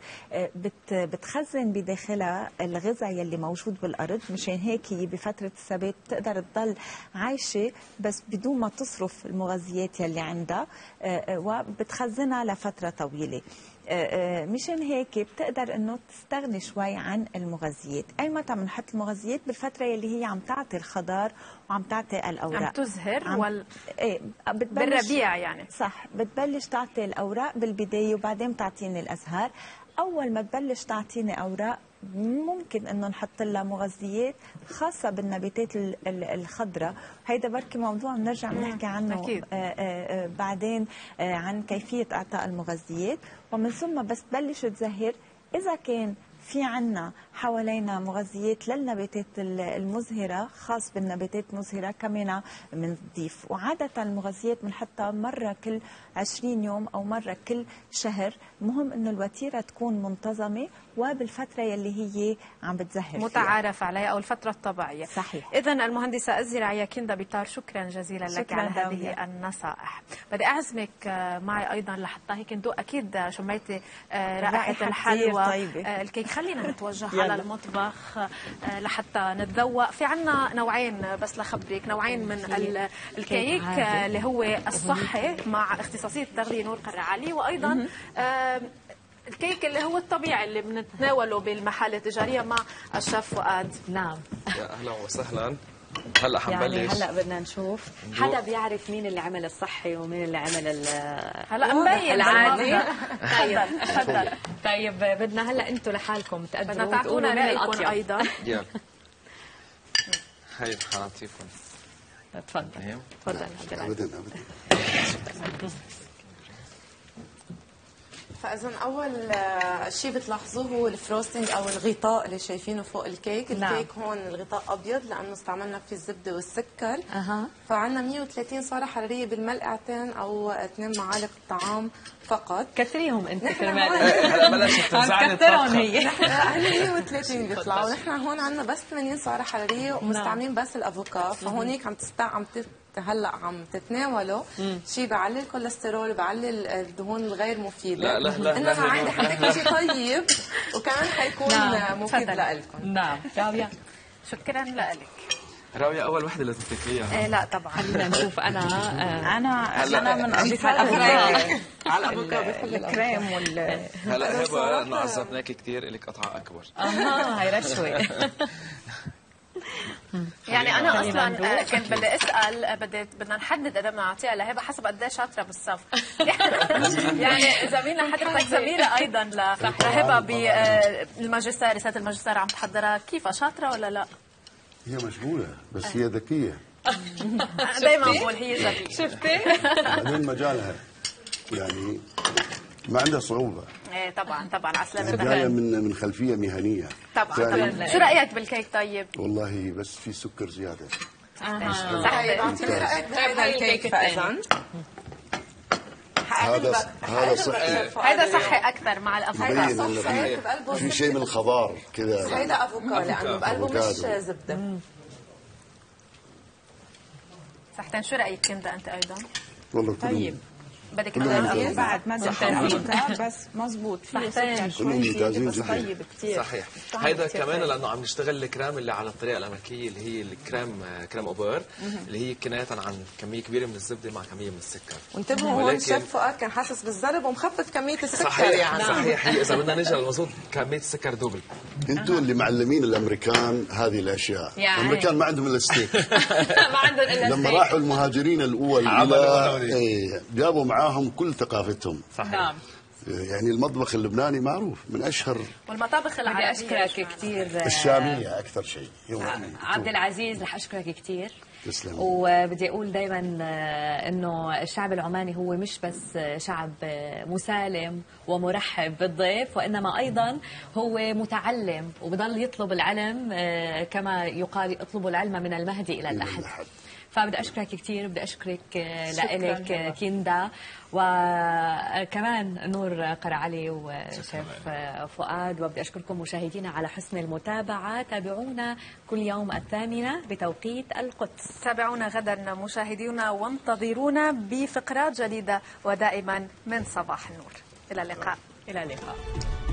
بتخزن بداخلها الغذاء يلي موجود بالارض. مشان هيك هي فترة الثبات بتقدر تضل عايشة بس بدون ما تصرف المغذيات يلي عندها، وبتخزنها لفترة طويلة. مشان هيك بتقدر انه تستغني شوي عن المغذيات. اي متى بنحط المغذيات؟ بالفترة يلي هي عم تعطي الخضار وعم تعطي الاوراق، عم تزهر بالربيع يعني. صح، بتبلش تعطي الاوراق بالبداية وبعدين تعطيني الازهار. اول ما تبلش تعطيني اوراق ممكن انه نحط لها مغذيات خاصه بالنباتات الخضراء. هيدا بركي موضوع بنرجع نحكي عنه أكيد. بعدين عن كيفيه اعطاء المغذيات. ومن ثم بس تبلش تزهر، اذا كان في عنا حوالينا مغذيات للنباتات المزهرة، خاص بالنباتات المزهرة كمان بنضيف. وعادة المغذيات بنحطها مرة كل 20 يوم أو مرة كل شهر. مهم إنه الوتيرة تكون منتظمة وبالفترة يلي هي عم بتزهر متعارف فيها عليها، أو الفترة الطبيعية. صحيح. إذن المهندسة الزراعية كندا بيطار، شكرا جزيلا لك على هذه النصائح. بدي أعزمك معي أيضا لحتى هيك ندوق. أكيد شميتي رائحة الحلوى الكيك. خلينا نتوجه على المطبخ لحتى نتذوق. في عنا نوعين بس لخبرك، نوعين من الكيك اللي هو الصحي مع اختصاصية التغذية نور قرعالي، وأيضا الكيك اللي هو الطبيعي اللي بنتناوله بالمحال التجارية مع الشيف فؤاد. نعم، يا أهلا وسهلا. هلا حنبلش. يعني هلا بدنا نشوف حدا بيعرف مين اللي عمل الصحي ومين اللي عمل هلا مبين العادي. تفضل. طيب بدنا هلا انتم لحالكم تقدروا بدنا تعطونا رايكم ايضا. يلا هاي حنعطيكم. تفضل تفضل. ابدا فاذا اول شيء بتلاحظوه هو الفروستنج او الغطاء اللي شايفينه فوق الكيك. الكيك هون الغطاء ابيض لانه استعملنا فيه الزبده والسكر. فعندنا 130 سعره حراريه بالملعقتين او 2 معالق طعام فقط. كثريهم انت كرمال هلا بلشت توزعني كثرهم هي. هن 130 بيطلعوا. نحن هون عندنا بس 80 سعره حراريه ومستعملين بس الافوكا. فهونيك هلا عم تتناولوا شيء بيعلي الكوليسترول، بيعلي الدهون الغير مفيده. لا انما عادي حتاكلوا شيء طيب وكمان حيكون مفيد لكم. نعم. راوية شكرا لك. راوية أول وحدة لازم تاكليها. لا طبعا. خلينا نشوف. أنا من أضيف على الأفوكا بحب الكريم هلا هبة إنه عذبناكي كثير إلك قطعة أكبر. هاي رشوة. يعني انا اصلا كنت بدي اسال بدنا نحدد اذا بدنا نعطيها لهبه حسب قد ايه شاطره بالصف. يعني زميلنا حضرتك زميله ايضا لهبه بالماجستير، رساله الماجستير عم تحضرها، كيف شاطره ولا لا؟ هي مشغوله بس هي ذكيه. دائما بقول هي ذكيه. شفتي؟ بعدين مجالها يعني ما عندها صعوبه. ايه طبعا عسلامة. جايه من خلفيه مهنيه. طبعا. شو رايك بالكيك طيب؟ والله بس في سكر زياده. بعطيني رايك بهذا الكيك فاذا هذا صحي. هذا صحي اكثر مع الافوكا. في شيء من الخضار كذا. هيدا افوكا لانه بقلبه مش زبده. صحتين. شو رايك كندا انت ايضا؟ والله طيب بدك بعد ما زبطتها بس مزبوط فيه سكر شوي زياده بس طيب كثير. صحيح. هيدا كمان لانه عم نشتغل الكريم اللي على الطريقه الامريكيه اللي هي كريم اوبر اللي هي كنايه عن كميه كبيره من الزبده مع كميه من السكر. وانتبهوا هون الشيف فؤاد كان حاسس بالزرب ومخفف كميه السكر. صحيح يعني صحيح. هي اذا بدنا نجي للمظبوط كميه السكر دوبل. انتوا اللي معلمين الامريكان هذه الاشياء. الامريكان ما عندهم الا ستيك. ما عندهم الا لما راحوا المهاجرين الاول الى جابوا معاهم كل ثقافتهم. صحيح. يعني المطبخ اللبناني معروف من اشهر والمطابخ العربيه. بدي اشكرك كثير. الشاميه اكثر شيء. عبد العزيز رح اشكرك كثير. تسلم. وبدي اقول دائما انه الشعب العماني هو مش بس شعب مسالم ومرحب بالضيف، وانما ايضا هو متعلم وبضل يطلب العلم كما يقال اطلبوا العلم من المهدي الى اللحد. فبدي أشكرك كثير. بدي أشكرك لإلك كندا، وكمان نور قرعلي وشيف فؤاد. وبدي أشكركم مشاهدينا على حسن المتابعة. تابعونا كل يوم 8 بتوقيت القدس. تابعونا غدا مشاهدينا وانتظرونا بفقرات جديدة ودائما من صباح النور. إلى اللقاء. إلى اللقاء.